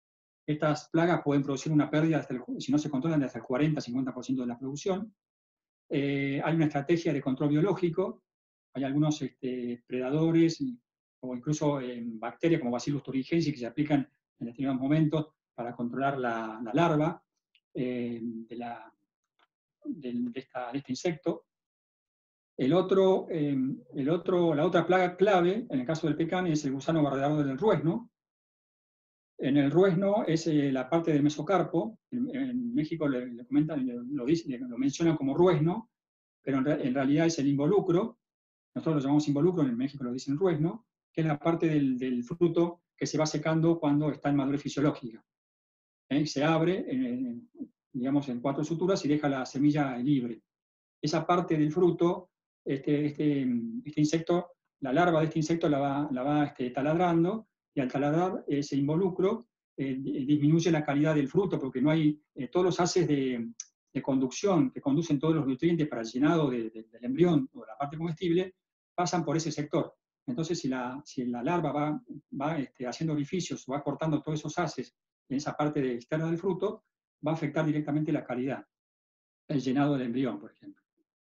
[SPEAKER 6] estas plagas pueden producir una pérdida, hasta el, si no se controlan, de hasta el cuarenta a cincuenta por ciento de la producción. Eh, hay una estrategia de control biológico, hay algunos este, predadores o incluso eh, bacterias como Bacillus thuringiensis que se aplican en determinados momentos para controlar la, la larva eh, de, la, de, de, esta, de este insecto. El otro, eh, el otro, la otra plaga clave, en el caso del pecan, es el gusano barredador del ruesno. En el ruesno es eh, la parte del mesocarpo. En, en México le, le comentan, le, lo, dice, lo mencionan como ruesno, pero en, re, en realidad es el involucro. Nosotros lo llamamos involucro, en México lo dicen ruesno, que es la parte del, del fruto que se va secando cuando está en madurez fisiológica. ¿Eh? Se abre, eh, digamos, en cuatro suturas y deja la semilla libre. Esa parte del fruto, este, este, este insecto, la larva de este insecto la va, la va este, taladrando, y al taladrar ese involucro eh, disminuye la calidad del fruto, porque no hay eh, todos los haces de, de conducción que conducen todos los nutrientes para el llenado de, de, del embrión o de la parte comestible, pasan por ese sector. Entonces, si la, si la larva va, va este, haciendo orificios, va cortando todos esos haces en esa parte de, externa del fruto, va a afectar directamente la calidad, el llenado del embrión, por ejemplo.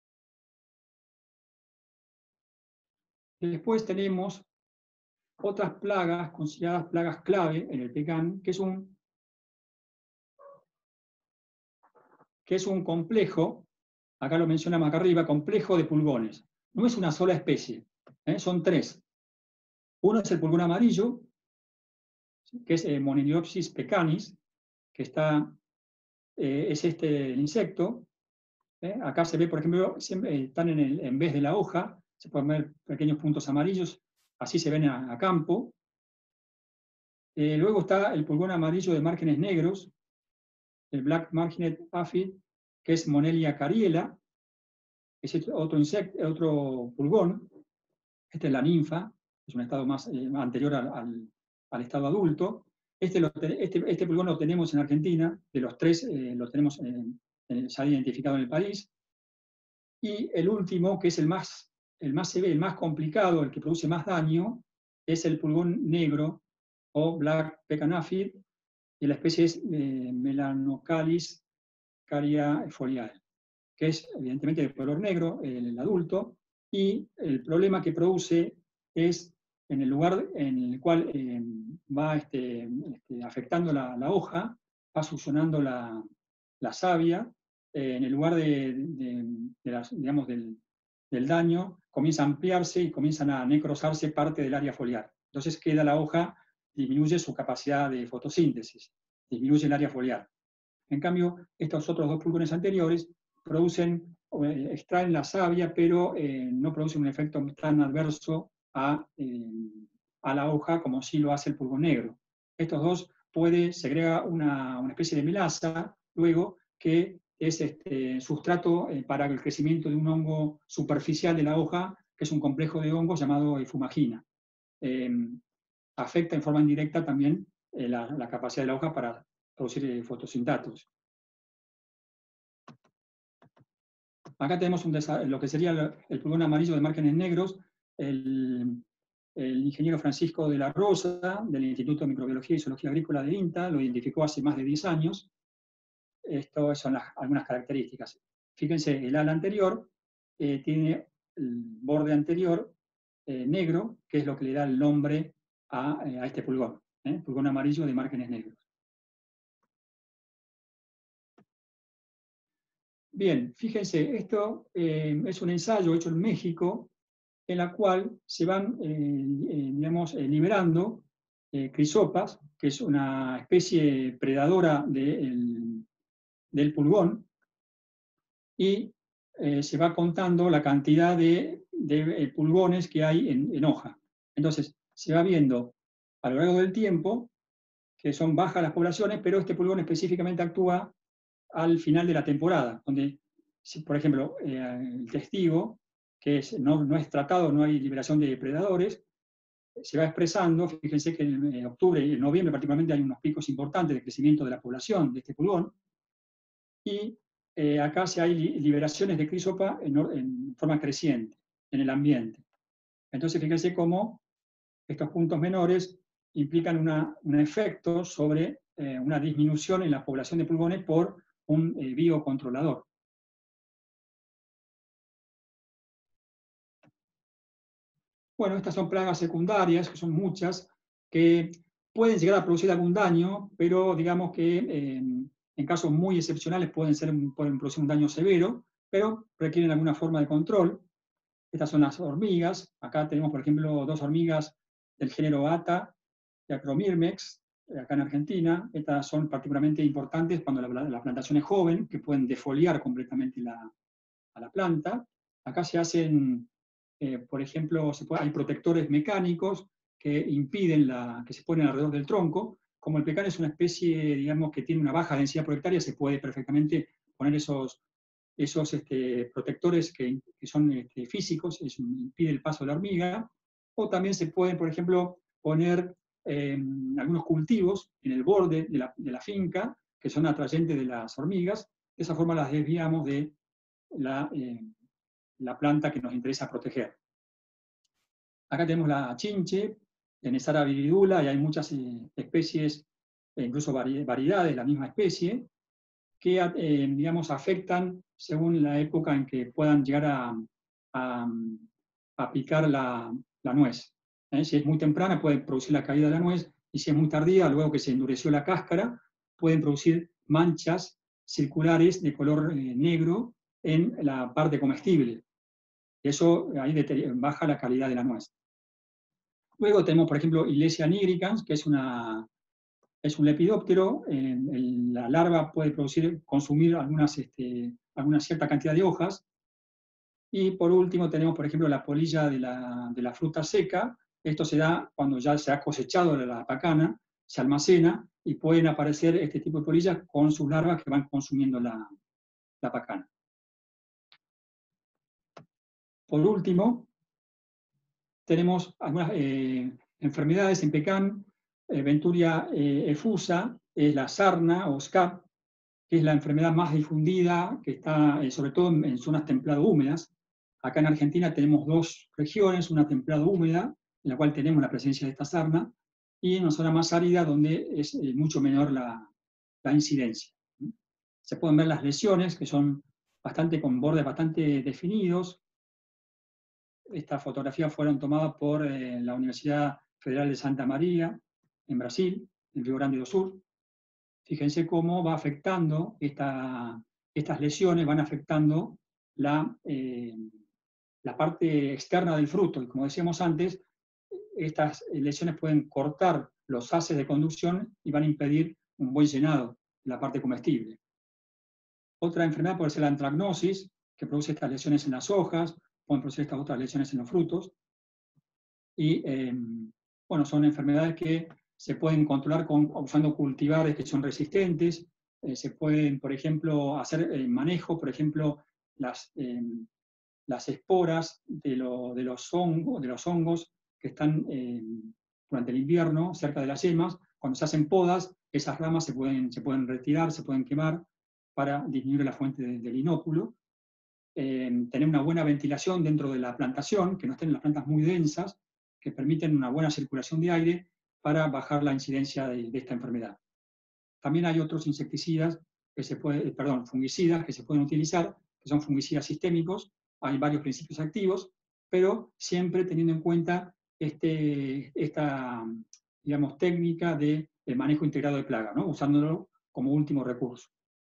[SPEAKER 6] Después tenemos otras plagas, consideradas plagas clave en el pecan, que es un, que es un complejo, acá lo mencionamos acá arriba, complejo de pulgones. No es una sola especie, ¿eh? Son tres. Uno es el pulgón amarillo, que es eh, Moniliopsis pecanis, que está, eh, es este el insecto. ¿eh? Acá se ve, por ejemplo, siempre, eh, están en, el, en vez de la hoja, se pueden ver pequeños puntos amarillos, así se ven a, a campo. Eh, luego está el pulgón amarillo de márgenes negros, el Black Margined Aphid, que es Monelia cariela, es otro insecto, otro pulgón. Esta es la ninfa, es un estado más eh, anterior al, al, al estado adulto. Este, lo, este, este pulgón lo tenemos en Argentina, de los tres eh, lo tenemos en, en, ya identificado en el país. Y el último, que es el más, el más severo, el más complicado, el que produce más daño, es el pulgón negro, o Black Pecan Aphid, y la especie es eh, Melanocalis caria foliare, que es evidentemente de color negro, el, el adulto, y el problema que produce es en el lugar en el cual eh, va este, este, afectando la, la hoja, va succionando la, la savia, eh, en el lugar de, de, de las, digamos, del, del daño, comienza a ampliarse y comienzan a necrosarse parte del área foliar. Entonces queda la hoja, disminuye su capacidad de fotosíntesis, disminuye el área foliar. En cambio, estos otros dos pulgones anteriores producen, eh, extraen la savia, pero eh, no producen un efecto tan adverso a, eh, a la hoja como sí lo hace el pulgón negro. Estos dos puede, segrega una, una especie de melasa, luego, que es este sustrato eh, para el crecimiento de un hongo superficial de la hoja, que es un complejo de hongos llamado fumagina. Eh, afecta en forma indirecta también eh, la, la capacidad de la hoja para producir eh, fotosintatos. Acá tenemos un lo que sería el, el pulgón amarillo de márgenes negros. El, el ingeniero Francisco de la Rosa, del Instituto de Microbiología y Zoología Agrícola de INTA, lo identificó hace más de diez años. Estas son las, algunas características. Fíjense, el ala anterior eh, tiene el borde anterior eh, negro, que es lo que le da el nombre a, eh, a este pulgón, ¿eh? Pulgón amarillo de márgenes negros. Bien, fíjense, esto eh, es un ensayo hecho en México, en la cual se van, eh, eh, digamos, eh, liberando eh, crisopas, que es una especie predadora de el, del pulgón, y eh, se va contando la cantidad de, de eh, pulgones que hay en, en hoja. Entonces, se va viendo a lo largo del tiempo que son bajas las poblaciones, pero este pulgón específicamente actúa al final de la temporada, donde, si, por ejemplo, eh, el testigo, que es, no, no es tratado, no hay liberación de depredadores, se va expresando. Fíjense que en eh, octubre y en noviembre particularmente hay unos picos importantes de crecimiento de la población de este pulgón, y eh, acá se hay liberaciones de crísopa en, en forma creciente en el ambiente. Entonces fíjense cómo estos puntos menores implican una, un efecto sobre eh, una disminución en la población de pulgones por un eh, biocontrolador. Bueno, estas son plagas secundarias, que son muchas, que pueden llegar a producir algún daño, pero digamos que eh, en casos muy excepcionales pueden, ser, pueden producir un daño severo, pero requieren alguna forma de control. Estas son las hormigas. Acá tenemos, por ejemplo, dos hormigas del género Ata y Acromyrmex, acá en Argentina. Estas son particularmente importantes cuando la, la plantación es joven, que pueden defoliar completamente la, a la planta. Acá se hacen, eh, por ejemplo, se puede, hay protectores mecánicos que impiden la, que se ponen alrededor del tronco. Como el pecán es una especie, digamos, que tiene una baja densidad por hectárea, se puede perfectamente poner esos, esos este, protectores que, que son este, físicos, eso impide el paso de la hormiga. O también se pueden, por ejemplo, poner eh, algunos cultivos en el borde de la, de la finca, que son atrayentes de las hormigas. De esa forma las desviamos de la, eh, la planta que nos interesa proteger. Acá tenemos la chinche, Nesara viridula, y hay muchas eh, especies, e incluso vari variedades de la misma especie, que eh, digamos, afectan según la época en que puedan llegar a, a, a picar la, la nuez. ¿Eh? Si es muy temprana puede producir la caída de la nuez, y si es muy tardía, luego que se endureció la cáscara, pueden producir manchas circulares de color eh, negro en la parte comestible. Eso ahí baja la calidad de la nuez. Luego tenemos, por ejemplo, Ilesia nigricans, que es, una, es un lepidóptero. En, en la larva puede producir, consumir algunas, este, alguna cierta cantidad de hojas. Y por último tenemos, por ejemplo, la polilla de la, de la fruta seca. Esto se da cuando ya se ha cosechado la pacana, se almacena y pueden aparecer este tipo de polillas con sus larvas que van consumiendo la, la pacana. Por último, tenemos algunas eh, enfermedades en pecán. Eh, Venturia eh, efusa es la sarna o scab, que es la enfermedad más difundida, que está eh, sobre todo en, en zonas templado-húmedas. Acá en Argentina tenemos dos regiones, una templado-húmeda, en la cual tenemos la presencia de esta sarna, y en una zona más árida donde es eh, mucho menor la, la incidencia. Se pueden ver las lesiones, que son bastante con bordes bastante definidos. Estas fotografías fueron tomadas por eh, la Universidad Federal de Santa María, en Brasil, en Río Grande do Sul. Fíjense cómo va afectando, esta, estas lesiones van afectando la, eh, la parte externa del fruto. Y como decíamos antes, estas lesiones pueden cortar los haces de conducción y van a impedir un buen llenado de la parte comestible. Otra enfermedad puede ser la antracnosis, que produce estas lesiones en las hojas, pueden producir estas otras lesiones en los frutos. Y eh, bueno, son enfermedades que se pueden controlar con, usando cultivares que son resistentes. Eh, se pueden, por ejemplo, hacer eh, manejo, por ejemplo, las, eh, las esporas de, lo, de, los hongos, de los hongos que están eh, durante el invierno cerca de las yemas. Cuando se hacen podas, esas ramas se pueden, se pueden retirar, se pueden quemar para disminuir la fuente de, del inóculo. Eh, tener una buena ventilación dentro de la plantación, que no estén las plantas muy densas, que permiten una buena circulación de aire para bajar la incidencia de, de esta enfermedad. También hay otros insecticidas, que se puede, perdón, fungicidas que se pueden utilizar, que son fungicidas sistémicos. Hay varios principios activos, pero siempre teniendo en cuenta este, esta, digamos, técnica de, de manejo integrado de plaga, ¿no? Usándolo como último recurso.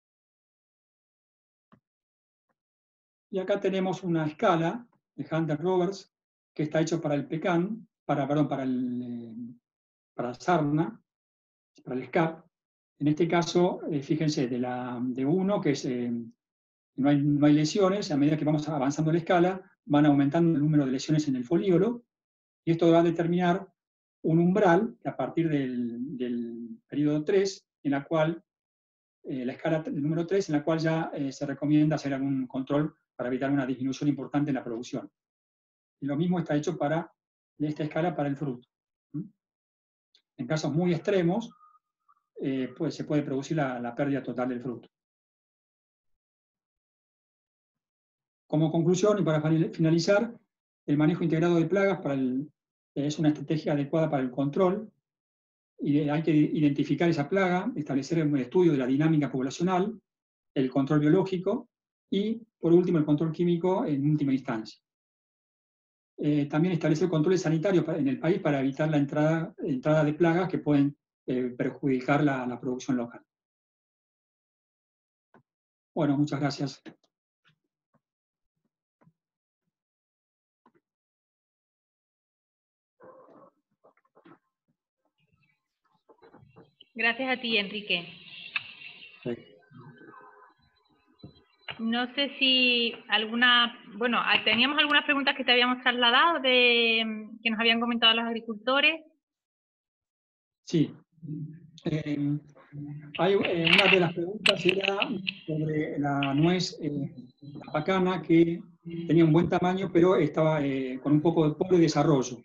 [SPEAKER 6] Y acá tenemos una escala de Hunter-Roberts que está hecho para el pecán, para, perdón, para el, eh, para la sarna, para el scab. En este caso, eh, fíjense, de, la, de uno, que es, eh, no, hay, no hay lesiones, a medida que vamos avanzando la escala, van aumentando el número de lesiones en el folíolo, y esto va a determinar un umbral, que a partir del, del periodo tres, en la cual, eh, la escala del número tres, en la cual ya eh, se recomienda hacer algún control para evitar una disminución importante en la producción. Y lo mismo está hecho para esta escala para el fruto. En casos muy extremos, eh, pues se puede producir la, la pérdida total del fruto. Como conclusión y para finalizar, el manejo integrado de plagas para el, es una estrategia adecuada para el control hay que identificar esa plaga, establecer un estudio de la dinámica poblacional, el control biológico y, por último, el control químico en última instancia. Eh, también establecer controles sanitarios en el país para evitar la entrada, entrada de plagas que pueden eh, perjudicar la, la producción local. Bueno, muchas gracias.
[SPEAKER 2] Gracias a ti, Enrique.
[SPEAKER 6] Sí.
[SPEAKER 2] No sé si alguna, bueno, teníamos algunas preguntas que te habíamos trasladado de que nos habían comentado los agricultores.
[SPEAKER 6] Sí. Eh, hay, eh, una de las preguntas era sobre la nuez eh, la pacana, que tenía un buen tamaño, pero estaba eh, con un poco de pobre desarrollo.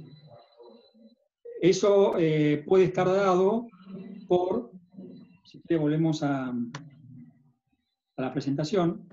[SPEAKER 6] Eso eh, puede estar dado por, si quiere volvemos a, a la presentación.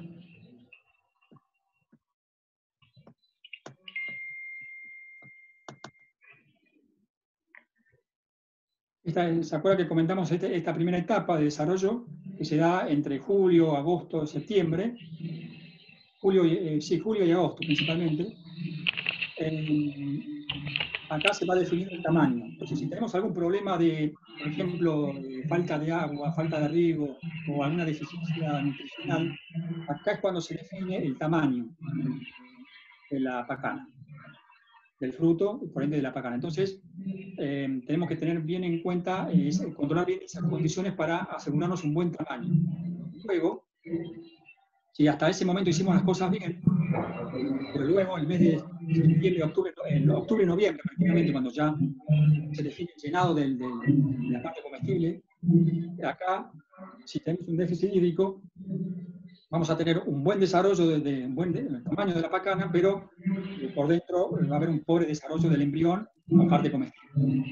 [SPEAKER 6] Esta, ¿se acuerda que comentamos este, esta primera etapa de desarrollo que se da entre julio, agosto, septiembre? Julio, eh, sí, julio y agosto principalmente. Eh, acá se va definiendo el tamaño. Entonces, si tenemos algún problema de, por ejemplo, de falta de agua, falta de riego o alguna deficiencia nutricional, acá es cuando se define el tamaño de la pacana, del fruto, por ende de la pacana. Entonces, eh, tenemos que tener bien en cuenta, eh, controlar bien esas condiciones para asegurarnos un buen tamaño. Luego, si hasta ese momento hicimos las cosas bien, pero luego el mes de septiembre, octubre, en octubre y noviembre, prácticamente cuando ya se define el llenado del, del, de la parte comestible, acá, si tenemos un déficit hídrico, vamos a tener un buen desarrollo de, de, buen de, el tamaño de la pacana, pero eh, por dentro va a haber un pobre desarrollo del embrión en parte comestible.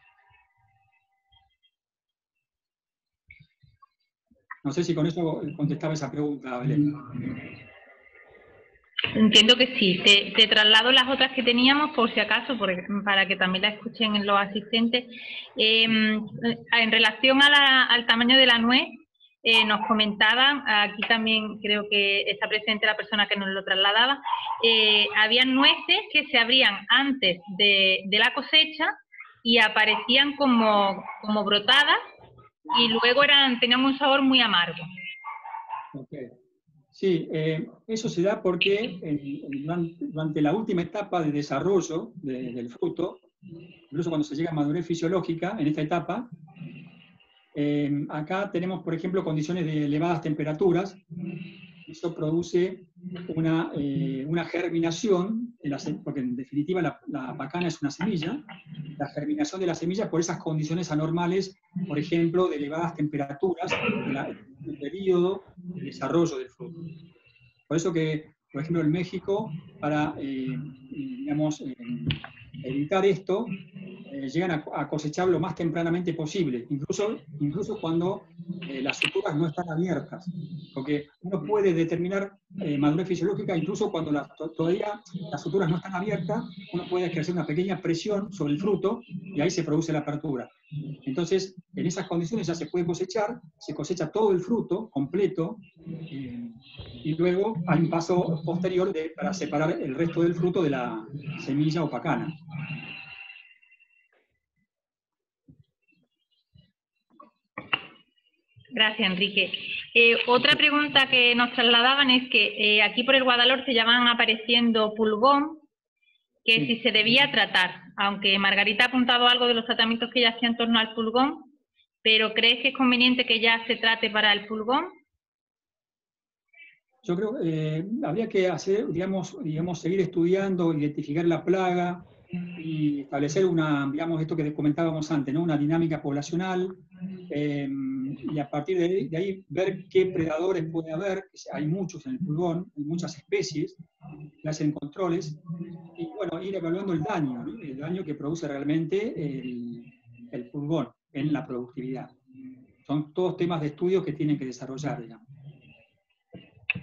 [SPEAKER 6] No sé si con eso contestaba esa pregunta, Belén.
[SPEAKER 2] Entiendo que sí. Te, te traslado las otras que teníamos por si acaso, por, para que también la escuchen los asistentes. Eh, en relación a la, al tamaño de la nuez, eh, nos comentaban, aquí también creo que está presente la persona que nos lo trasladaba, eh, habían nueces que se abrían antes de, de la cosecha y aparecían como, como brotadas y luego eran, tenían un sabor muy amargo.
[SPEAKER 6] Okay. Sí, eh, eso se da porque en, durante, durante la última etapa de desarrollo de, del fruto, incluso cuando se llega a madurez fisiológica, en esta etapa, eh, acá tenemos, por ejemplo, condiciones de elevadas temperaturas. Eso produce una, eh, una germinación, de la, porque en definitiva la, la pacana es una semilla, la germinación de la semilla por esas condiciones anormales, por ejemplo, de elevadas temperaturas en el periodo de desarrollo del fruto. Por eso que, por ejemplo, en México, para eh, digamos, eh, evitar esto, eh, llegan a, a cosechar lo más tempranamente posible, incluso, incluso cuando eh, las suturas no están abiertas, porque uno puede determinar eh, madurez fisiológica incluso cuando la, to, todavía las suturas no están abiertas, uno puede ejercer una pequeña presión sobre el fruto y ahí se produce la apertura. Entonces, en esas condiciones ya se puede cosechar, se cosecha todo el fruto completo, eh, y luego hay un paso posterior de, para separar el resto del fruto de la semilla o pacana.
[SPEAKER 2] Gracias, Enrique. Eh, otra pregunta que nos trasladaban es que eh, aquí por el Guadalhorce ya van apareciendo pulgón, que sí. Si se debía tratar, aunque Margarita ha apuntado algo de los tratamientos que ella hacía en torno al pulgón, pero ¿crees que es conveniente que ya se trate para el pulgón?
[SPEAKER 6] Yo creo que eh, habría que hacer, digamos, digamos, seguir estudiando, identificar la plaga y establecer una, digamos, esto que comentábamos antes, ¿no? Una dinámica poblacional, eh, y a partir de ahí, de ahí ver qué predadores puede haber, hay muchos en el pulgón, hay muchas especies que hacen controles, y bueno, ir evaluando el daño, ¿no? El daño que produce realmente el, el pulgón en la productividad. Son todos temas de estudio que tienen que desarrollar, digamos.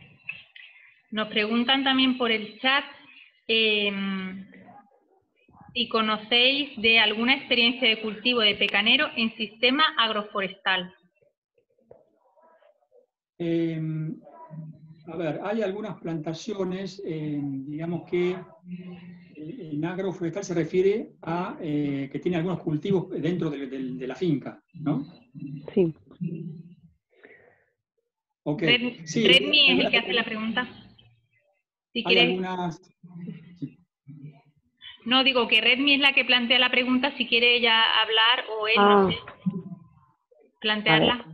[SPEAKER 2] Nos preguntan también por el chat, eh, si conocéis de alguna experiencia de cultivo de pecanero en sistema agroforestal.
[SPEAKER 6] Eh, a ver, hay algunas plantaciones, eh, digamos que en agroforestal se refiere a eh, que tiene algunos cultivos dentro de, de, de la finca, ¿no?
[SPEAKER 7] Sí.
[SPEAKER 6] Okay.
[SPEAKER 2] Red,
[SPEAKER 6] Sí,
[SPEAKER 2] Redmi
[SPEAKER 6] hay,
[SPEAKER 2] es el que
[SPEAKER 6] hay,
[SPEAKER 2] hace la pregunta. Si
[SPEAKER 6] hay
[SPEAKER 2] quieres...
[SPEAKER 6] algunas... Sí.
[SPEAKER 2] No, digo que Redmi es la que plantea la pregunta, si quiere ella hablar o él,
[SPEAKER 7] Ah,
[SPEAKER 2] no sé, plantearla.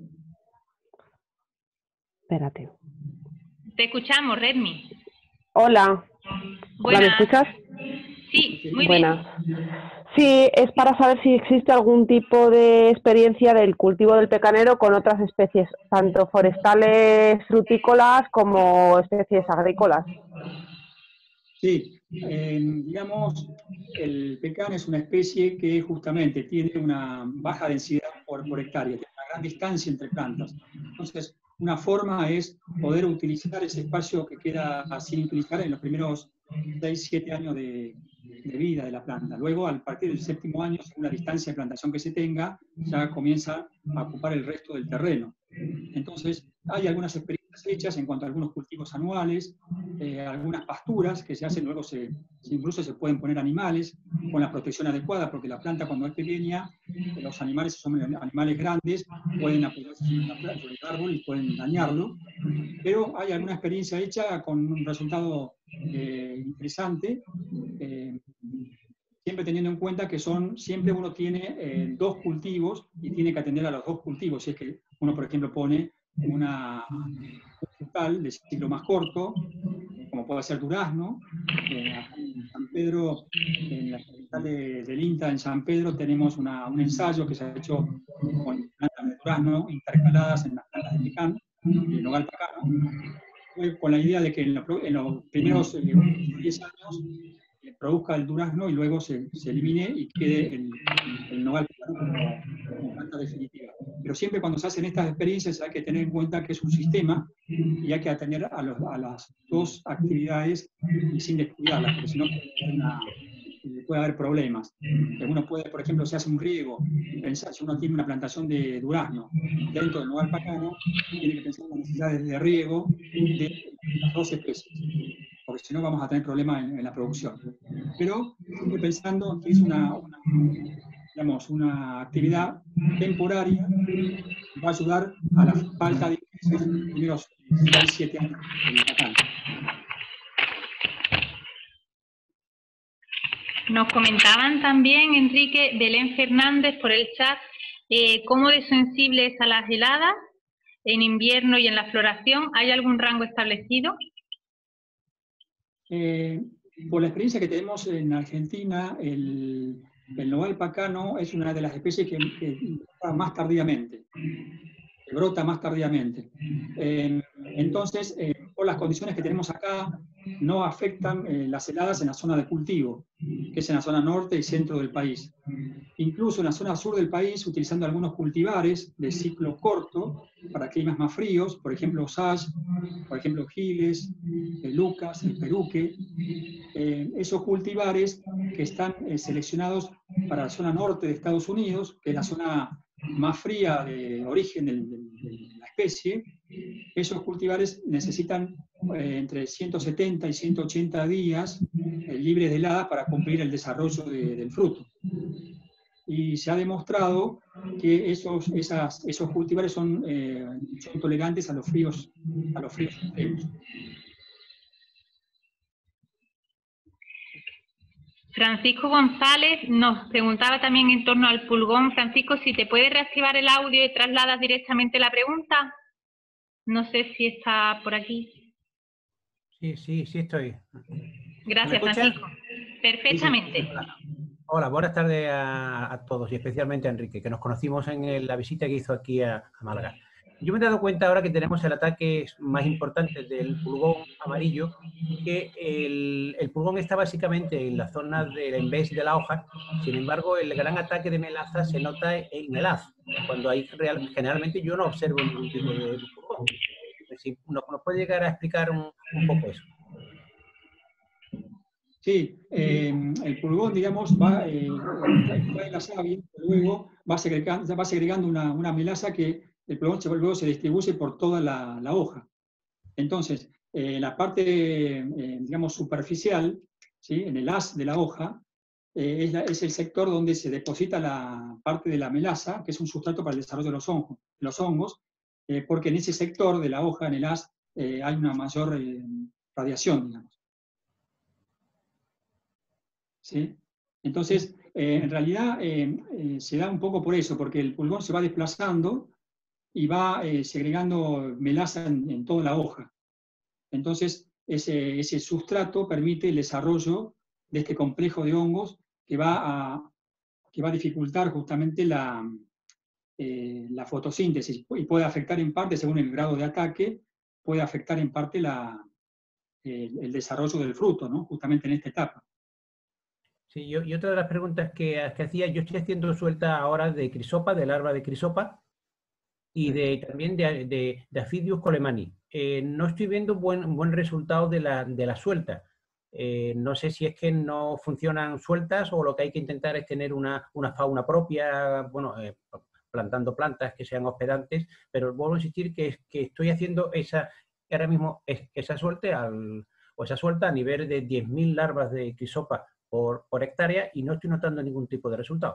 [SPEAKER 7] Espérate.
[SPEAKER 2] Te escuchamos, Redmi.
[SPEAKER 7] Hola.
[SPEAKER 2] Buenas.
[SPEAKER 7] ¿Me escuchas?
[SPEAKER 2] Sí, muy
[SPEAKER 7] Buenas.
[SPEAKER 2] bien.
[SPEAKER 7] Sí, es para saber si existe algún tipo de experiencia del cultivo del pecanero con otras especies, tanto forestales frutícolas como especies agrícolas.
[SPEAKER 6] Sí, eh, digamos, el pecan es una especie que justamente tiene una baja densidad por, por hectárea, tiene una gran distancia entre plantas. Entonces, una forma es poder utilizar ese espacio que queda sin utilizar en los primeros seis, siete años de, de vida de la planta. Luego, a partir del séptimo año, según la distancia de plantación que se tenga, ya comienza a ocupar el resto del terreno. Entonces, hay algunas experiencias hechas en cuanto a algunos cultivos anuales, eh, algunas pasturas que se hacen, luego se, incluso se pueden poner animales con la protección adecuada, porque la planta cuando es pequeña, los animales son animales grandes, pueden apoyarse sobre el árbol y pueden dañarlo, pero hay alguna experiencia hecha con un resultado eh, interesante, eh, siempre teniendo en cuenta que son, siempre uno tiene eh, dos cultivos y tiene que atender a los dos cultivos. Si es que uno, por ejemplo, pone una, un frutal de ciclo más corto, como puede ser durazno. Eh, en San Pedro, en la capital de, del INTA, en San Pedro, tenemos una, un ensayo que se ha hecho con plantas de durazno intercaladas en las plantas de pecan, de nogal pacano, con la idea de que en los, en los primeros eh, diez años produzca el durazno y luego se, se elimine y quede el, el nogal como, como planta definitiva. Pero siempre cuando se hacen estas experiencias hay que tener en cuenta que es un sistema y hay que atender a, los, a las dos actividades y sin descuidarlas, porque si no puede haber, una, puede haber problemas. Uno puede, por ejemplo, si hace un riego, pensar, si uno tiene una plantación de durazno dentro del nogal pacano, tiene que pensar en las necesidades de riego de las dos especies, porque si no vamos a tener problemas en, en la producción. Pero siempre pensando que es una, una, digamos, una actividad temporaria que va a ayudar a la falta de ingresos en los primeros seis, siete años del pacano.
[SPEAKER 2] Nos comentaban también, Enrique, Belén Fernández por el chat, eh, cómo de sensible es a las heladas en invierno y en la floración. ¿Hay algún rango establecido?
[SPEAKER 6] Eh, por la experiencia que tenemos en Argentina, el, el nogal pacano es una de las especies que, que brota más tardíamente, que brota más tardíamente. Eh, entonces, eh, por las condiciones que tenemos acá, no afectan eh, las heladas en la zona de cultivo, que es en la zona norte y centro del país. Incluso en la zona sur del país, utilizando algunos cultivares de ciclo corto para climas más fríos, por ejemplo, Sash, por ejemplo, Giles, el Lucas, el Peruque, eh, esos cultivares que están eh, seleccionados para la zona norte de Estados Unidos, que es la zona más fría de origen de, de, de la especie, esos cultivares necesitan eh, entre ciento setenta y ciento ochenta días eh, libres de heladas para cumplir el desarrollo de, del fruto. Y se ha demostrado que esos, esas, esos cultivares son, eh, son tolerantes a los fríos, a los fríos extremos.
[SPEAKER 2] Francisco González nos preguntaba también en torno al pulgón. Francisco, si te puedes reactivar el audio y trasladas directamente la pregunta. No sé si está por aquí.
[SPEAKER 8] Sí, sí, sí estoy.
[SPEAKER 2] Gracias, Francisco. Perfectamente.
[SPEAKER 8] Sí, sí. Hola. Hola, buenas tardes a, a todos y especialmente a Enrique, que nos conocimos en el, la visita que hizo aquí a, a Málaga. Yo me he dado cuenta ahora que tenemos el ataque más importante del pulgón amarillo, que el, el pulgón está básicamente en la zona del embés de la hoja. Sin embargo, el gran ataque de melaza se nota en melaz, cuando hay real, generalmente yo no observo ningún tipo de pulgón. Si nos, nos puede llegar a explicar un, un poco eso.
[SPEAKER 6] Sí, eh, el pulgón, digamos, va, eh, trae la savia, luego va segregando, va segregando una, una melasa que el pulgón se, luego se distribuye por toda la, la hoja. Entonces, eh, la parte, eh, digamos, superficial, ¿sí? En el haz de la hoja, eh, es, la, es el sector donde se deposita la parte de la melasa, que es un sustrato para el desarrollo de los hongos, los hongos eh, porque en ese sector de la hoja, en el haz, eh, hay una mayor eh, radiación, digamos. ¿Sí? Entonces, eh, en realidad eh, eh, se da un poco por eso, porque el pulgón se va desplazando y va eh, segregando melasa en, en toda la hoja. Entonces, ese, ese sustrato permite el desarrollo de este complejo de hongos que va a, que va a dificultar justamente la, eh, la fotosíntesis y puede afectar en parte, según el grado de ataque, puede afectar en parte la, el, el desarrollo del fruto, ¿no? Justamente en esta etapa.
[SPEAKER 8] Sí, yo, y otra de las preguntas que, que hacía, yo estoy haciendo suelta ahora de crisopa, de larva de crisopa, y de, también de, de, de Aphidius colemani. Eh, no estoy viendo buen, buen resultado de la, de la suelta. Eh, no sé si es que no funcionan sueltas o lo que hay que intentar es tener una, una fauna propia, bueno, eh, plantando plantas que sean hospedantes, pero vuelvo a insistir que, que estoy haciendo esa, ahora mismo esa suelta, al, o esa suelta a nivel de diez mil larvas de crisopa por, por hectárea y no estoy notando ningún tipo de resultado.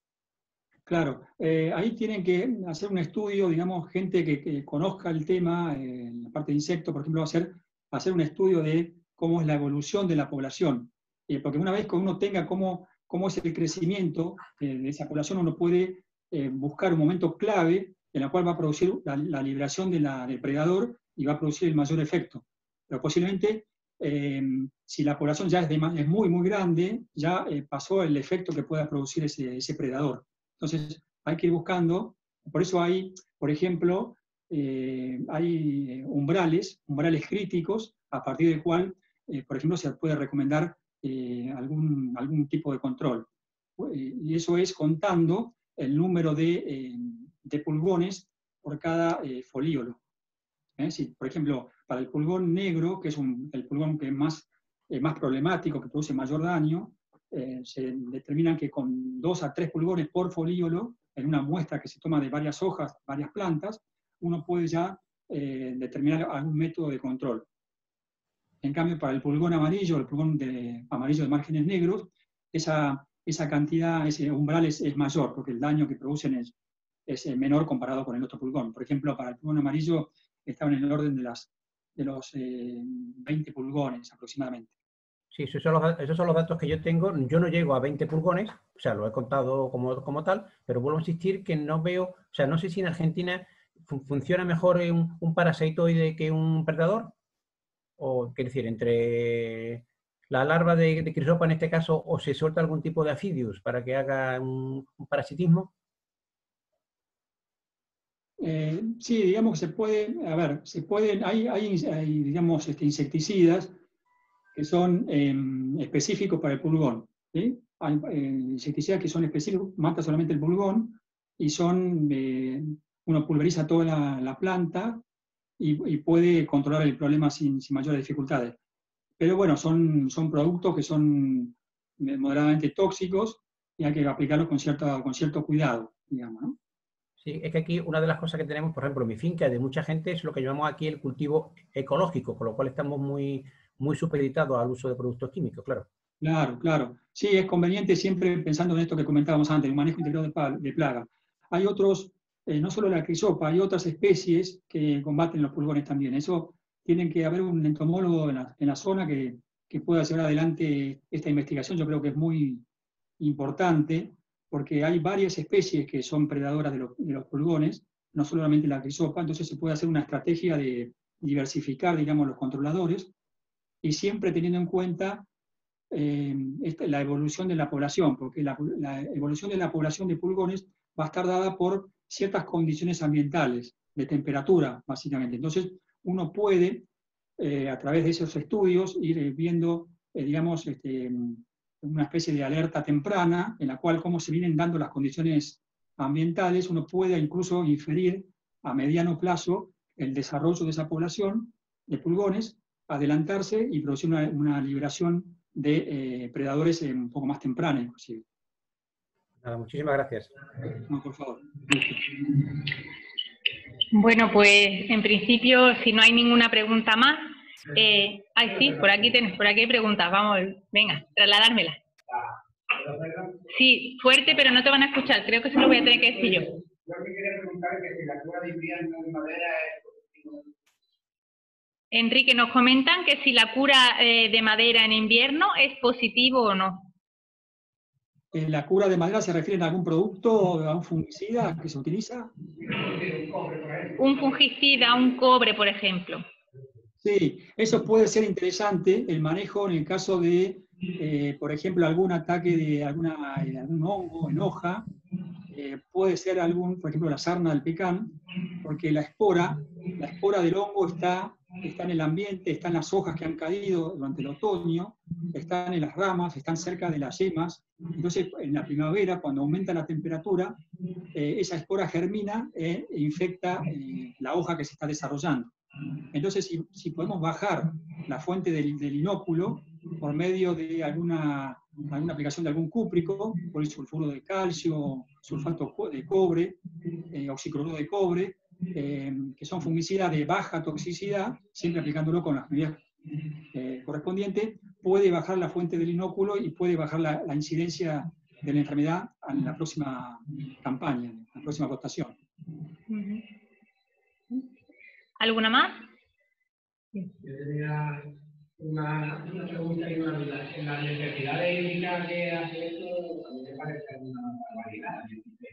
[SPEAKER 6] Claro, eh, ahí tienen que hacer un estudio, digamos, gente que, que conozca el tema, eh, en la parte de insectos, por ejemplo, hacer, hacer un estudio de cómo es la evolución de la población. Eh, porque una vez que uno tenga cómo, cómo es el crecimiento eh, de esa población, uno puede eh, buscar un momento clave en el cual va a producir la, la liberación de la, del predador y va a producir el mayor efecto. Pero posiblemente, eh, si la población ya es, de, es muy, muy grande, ya eh, pasó el efecto que pueda producir ese, ese predador. Entonces hay que ir buscando, por eso hay, por ejemplo, eh, hay umbrales, umbrales críticos, a partir del cual, eh, por ejemplo, se puede recomendar eh, algún, algún tipo de control. Y eso es contando el número de, eh, de pulgones por cada eh, folíolo. ¿Eh? Si, por ejemplo, para el pulgón negro, que es un, el pulgón que es más, eh, más problemático, que produce mayor daño, Eh, se determinan que con dos a tres pulgones por folíolo, en una muestra que se toma de varias hojas, varias plantas, uno puede ya eh, determinar algún método de control. En cambio, para el pulgón amarillo, el pulgón de, amarillo de márgenes negros, esa, esa cantidad, ese umbral es, es mayor, porque el daño que producen es, es menor comparado con el otro pulgón. Por ejemplo, para el pulgón amarillo estaban en el orden de, las, de los eh, veinte pulgones aproximadamente.
[SPEAKER 8] Sí, esos son, los, esos son los datos que yo tengo. Yo no llego a veinte pulgones, o sea, lo he contado como, como tal, pero vuelvo a insistir que no veo, o sea, no sé si en Argentina fun funciona mejor un, un parasitoide que un predador, o, quiero decir, entre la larva de, de crisopa en este caso, o se suelta algún tipo de Aphidius para que haga un, un parasitismo.
[SPEAKER 6] Eh, sí, digamos que se puede, a ver, se pueden, hay, hay, hay digamos, este, insecticidas que son eh, específicos para el pulgón. ¿Sí? Hay eh, insecticidas que son específicos, mata solamente el pulgón, y son, eh, uno pulveriza toda la, la planta y, y puede controlar el problema sin, sin mayores dificultades. Pero bueno, son, son productos que son moderadamente tóxicos y hay que aplicarlos con cierto, con cierto cuidado, digamos, ¿no?
[SPEAKER 8] Sí, es que aquí una de las cosas que tenemos, por ejemplo, en mi finca de mucha gente es lo que llamamos aquí el cultivo ecológico, con lo cual estamos muy, muy supeditados al uso de productos químicos, claro.
[SPEAKER 6] Claro, claro. Sí, es conveniente siempre pensando en esto que comentábamos antes, el manejo integrado de, de plaga. Hay otros, eh, no solo la crisopa, hay otras especies que combaten los pulgones también. Eso tienen que haber un entomólogo en la, en la zona que, que pueda llevar adelante esta investigación. Yo creo que es muy importante, porque hay varias especies que son predadoras de, lo, de los pulgones, no solamente la crisopa, entonces se puede hacer una estrategia de diversificar, digamos, los controladores, y siempre teniendo en cuenta eh, esta, la evolución de la población, porque la, la evolución de la población de pulgones va a estar dada por ciertas condiciones ambientales, de temperatura, básicamente. Entonces, uno puede, eh, a través de esos estudios, ir viendo, eh, digamos, este, una especie de alerta temprana, en la cual, cómo se vienen dando las condiciones ambientales, uno puede incluso inferir a mediano plazo el desarrollo de esa población de pulgones, adelantarse y producir una, una liberación de eh, predadores eh, un poco más tempranos, inclusive.
[SPEAKER 8] Nada, muchísimas gracias.
[SPEAKER 6] No, por favor.
[SPEAKER 2] Bueno, pues en principio, si no hay ninguna pregunta más, eh, ay, sí, por aquí tienes, por aquí hay preguntas, vamos, venga, trasladármelas. Sí, fuerte, pero no te van a escuchar, creo que se lo voy a tener que decir yo.
[SPEAKER 9] Yo que quería preguntar que si la cura de invierno en madera es...
[SPEAKER 2] Enrique, nos comentan que si la cura eh, de madera en invierno es positivo o no.
[SPEAKER 6] ¿En la cura de madera se refiere a algún producto, a un fungicida que se utiliza?
[SPEAKER 2] Un fungicida, un cobre, por ejemplo.
[SPEAKER 6] Sí, eso puede ser interesante, el manejo en el caso de, eh, por ejemplo, algún ataque de, alguna, de algún hongo en hoja, eh, puede ser algún, por ejemplo, la sarna del pecan, porque la espora, la espora del hongo está, está en el ambiente, está en las hojas que han caído durante el otoño, están en las ramas, están cerca de las yemas. Entonces, en la primavera, cuando aumenta la temperatura, eh, esa espora germina eh, e infecta eh, la hoja que se está desarrollando. Entonces, si, si podemos bajar la fuente del, del inóculo por medio de alguna, alguna aplicación de algún cúprico, polisulfuro de calcio, sulfato de cobre, eh, oxicloruro de cobre, eh, que son fungicidas de baja toxicidad, siempre aplicándolo con las medidas eh, correspondientes, puede bajar la fuente del inóculo y puede bajar la, la incidencia de la enfermedad en la próxima campaña, en la próxima votación.
[SPEAKER 2] ¿Alguna más?
[SPEAKER 9] Yo tenía una, una pregunta y una duda. En la necesidad de hídrica que hace esto, a mí me parece una barbaridad.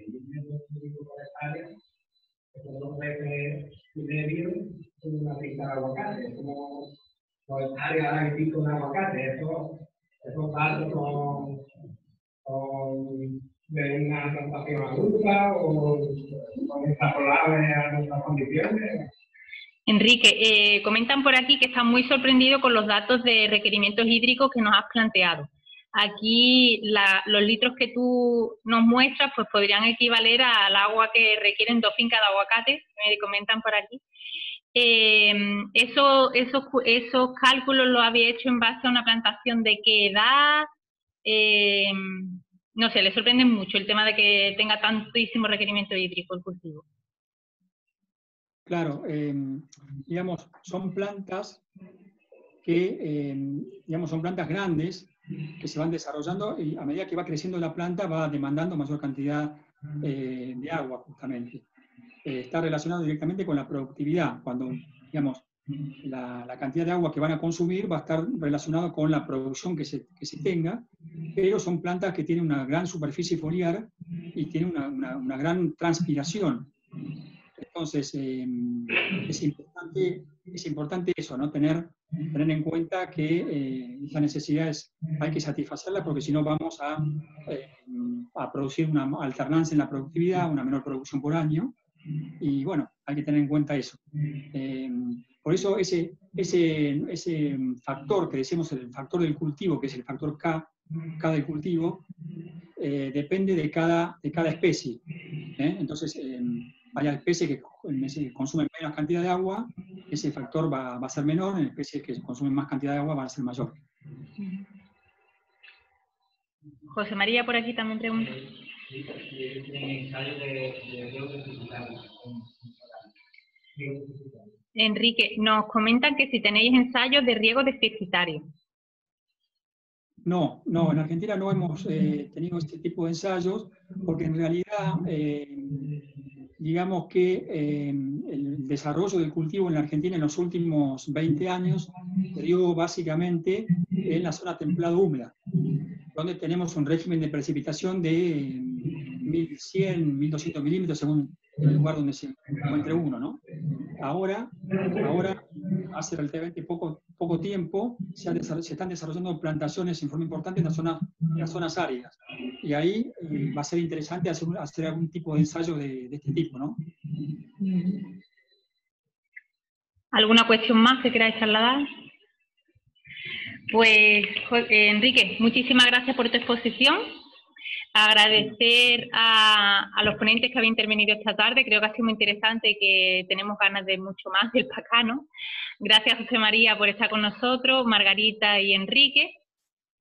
[SPEAKER 9] Eso puede medio en una pista de aguacate. Es como los hectáreas que pico de aguacate. Eso, esos datos son, son de una plantación adulta o son extrapolables a nuestras condiciones.
[SPEAKER 2] Enrique, eh, comentan por aquí que están muy sorprendidos con los datos de requerimientos hídricos que nos has planteado. Aquí la, los litros que tú nos muestras pues podrían equivaler al agua que requieren dos fincas de aguacate, me comentan por aquí. Eh, eso, esos, esos cálculos los había hecho en base a una plantación de qué edad, eh, no sé, les sorprende mucho el tema de que tenga tantísimo requerimiento hídrico el cultivo.
[SPEAKER 6] Claro, eh, digamos, son plantas que, eh, digamos, son plantas grandes que se van desarrollando y a medida que va creciendo la planta va demandando mayor cantidad eh, de agua, justamente. Eh, está relacionado directamente con la productividad. Cuando, digamos, la, la cantidad de agua que van a consumir va a estar relacionado con la producción que se, que se tenga, pero son plantas que tienen una gran superficie foliar y tienen una, una, una gran transpiración. Entonces, eh, es, importante, es importante eso, ¿no? Tener, tener en cuenta que eh, esa necesidad es, hay que satisfacerla porque si no vamos a, eh, a producir una alternancia en la productividad, una menor producción por año, y bueno, hay que tener en cuenta eso. Eh, por eso ese, ese, ese factor que decimos, el factor del cultivo, que es el factor K, K del cultivo, eh, depende de cada, de cada especie. ¿eh? Entonces, eh, hay especies que consumen menos cantidad de agua, ese factor va, va a ser menor, en especies que consumen más cantidad de agua va a ser mayor.
[SPEAKER 2] José María, por aquí también pregunta. Enrique, nos comentan que si tenéis ensayos de riego deficitario.
[SPEAKER 6] No, no, en Argentina no hemos eh, tenido este tipo de ensayos, porque en realidad, eh, digamos que eh, el desarrollo del cultivo en la Argentina en los últimos veinte años se dio básicamente en la zona templado húmeda, donde tenemos un régimen de precipitación de mil cien, mil doscientos milímetros según el lugar donde se encuentre uno, ¿no? Ahora, ahora hace relativamente poco, poco tiempo, se, ha se están desarrollando plantaciones en forma importante en las zonas, en las zonas áridas. Y ahí eh, va a ser interesante hacer, hacer algún tipo de ensayo de, de este tipo, ¿no?
[SPEAKER 2] ¿Alguna cuestión más que queráis trasladar? Pues, Enrique, muchísimas gracias por tu exposición. Agradecer a, a los ponentes que habéis intervenido esta tarde, creo que ha sido muy interesante y que tenemos ganas de mucho más del pacano. Gracias, José María, por estar con nosotros, Margarita y Enrique.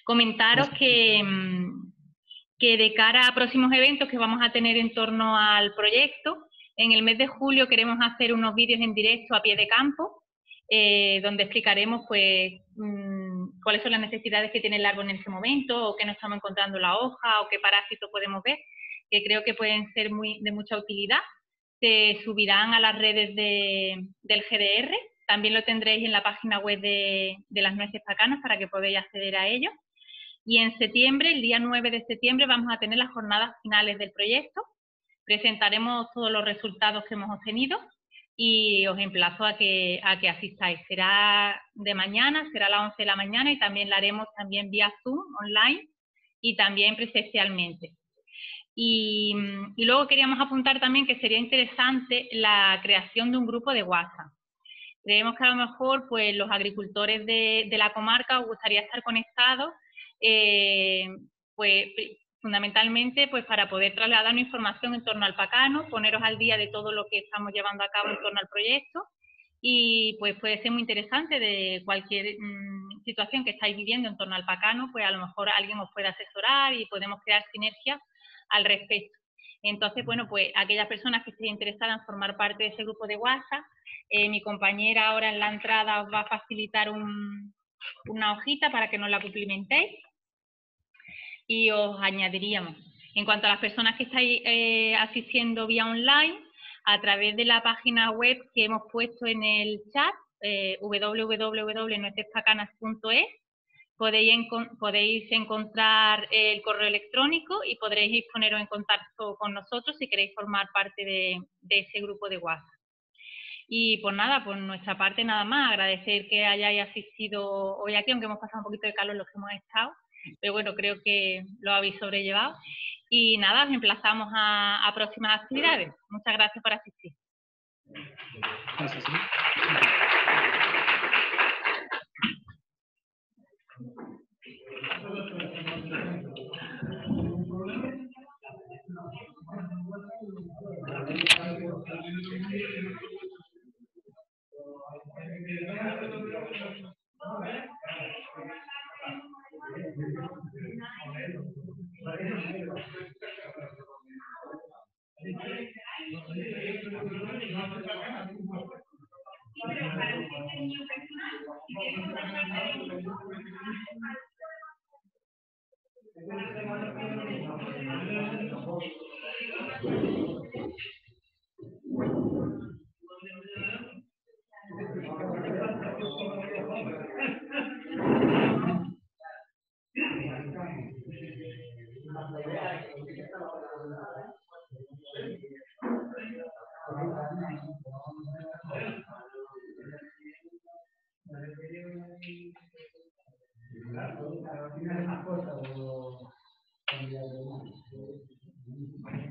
[SPEAKER 2] Comentaros que, que de cara a próximos eventos que vamos a tener en torno al proyecto, en el mes de julio queremos hacer unos vídeos en directo a pie de campo, eh, donde explicaremos pues mmm, cuáles son las necesidades que tiene el árbol en ese momento, o qué no estamos encontrando en la hoja, o qué parásitos podemos ver, que creo que pueden ser muy, de mucha utilidad. Se subirán a las redes de, del G D R, también lo tendréis en la página web de, de las nueces pacanas para que podáis acceder a ello. Y en septiembre, el día nueve de septiembre, vamos a tener las jornadas finales del proyecto. Presentaremos todos los resultados que hemos obtenido y os emplazo a que, a que asistáis. Será de mañana, será a las once de la mañana y también la haremos también vía Zoom, online y también presencialmente. Y, y luego queríamos apuntar también que sería interesante la creación de un grupo de WhatsApp. Creemos que a lo mejor pues, los agricultores de, de la comarca os gustaría estar conectados, eh, pues fundamentalmente pues para poder trasladar una información en torno al pacano, poneros al día de todo lo que estamos llevando a cabo en torno al proyecto y pues puede ser muy interesante de cualquier mmm, situación que estáis viviendo en torno al pacano, pues a lo mejor alguien os puede asesorar y podemos crear sinergias al respecto. Entonces, bueno, pues aquellas personas que estén interesadas en formar parte de ese grupo de WhatsApp, eh, mi compañera ahora en la entrada os va a facilitar un, una hojita para que nos la cumplimentéis y os añadiríamos. En cuanto a las personas que estáis eh, asistiendo vía online, a través de la página web que hemos puesto en el chat, eh, w w w punto nueces pacanas punto es, podéis, encon podéis encontrar el correo electrónico y podréis poneros en contacto con nosotros si queréis formar parte de, de ese grupo de WhatsApp. Y pues nada, por nuestra parte nada más, agradecer que hayáis asistido hoy aquí, aunque hemos pasado un poquito de calor los que hemos estado, pero bueno, creo que lo habéis sobrellevado. Y nada, os emplazamos a, a próximas actividades. Muchas gracias por asistir.
[SPEAKER 6] Gracias. Gracias.